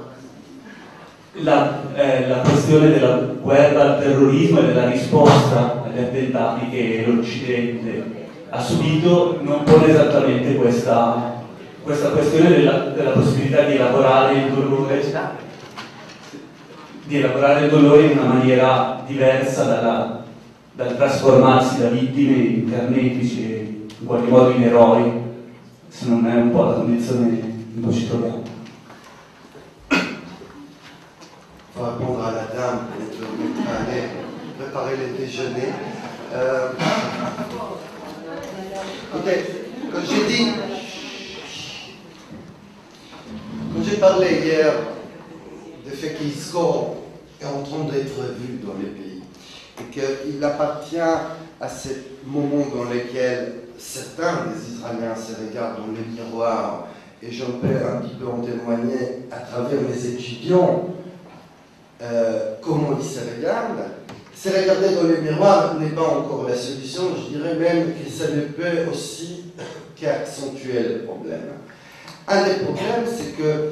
la, eh, la questione della guerra al terrorismo e della risposta agli attentati che l'Occidente ha subito non pone esattamente questa, questa questione della, della possibilità di elaborare il dolore di elaborare il dolore in una maniera diversa dalla dal trasformarsi da vittime in carnefici e in qualche modo in eroi, se non è un po' la condizione in cui ci troviamo. Pour répondre à la dame, pour aller préparer le déjeuner. Euh, écoutez, quand j'ai dit, quand j'ai parlé hier du fait qu'Israël est en train d'être vu dans les pays, et qu'il appartient à ce moment dans lequel certains des Israéliens se regardent dans le miroir, et je peux un petit peu en témoigner à travers mes étudiants, euh, comment ils se regardent. Se regarder dans le miroir n'est pas encore la solution, je dirais même que ça ne peut aussi qu'accentuer le problème. Un des problèmes, c'est que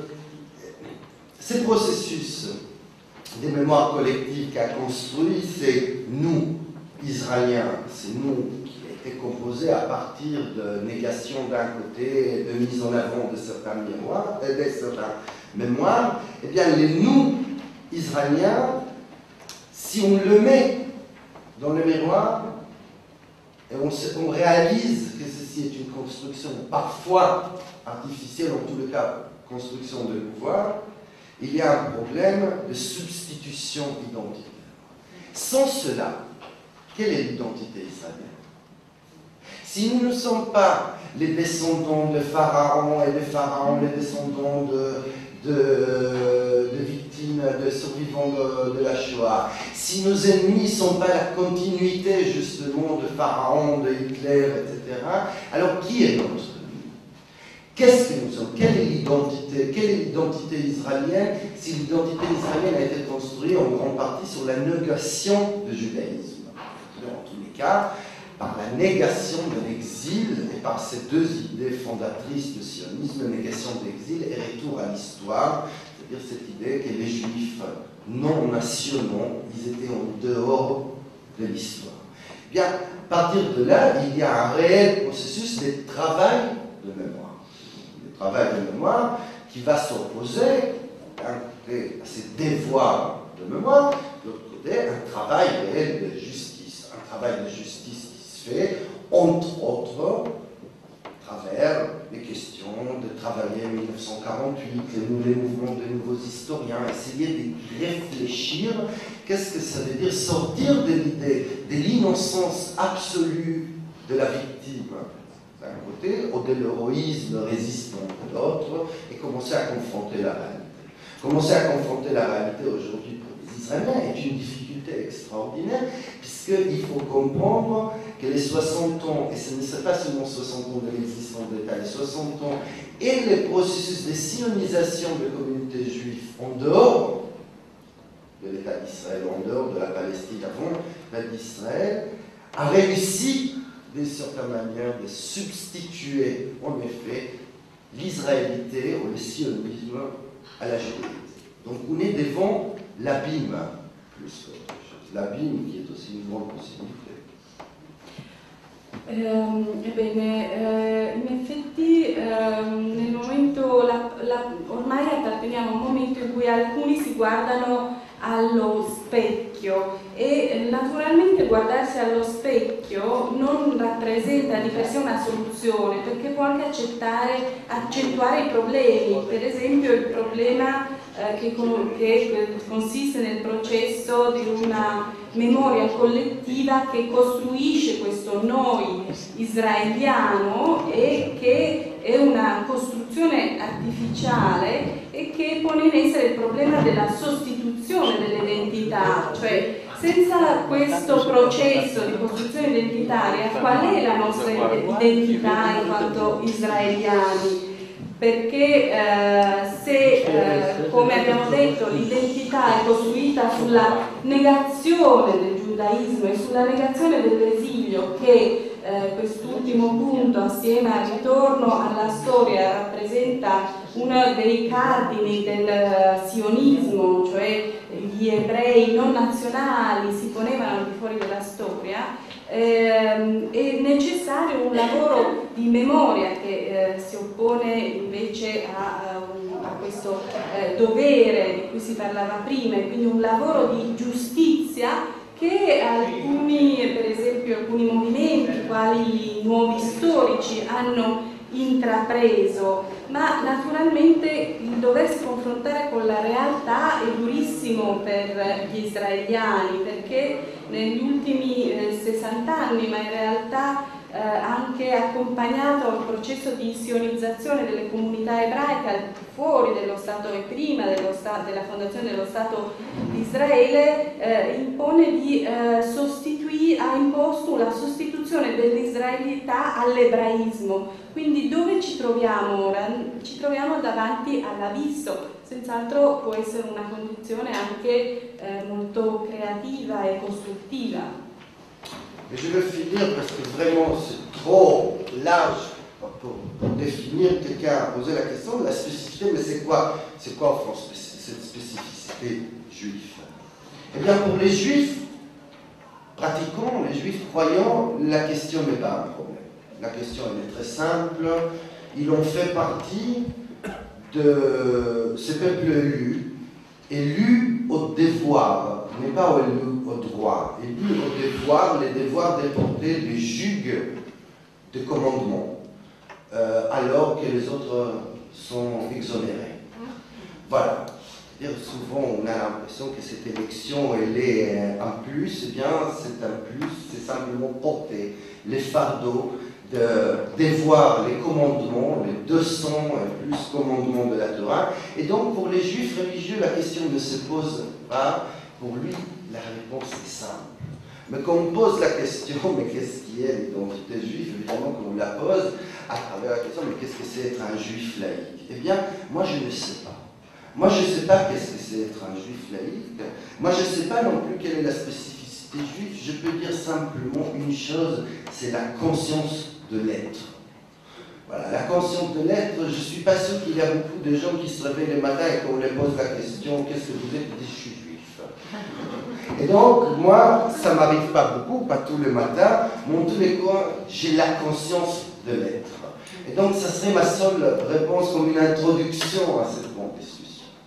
ces processus des mémoires collectives qu'a construit, c'est nous, Israéliens, c'est nous qui a été composé à partir de négation d'un côté et de mise en avant de certains mémoires, euh, de certains mémoires, eh bien les nous, Israéliens, si on le met dans le miroir, et on, se, on réalise que ceci est une construction parfois artificielle, en tous les cas construction de pouvoir, il y a un problème de substitution identitaire. Sans cela, quelle est l'identité israélienne? Si nous ne sommes pas les descendants de Pharaon et les pharaons, les descendants de, de, de victimes, de survivants de, de la Shoah, si nos ennemis ne sont pas la continuité justement de Pharaon, de Hitler, et cetera, alors qui est notre? Qu'est-ce que nous sommes? Quelle est l'identité? Quelle est l'identité israélienne si l'identité israélienne a été construite en grande partie sur la négation du judaïsme? En tous les cas, par la négation de l'exil et par ces deux idées fondatrices du sionisme, négation de l'exil et retour à l'histoire, c'est-à-dire cette idée que les juifs non nationaux, ils étaient en dehors de l'histoire. Bien, à partir de là, il y a un réel processus de travail de mémoire. Travail de mémoire qui va s'opposer d'un côté à ces devoirs de mémoire, de l'autre côté un travail réel de justice, un travail de justice qui se fait entre autres à travers les questions de travailler en mille neuf cent quarante-huit, les, les mouvements de nouveaux historiens, essayer de réfléchir qu'est-ce que ça veut dire sortir de l'idée de l'innocence absolue de la victime d'un côté, ou de l'héroïsme résistant de l'autre, et commencer à confronter la réalité. Commencer à confronter la réalité aujourd'hui pour les Israéliens est une difficulté extraordinaire, puisqu'il faut comprendre que les soixante ans, et ce n'est pas seulement soixante ans de l'existence de l'État, les soixante ans et les processus de sionisation de la communauté juive en dehors de l'État d'Israël, en dehors de la Palestine avant l'État d'Israël, a réussi d'une certaine manière de substituer en effet l'israélité ou le sionisme à la judaïsme. Donc on est devant l'abîme plus qu'autre chose, l'abîme qui est aussi une grande possibilité. Eh, ebbene, eh, in effetti eh, nel momento, la, la, ormai apparteniamo a un momento in cui alcuni si guardano allo specchio e naturalmente guardarsi allo specchio non rappresenta di per sé una soluzione, perché può anche accettare, accentuare i problemi, per esempio il problema eh, che, che consiste nel processo di una memoria collettiva che costruisce questo noi israeliano e che è una costruzione artificiale e che pone in essere il problema della sostituzione dell'identità, cioè senza questo processo di costruzione identitaria qual è la nostra identità in quanto israeliani? Perché eh, se, eh, come abbiamo detto, l'identità è costruita sulla negazione del giudaismo e sulla negazione dell'esilio, che eh, quest'ultimo punto, assieme al ritorno alla storia, rappresenta uno dei cardini del sionismo, cioè gli ebrei non nazionali si ponevano al di fuori della storia, Eh, è necessario un lavoro di memoria che eh, si oppone invece a, a, a questo eh, dovere di cui si parlava prima, e quindi un lavoro di giustizia che alcuni, per esempio alcuni movimenti quali i nuovi storici hanno intrapreso, ma naturalmente il doversi confrontare con la realtà è durissimo per gli israeliani, perché negli ultimi eh, sessanta anni, ma in realtà eh, anche accompagnato al processo di sionizzazione delle comunità ebraiche al fuori dello Stato e prima dello sta della fondazione dello Stato di Israele, eh, impone di eh, sostituire, ha imposto la sostituzione traduzione dell'israelità all'ebraismo. Quindi dove ci troviamo ora? Ci troviamo davanti all'abisso, senz'altro può essere una condizione anche eh, molto creativa e costruttiva. Mais je vais finir parce que vraiment c'est trop large pour, pour définir. Quelqu'un a posé la question de la spécificité, mais c'est quoi, c'est quoi en France cette spécificité juive? Eh bien pour les juifs, pratiquants, les juifs croyants, la question n'est pas un problème. La question elle est très simple. Ils ont fait partie de ce peuple élu, élu au devoir, mais pas élu au droit, élu au devoir, les devoirs de porter le joug de commandement, euh, alors que les autres sont exonérés. Voilà. C'est-à-dire souvent on a l'impression que cette élection elle est un plus, eh bien c'est un plus, c'est simplement porter les fardeaux de dévoir les commandements, les deux cents et plus commandements de la Torah. Et donc pour les juifs religieux, la question ne se pose pas. Pour lui, la réponse est simple. Mais quand on pose la question, mais qu'est-ce qui est l'identité juive, évidemment qu'on la pose à travers la question, mais qu'est-ce que c'est être un juif laïque? Eh bien, moi je ne sais pas. Moi je ne sais pas qu'est-ce que c'est être un juif laïque. Moi je ne sais pas non plus quelle est la spécificité juive. Je peux dire simplement une chose, c'est la conscience de l'être. Voilà, la conscience de l'être, je ne suis pas sûr qu'il y a beaucoup de gens qui se réveillent le matin et qu'on les pose la question, qu'est-ce que vous êtes? Ils disent, je suis juif. Et donc, moi, ça ne m'arrive pas beaucoup, pas tous les matins, mais en tous les cas, j'ai la conscience de l'être. Et donc, ça serait ma seule réponse comme une introduction à cette grande discussion.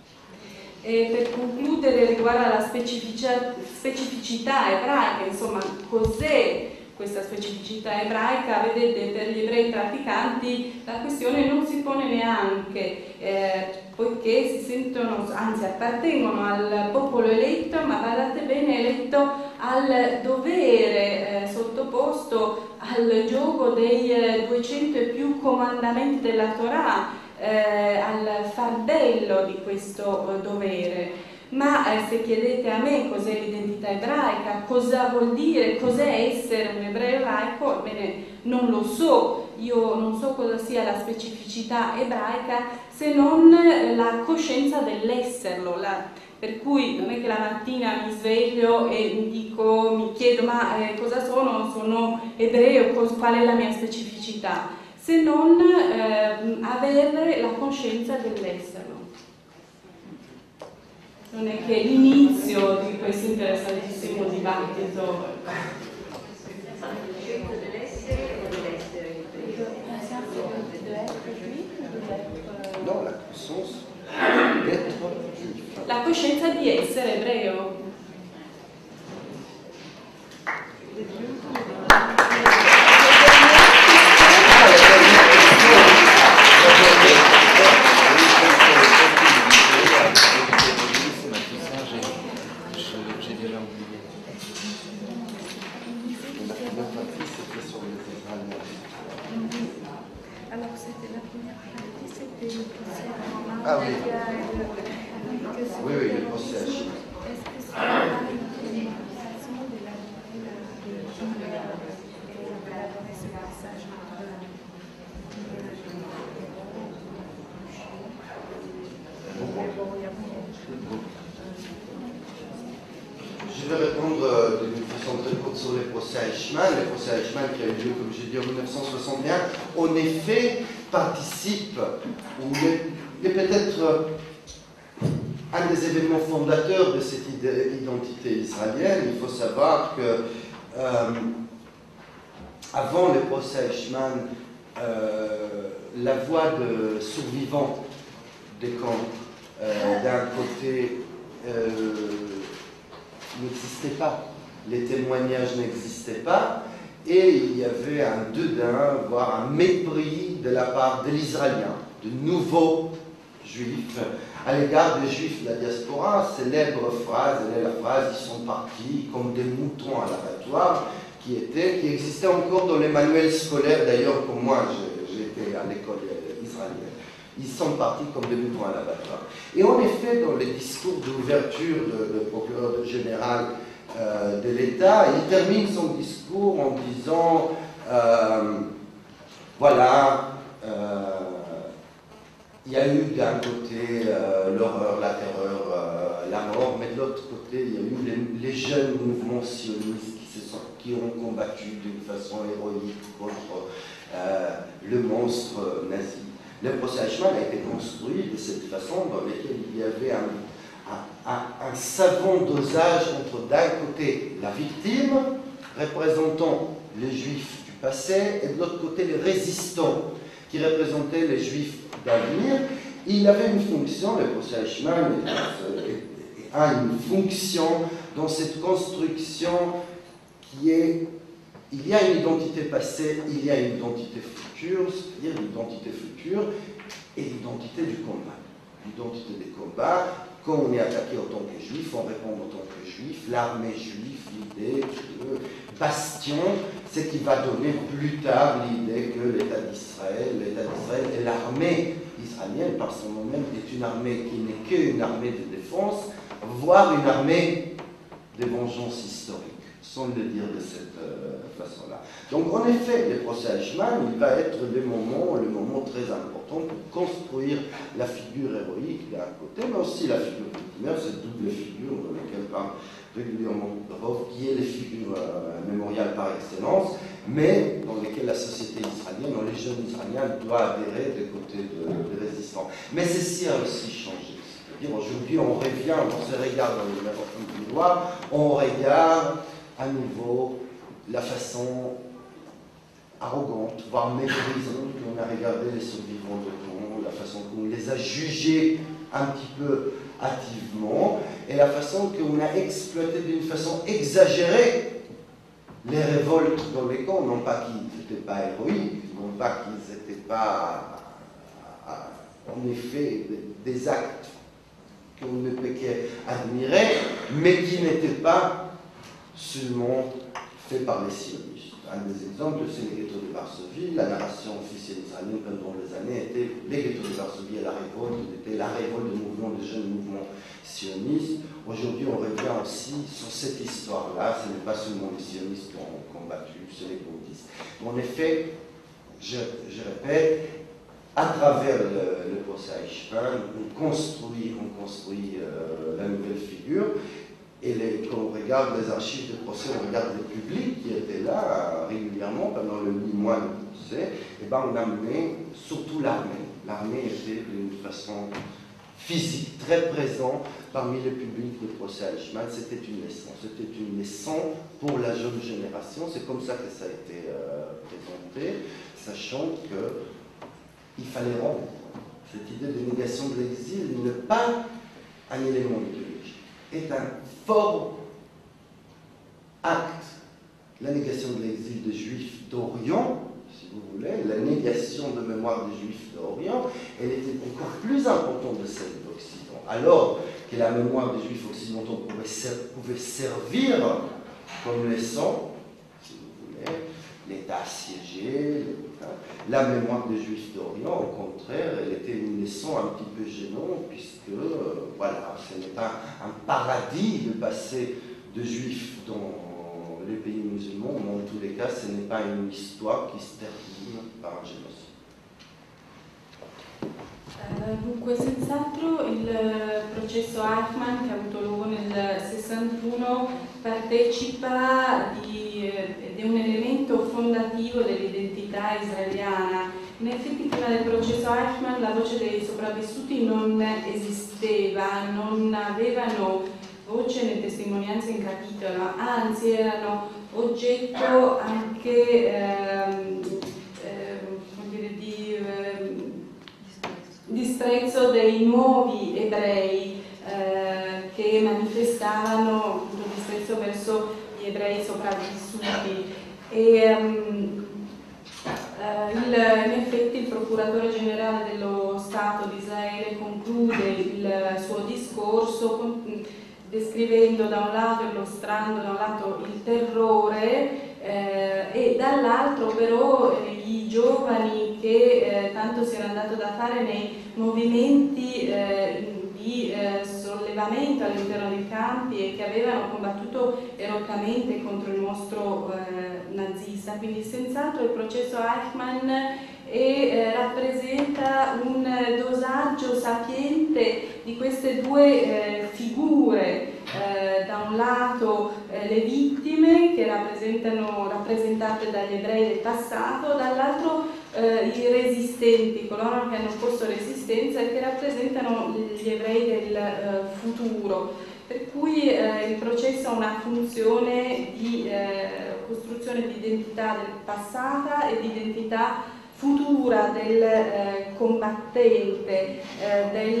E per concludere riguardo alla specificità, specificità ebraica, insomma, cos'è questa specificità ebraica? Vedete, per gli ebrei praticanti la questione non si pone neanche, eh, poiché si sentono, anzi appartengono al popolo eletto, ma guardate bene, eletto al dovere eh, sottoposto al giogo dei eh, duecento e più comandamenti della Torah, eh, al fardello di questo eh, dovere. Ma eh, se chiedete a me cos'è l'identità ebraica, cosa vuol dire, cos'è essere un ebreo ebraico, bene, non lo so, io non so cosa sia la specificità ebraica se non la coscienza dell'esserlo, la, per cui non è che la mattina mi sveglio e mi dico, mi chiedo ma eh, cosa sono, sono ebreo, cos, qual è la mia specificità, se non eh, avere la coscienza dell'esserlo. Non è che l'inizio di questo interessantissimo dibattito. No, la conscience d'être juif. La coscienza di essere ebreo. Ah oui. Oui, oui, le procès. Je vais répondre d'une façon très courte sur les procès Eichmann. Les procès Eichmann qui a eu lieu, comme j'ai dit, en mille neuf cent soixante et un, en effet, participent, ou est peut-être un des événements fondateurs de cette identité israélienne. Il faut savoir que euh, avant le procès Eichmann, euh, la voix de survivants des camps euh, d'un côté euh, n'existait pas, les témoignages n'existaient pas, et il y avait un dédain, voire un mépris de la part de l'Israélien, de nouveaux juifs, à l'égard des juifs de la diaspora. Célèbre phrase, elle est la phrase « ils sont partis comme des moutons à l'abattoir », qui, était, qui existait encore dans les manuels scolaires, d'ailleurs, comme moi j'étais à l'école israélienne. Ils sont partis comme des moutons à l'abattoir. Et en effet, dans les discours d'ouverture du procureur général euh, de l'État. Il termine son discours en disant euh, voilà, euh, il y a eu d'un côté euh, l'horreur, la terreur, euh, la mort, mais de l'autre côté, il y a eu les, les jeunes mouvements sionistes qui, se sont, qui ont combattu d'une façon héroïque contre euh, le monstre nazi. Le procès Eichmann a été construit de cette façon dans laquelle il y avait un, un, un, un savant dosage entre d'un côté la victime, représentant les juifs du passé, et de l'autre côté les résistants, qui représentaient les juifs d'avenir. Il avait une fonction, le procès Eichmann a une fonction dans cette construction qui est, il y a une identité passée, il y a une identité future, c'est-à-dire l'identité future et l'identité du combat. L'identité des combats, quand on est attaqué en tant que juif, on répond en tant que juif, l'armée juive, l'idée de bastion, c'est qui va donner plus tard l'idée que l'État d'Israël, l'État d'Israël et l'armée israélienne, par son nom même, est une armée qui n'est qu'une armée de défense, voire une armée de vengeance historique, sans le dire de cette euh, façon-là. Donc en effet, le procès Eichmann, il va être le moment, le moment très important pour construire la figure héroïque d'un côté, mais aussi la figure victimaire, cette double figure dans laquelle parle régulièrement Rov, qui est les figures euh, mémoriales par excellence, mais dans lesquelles la société israélienne, dans les jeunes israéliens, doit adhérer des côtés de, de résistants. Mais ceci a aussi changé. C'est-à-dire aujourd'hui, on revient, on se regarde dans le du noir, on regarde à nouveau la façon arrogante, voire méprisante qu'on a regardé les survivants de camp, la façon qu'on les a jugés un petit peu hâtivement, et la façon qu'on a exploité d'une façon exagérée les révoltes dans les camps, non pas qu'ils n'étaient pas héroïques, non pas qu'ils n'étaient pas, en effet, des actes qu'on ne peut qu'admirer, mais qui n'étaient pas seulement faits par les sionistes. Un des exemples, c'est les ghettos de Varsovie. La narration officielle israélienne pendant les années était les ghettos de Varsovie et la révolte, était la révolte du mouvement, des jeunes mouvements sionistes. Aujourd'hui, on revient aussi sur cette histoire-là. Ce n'est pas seulement les sionistes qui ont combattu, c'est les bouddhistes. En effet, je, je répète, à travers le, le procès Eichmann, on construit, on construit euh, la nouvelle figure. Et les, quand on regarde les archives de procès, on regarde les publics qui étaient là euh, régulièrement pendant le huit mois de procès, et ben on a amené surtout l'armée. L'armée était d'une façon physique très présente parmi les publics du procès Eichmann. C'était une leçon. C'était une leçon pour la jeune génération. C'est comme ça que ça a été euh, présenté, sachant qu'il fallait rendre cette idée de négation de l'exil, ne pas un élément idéologique, est un fort acte. La négation de l'exil des Juifs d'Orient, si vous voulez, la négation de mémoire des Juifs d'Orient, elle était encore plus importante que celle d'Occident. Alors que la mémoire des Juifs occidentaux pouvait, ser pouvait servir comme leçon, si vous voulez, l'État assiégé, la mémoire des Juifs d'Orient, au contraire, elle était une leçon un petit peu gênante, puisque, euh, voilà, ce n'est pas un paradis de passer de Juifs dans les pays musulmans, mais en tous les cas, ce n'est pas une histoire qui se termine par un génocide. Dunque, senz'altro il processo Eichmann, che ha avuto luogo nel sessantuno, partecipa di, ed è un elemento fondativo dell'identità israeliana. In effetti prima del processo Eichmann la voce dei sopravvissuti non esisteva, non avevano voce né testimonianza in capitolo, anzi erano oggetto anche ehm, ehm, come dire, di ehm, disprezzo dei nuovi ebrei eh, che manifestavano un disprezzo verso gli ebrei sopravvissuti. E, um, uh, il, in effetti il procuratore generale dello Stato di Israele conclude il suo discorso con, descrivendo da un lato, illustrando da un lato il terrore eh, e dall'altro però eh, i giovani che eh, tanto si era andato da fare nei movimenti eh, di eh, sollevazione sollevamento all'interno dei campi e che avevano combattuto eroicamente contro il mostro eh, nazista. Quindi senz'altro il processo Eichmann e eh, rappresenta un dosaggio sapiente di queste due eh, figure, eh, da un lato eh, le vittime che rappresentano, rappresentate dagli ebrei del passato, dall'altro eh, i resistenti, coloro che hanno posto resistenza e che rappresentano gli ebrei del eh, futuro. Per cui eh, il processo ha una funzione di eh, costruzione di identità del passata e di identità futura del eh, combattente, eh,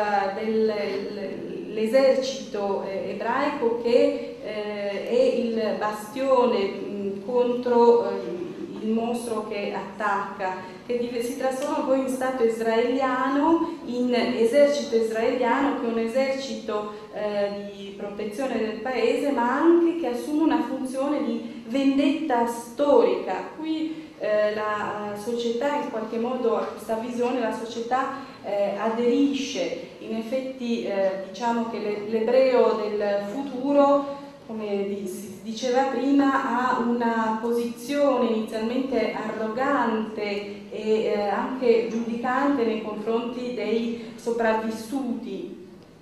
dell'esercito del, eh, ebraico che eh, è il bastione mh, contro eh, il mostro che attacca, che si trasforma poi in Stato israeliano, in esercito israeliano, che è un esercito eh, di protezione del paese, ma anche che assume una funzione di vendetta storica. Qui Eh, la società in qualche modo a questa visione, la società eh, aderisce. In effetti eh, diciamo che l'ebreo del futuro, come si diceva prima, ha una posizione inizialmente arrogante e eh, anche giudicante nei confronti dei sopravvissuti.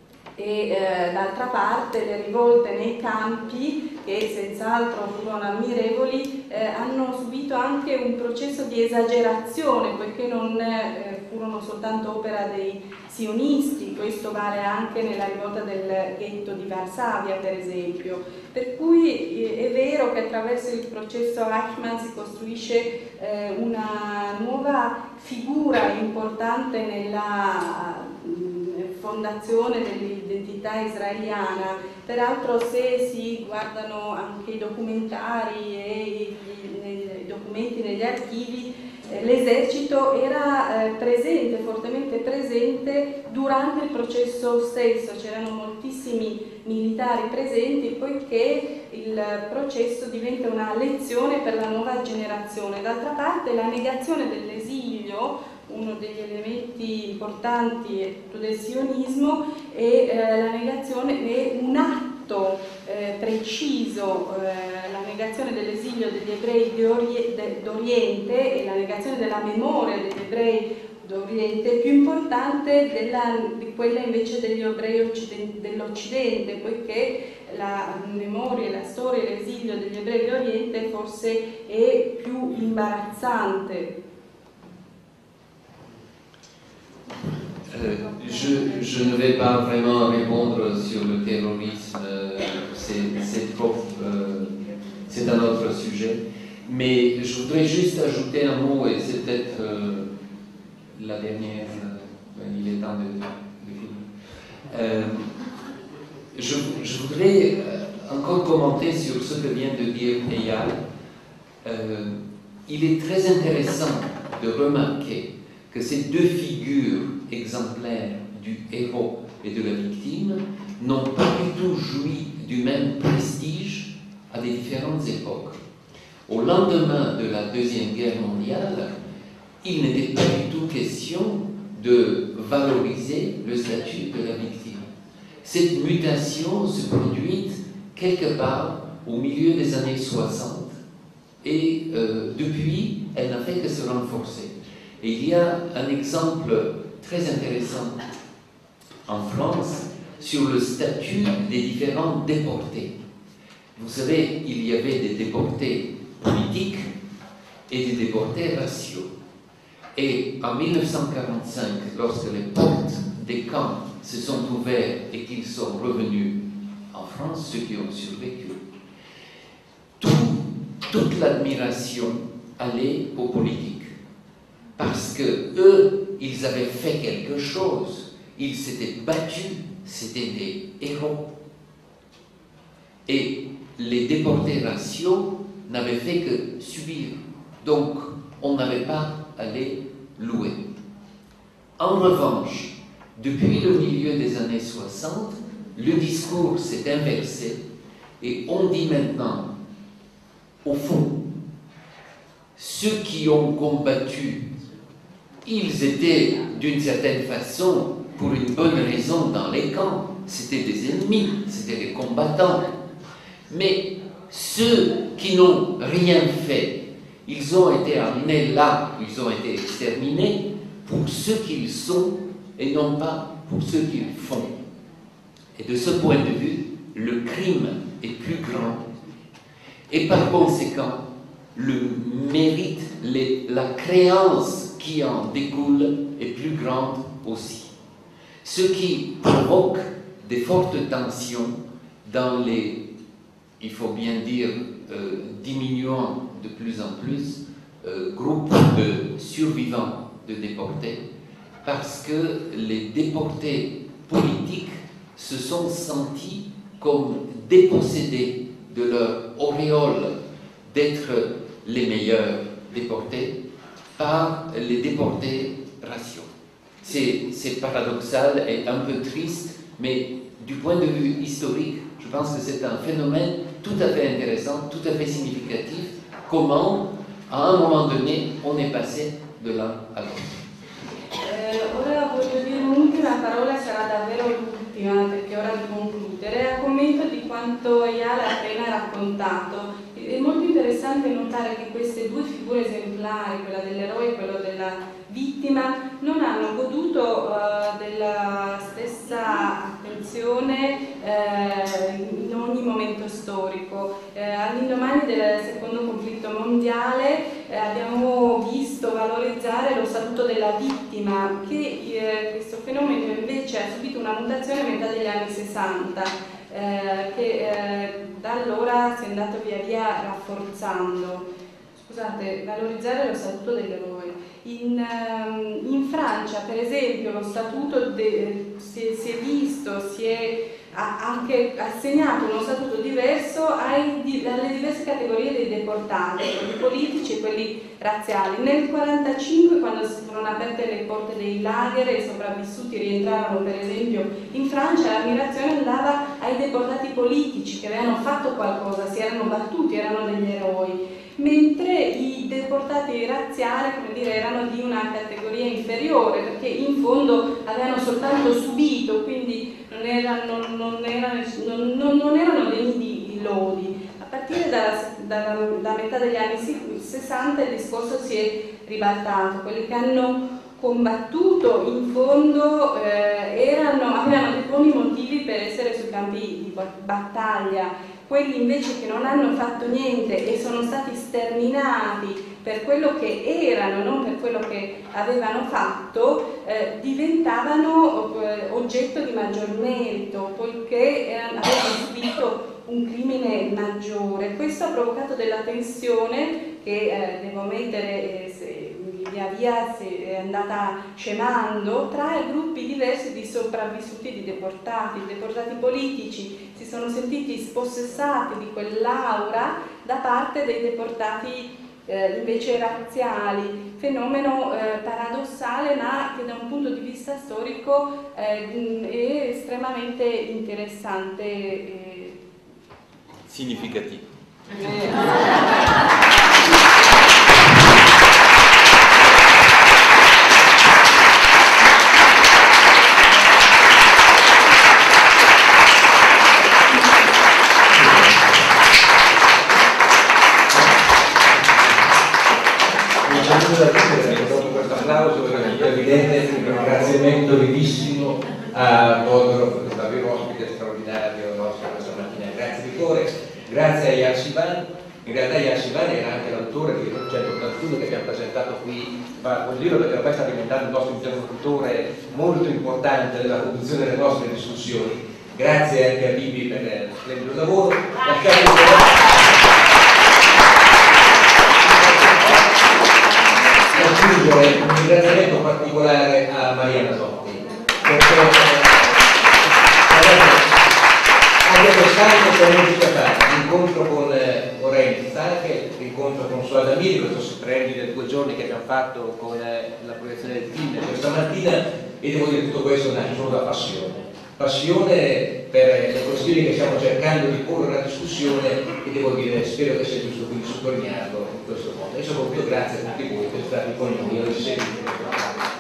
E eh, d'altra parte le rivolte nei campi, che senz'altro furono ammirevoli, eh, hanno subito anche un processo di esagerazione, poiché non eh, furono soltanto opera dei sionisti, questo vale anche nella rivolta del ghetto di Varsavia per esempio, per cui eh, è vero che attraverso il processo Eichmann si costruisce eh, una nuova figura importante nella fondazione dell'identità israeliana. Peraltro, se si guardano anche i documentari e i, i documenti negli archivi, eh, l'esercito era eh, presente, fortemente presente durante il processo stesso, c'erano moltissimi militari presenti, poiché il processo diventa una lezione per la nuova generazione. D'altra parte, la negazione dell'esilio, uno degli elementi importanti del sionismo, è eh, la negazione, è un atto eh, preciso, eh, la negazione dell'esilio degli ebrei d'Oriente e la negazione della memoria degli ebrei d'Oriente, più importante della, di quella invece degli ebrei dell'Occidente, poiché la memoria, la storia e l'esilio degli ebrei d'Oriente forse è più imbarazzante. Euh, je, je ne vais pas vraiment répondre sur le terrorisme, euh, c'est trop, euh, c'est un autre sujet, mais je voudrais juste ajouter un mot, et c'est peut-être euh, la dernière, euh, il est temps de, de finir. Euh, je, je voudrais encore commenter sur ce que vient de dire Eyal. Euh, il est très intéressant de remarquer que ces deux figures exemplaires du héros et de la victime n'ont pas du tout joui du même prestige à des différentes époques. Au lendemain de la Deuxième Guerre mondiale, il n'était pas du tout question de valoriser le statut de la victime. Cette mutation se produit quelque part au milieu des années soixante et euh, depuis, elle n'a fait que se renforcer. Et il y a un exemple très intéressant en France sur le statut des différents déportés. Vous savez, il y avait des déportés politiques et des déportés raciaux. Et en mille neuf cent quarante-cinq, lorsque les portes des camps se sont ouvertes et qu'ils sont revenus en France, ceux qui ont survécu, tout, toute l'admiration allait aux politiques. Parce que eux, ils avaient fait quelque chose, ils s'étaient battus, c'était des héros. Et les déportés raciaux n'avaient fait que subir, donc on n'avait pas à les louer. En revanche, depuis le milieu des années soixante, le discours s'est inversé et on dit maintenant, au fond, ceux qui ont combattu, ils étaient d'une certaine façon pour une bonne raison dans les camps. C'était des ennemis, c'était des combattants. Mais ceux qui n'ont rien fait, ils ont été amenés là, ils ont été exterminés pour ce qu'ils sont et non pas pour ce qu'ils font. Et de ce point de vue, le crime est plus grand. Et par conséquent, le mérite, les, la créance qui en découle est plus grande aussi. Ce qui provoque des fortes tensions dans les, il faut bien dire, euh, diminuant de plus en plus, euh, groupes de survivants de déportés, parce que les déportés politiques se sont sentis comme dépossédés de leur auréole d'être les meilleurs déportés par les déportés raciaux. C'est paradoxal et un peu triste, mais du point de vue historique, je pense que c'est un phénomène tout à fait intéressant, tout à fait significatif, comment, à un moment donné, on est passé de l'un à l'autre. Eh, ora voglio dire un'ultima parola, sarà davvero l'ultima perché è ora di concludere, a commento di quanto Ayala ha appena raccontato. È molto interessante notare che queste due figure esemplari, quella dell'eroe e quella della vittima, non hanno goduto uh, della stessa attenzione uh, in ogni momento storico. Uh, All'indomani del secondo conflitto mondiale uh, abbiamo visto valorizzare lo statuto della vittima, che uh, questo fenomeno invece ha subito una mutazione a metà degli anni sessanta. Eh, che eh, da allora si è andato via via rafforzando. Scusate, valorizzare lo statuto dell'eroe. In, um, in Francia, per esempio, lo statuto de, si, si è visto, si è ha anche assegnato uno statuto diverso ai, alle diverse categorie dei deportati, quelli politici e quelli razziali. Nel millenovecentoquarantacinque, quando si furono aperte le porte dei lager e i sopravvissuti rientrarono per esempio in Francia, l'ammirazione andava ai deportati politici che avevano fatto qualcosa, si erano battuti, erano degli eroi, mentre i deportati razziali, come dire, erano di una categoria inferiore perché in fondo avevano soltanto subito, quindi non erano, non erano, non, non erano degni di lodi. A partire da, da, da metà degli anni sessanta il discorso si è ribaltato, quelli che hanno combattuto in fondo eh, erano, avevano dei buoni motivi per essere sui campi di battaglia. Quelli invece che non hanno fatto niente e sono stati sterminati per quello che erano, non per quello che avevano fatto, eh, diventavano eh, oggetto di maggior merito, poiché eh, avevano subito un crimine maggiore. Questo ha provocato della tensione che, eh, devo ammettere, eh, se, via via si è andata scemando tra i gruppi diversi di sopravvissuti di deportati. I deportati politici si sono sentiti spossessati di quell'aura da parte dei deportati eh, invece razziali, fenomeno eh, paradossale ma che da un punto di vista storico eh, è estremamente interessante e significativo. Eh. Dopo questo applauso è evidente un ringraziamento vivissimo a Bodro, davvero ospite straordinario nostro questa mattina. Grazie di cuore, grazie a Ayala Sivan. In realtà Ayala Sivan era anche l'autore di centottantuno che abbiamo presentato qui, ma vuol dire perché ormai sta diventando un nostro interlocutore molto importante nella conduzione delle nostre discussioni. Grazie anche a Bibi per lo splendido lavoro. Aggiungere un ringraziamento particolare a Mariana Zotti perché abbiamo stato per musica fatta l'incontro con Orenti Zacche, l'incontro con Suad Amiri, questo splendido due giorni che abbiamo fatto con la proiezione del film questa mattina, e devo dire che tutto questo nasce solo da passione passione per le questioni che stiamo cercando di porre alla discussione, e devo dire, spero che sia giusto quindi sottolinearlo in questo modo. E soprattutto grazie a tutti voi per stare con noi oggi.